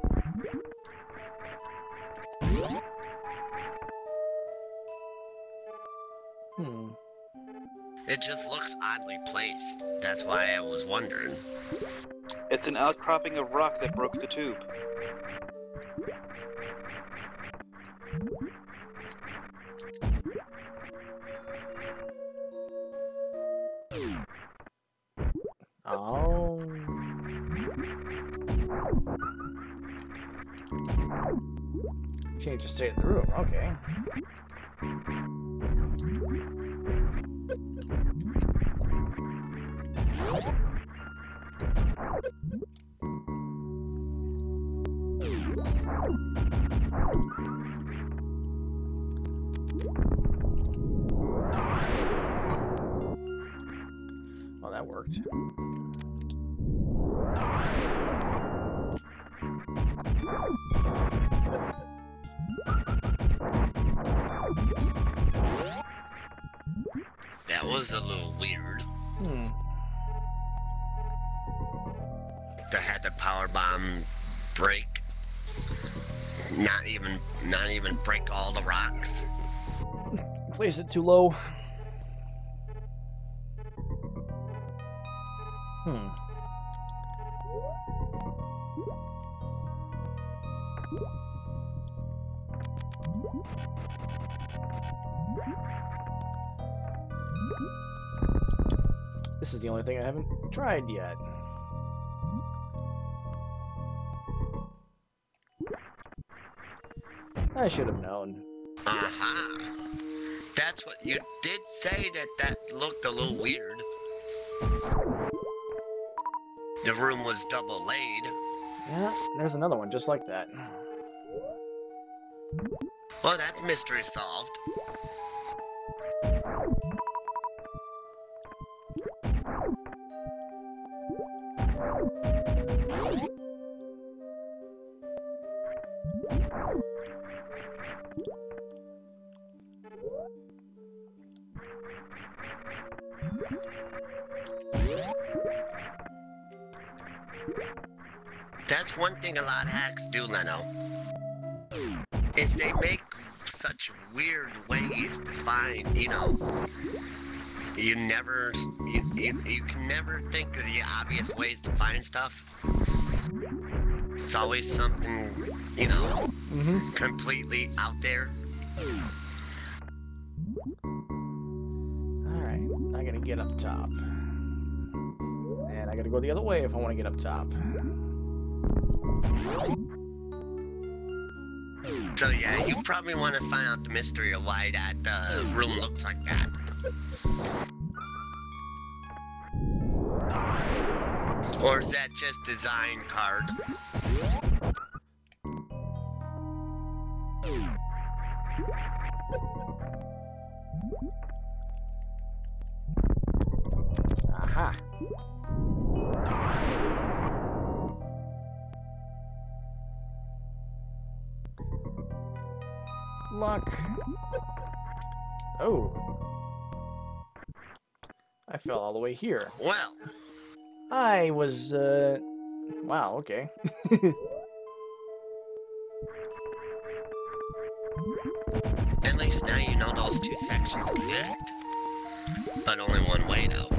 Hmm. It just looks oddly placed. That's why I was wondering. It's an outcropping of rock that broke the tube. Oh. Change the state of the room. Okay. Well, that worked. That was a little weird. Hmm. To have the power bomb break. Not even, not even break all the rocks. Place it too low. Hmm. This is the only thing I haven't tried yet. I should have known. Uh-huh. That's what you did say, that that looked a little weird. The room was double laid. Yeah, there's another one just like that. Well, that mystery solved. That's one thing a lot of hacks do, Leno. Is they make such weird ways to find, you know, you never, you, you, you can never think of the obvious ways to find stuff. It's always something, you know, Mm-hmm. completely out there. Alright, I gotta get up top. And I gotta go the other way if I want to get up top. So yeah, you probably want to find out the mystery of why that uh, room looks like that. Or is that just design card? Aha. Luck. Oh. I fell all the way here. Well, I was, uh... Wow, okay. at least now you know those two sections connect. But only one way, though.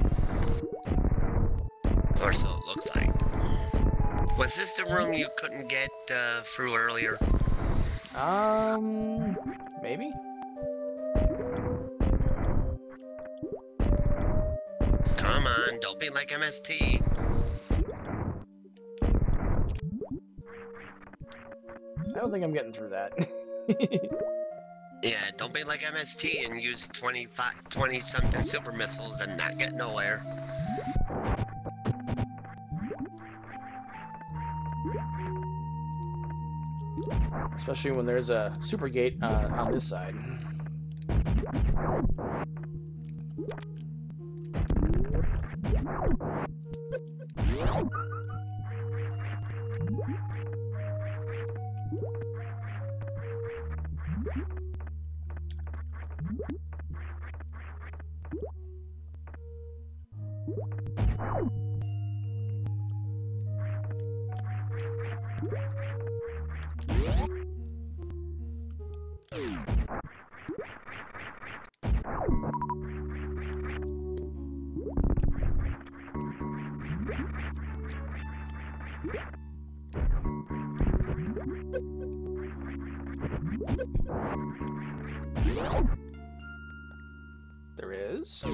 Or so it looks like. Was this the room you couldn't get uh, through earlier? Um... Maybe? Come on, don't be like M S T. I don't think I'm getting through that. Yeah, don't be like M S T and use twenty-five, twenty something super missiles and not get nowhere. Especially when there's a super gate uh, on this side. There is.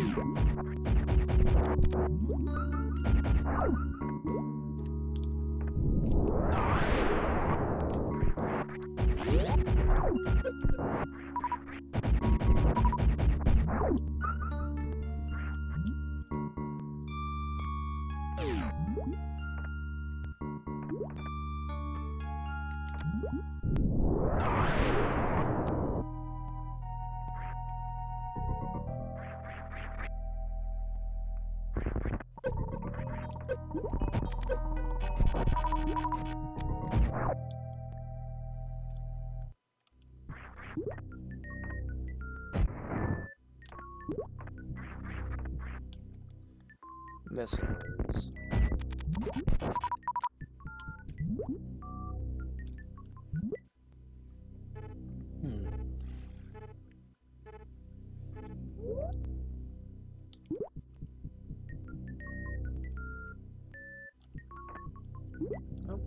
Missiles. Hmm. Oh.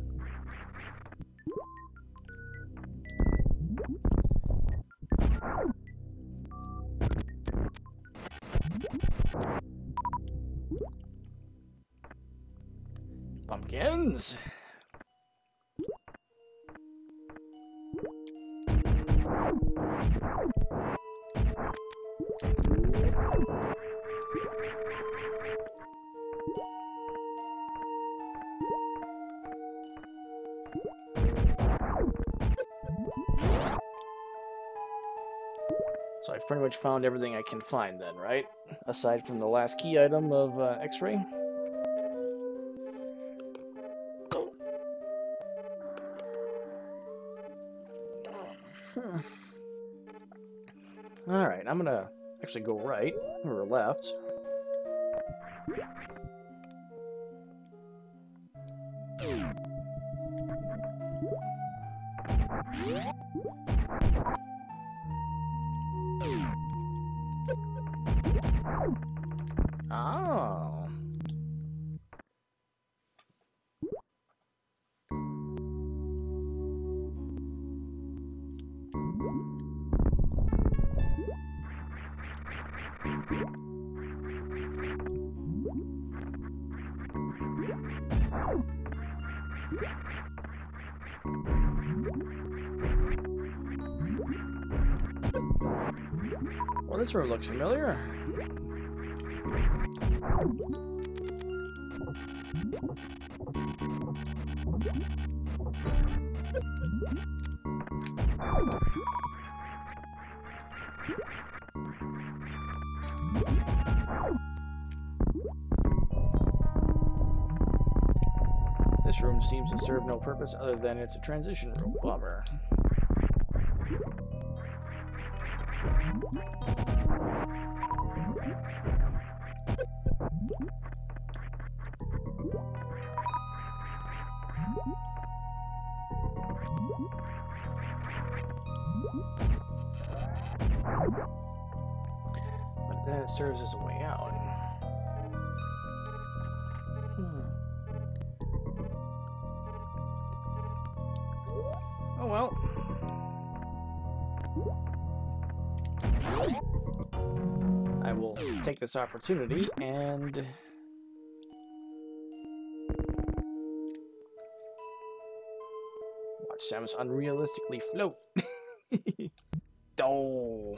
Pumpkins. So I've pretty much found everything I can find then, right? Aside from the last key item of uh, X-ray. Hmm. Alright, I'm gonna actually go right, or left. Oh. Well, this room looks familiar. room seems to serve no purpose other than it's a transition room. Bummer. But then it serves as a way out. Hmm. Oh well. I will take this opportunity and watch Samus unrealistically float. Oh.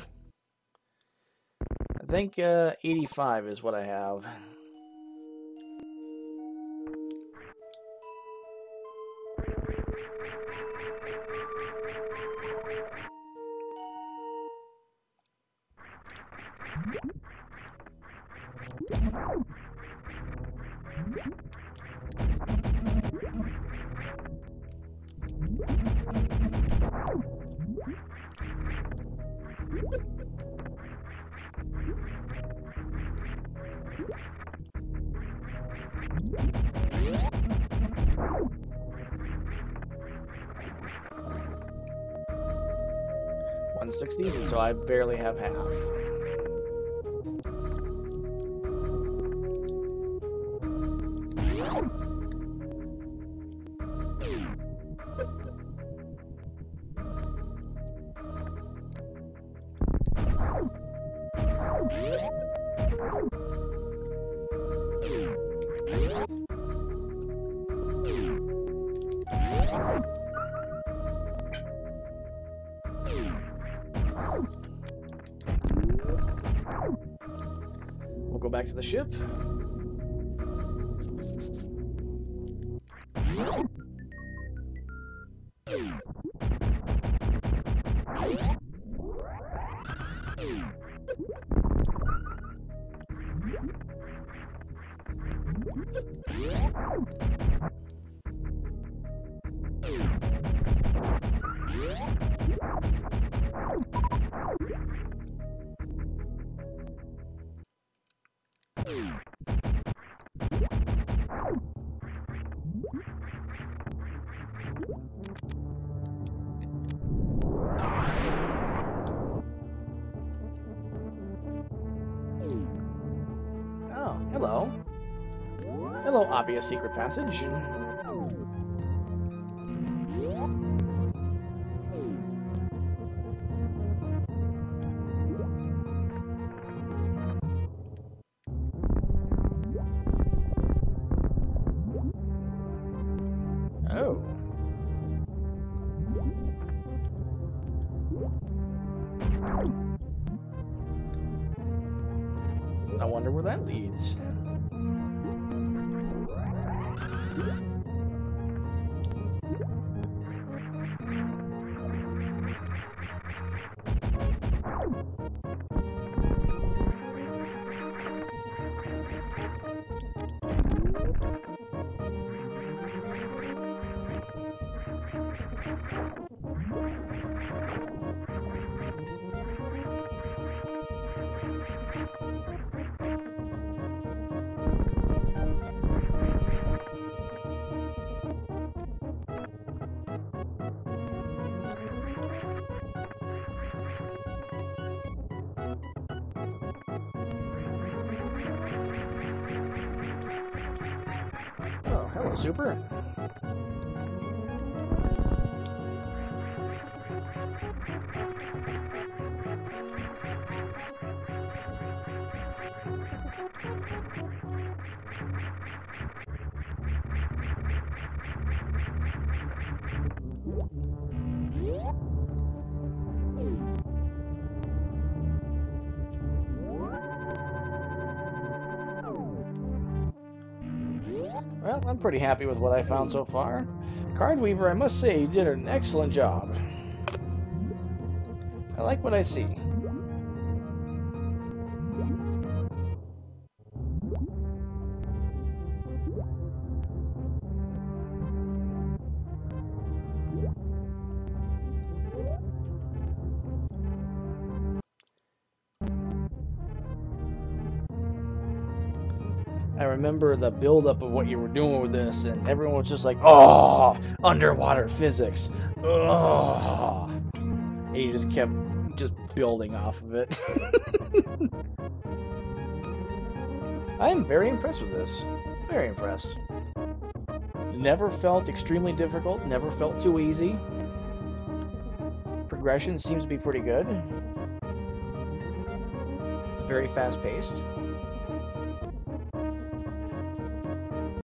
I think uh, eighty-five is what I have. one sixty, so I barely have half. We'll go back to the ship. Oh, hello. Hello, obvious secret passage. Oh. I wonder where that leads. Oh, hello, Super. Well, I'm pretty happy with what I found so far. Cardweaver, I must say, you did an excellent job. I like what I see. I remember the buildup of what you were doing with this, and everyone was just like, "Oh, underwater physics, oh," and you just kept just building off of it. I am very impressed with this. Very impressed. Never felt extremely difficult. Never felt too easy. Progression seems to be pretty good. Very fast-paced.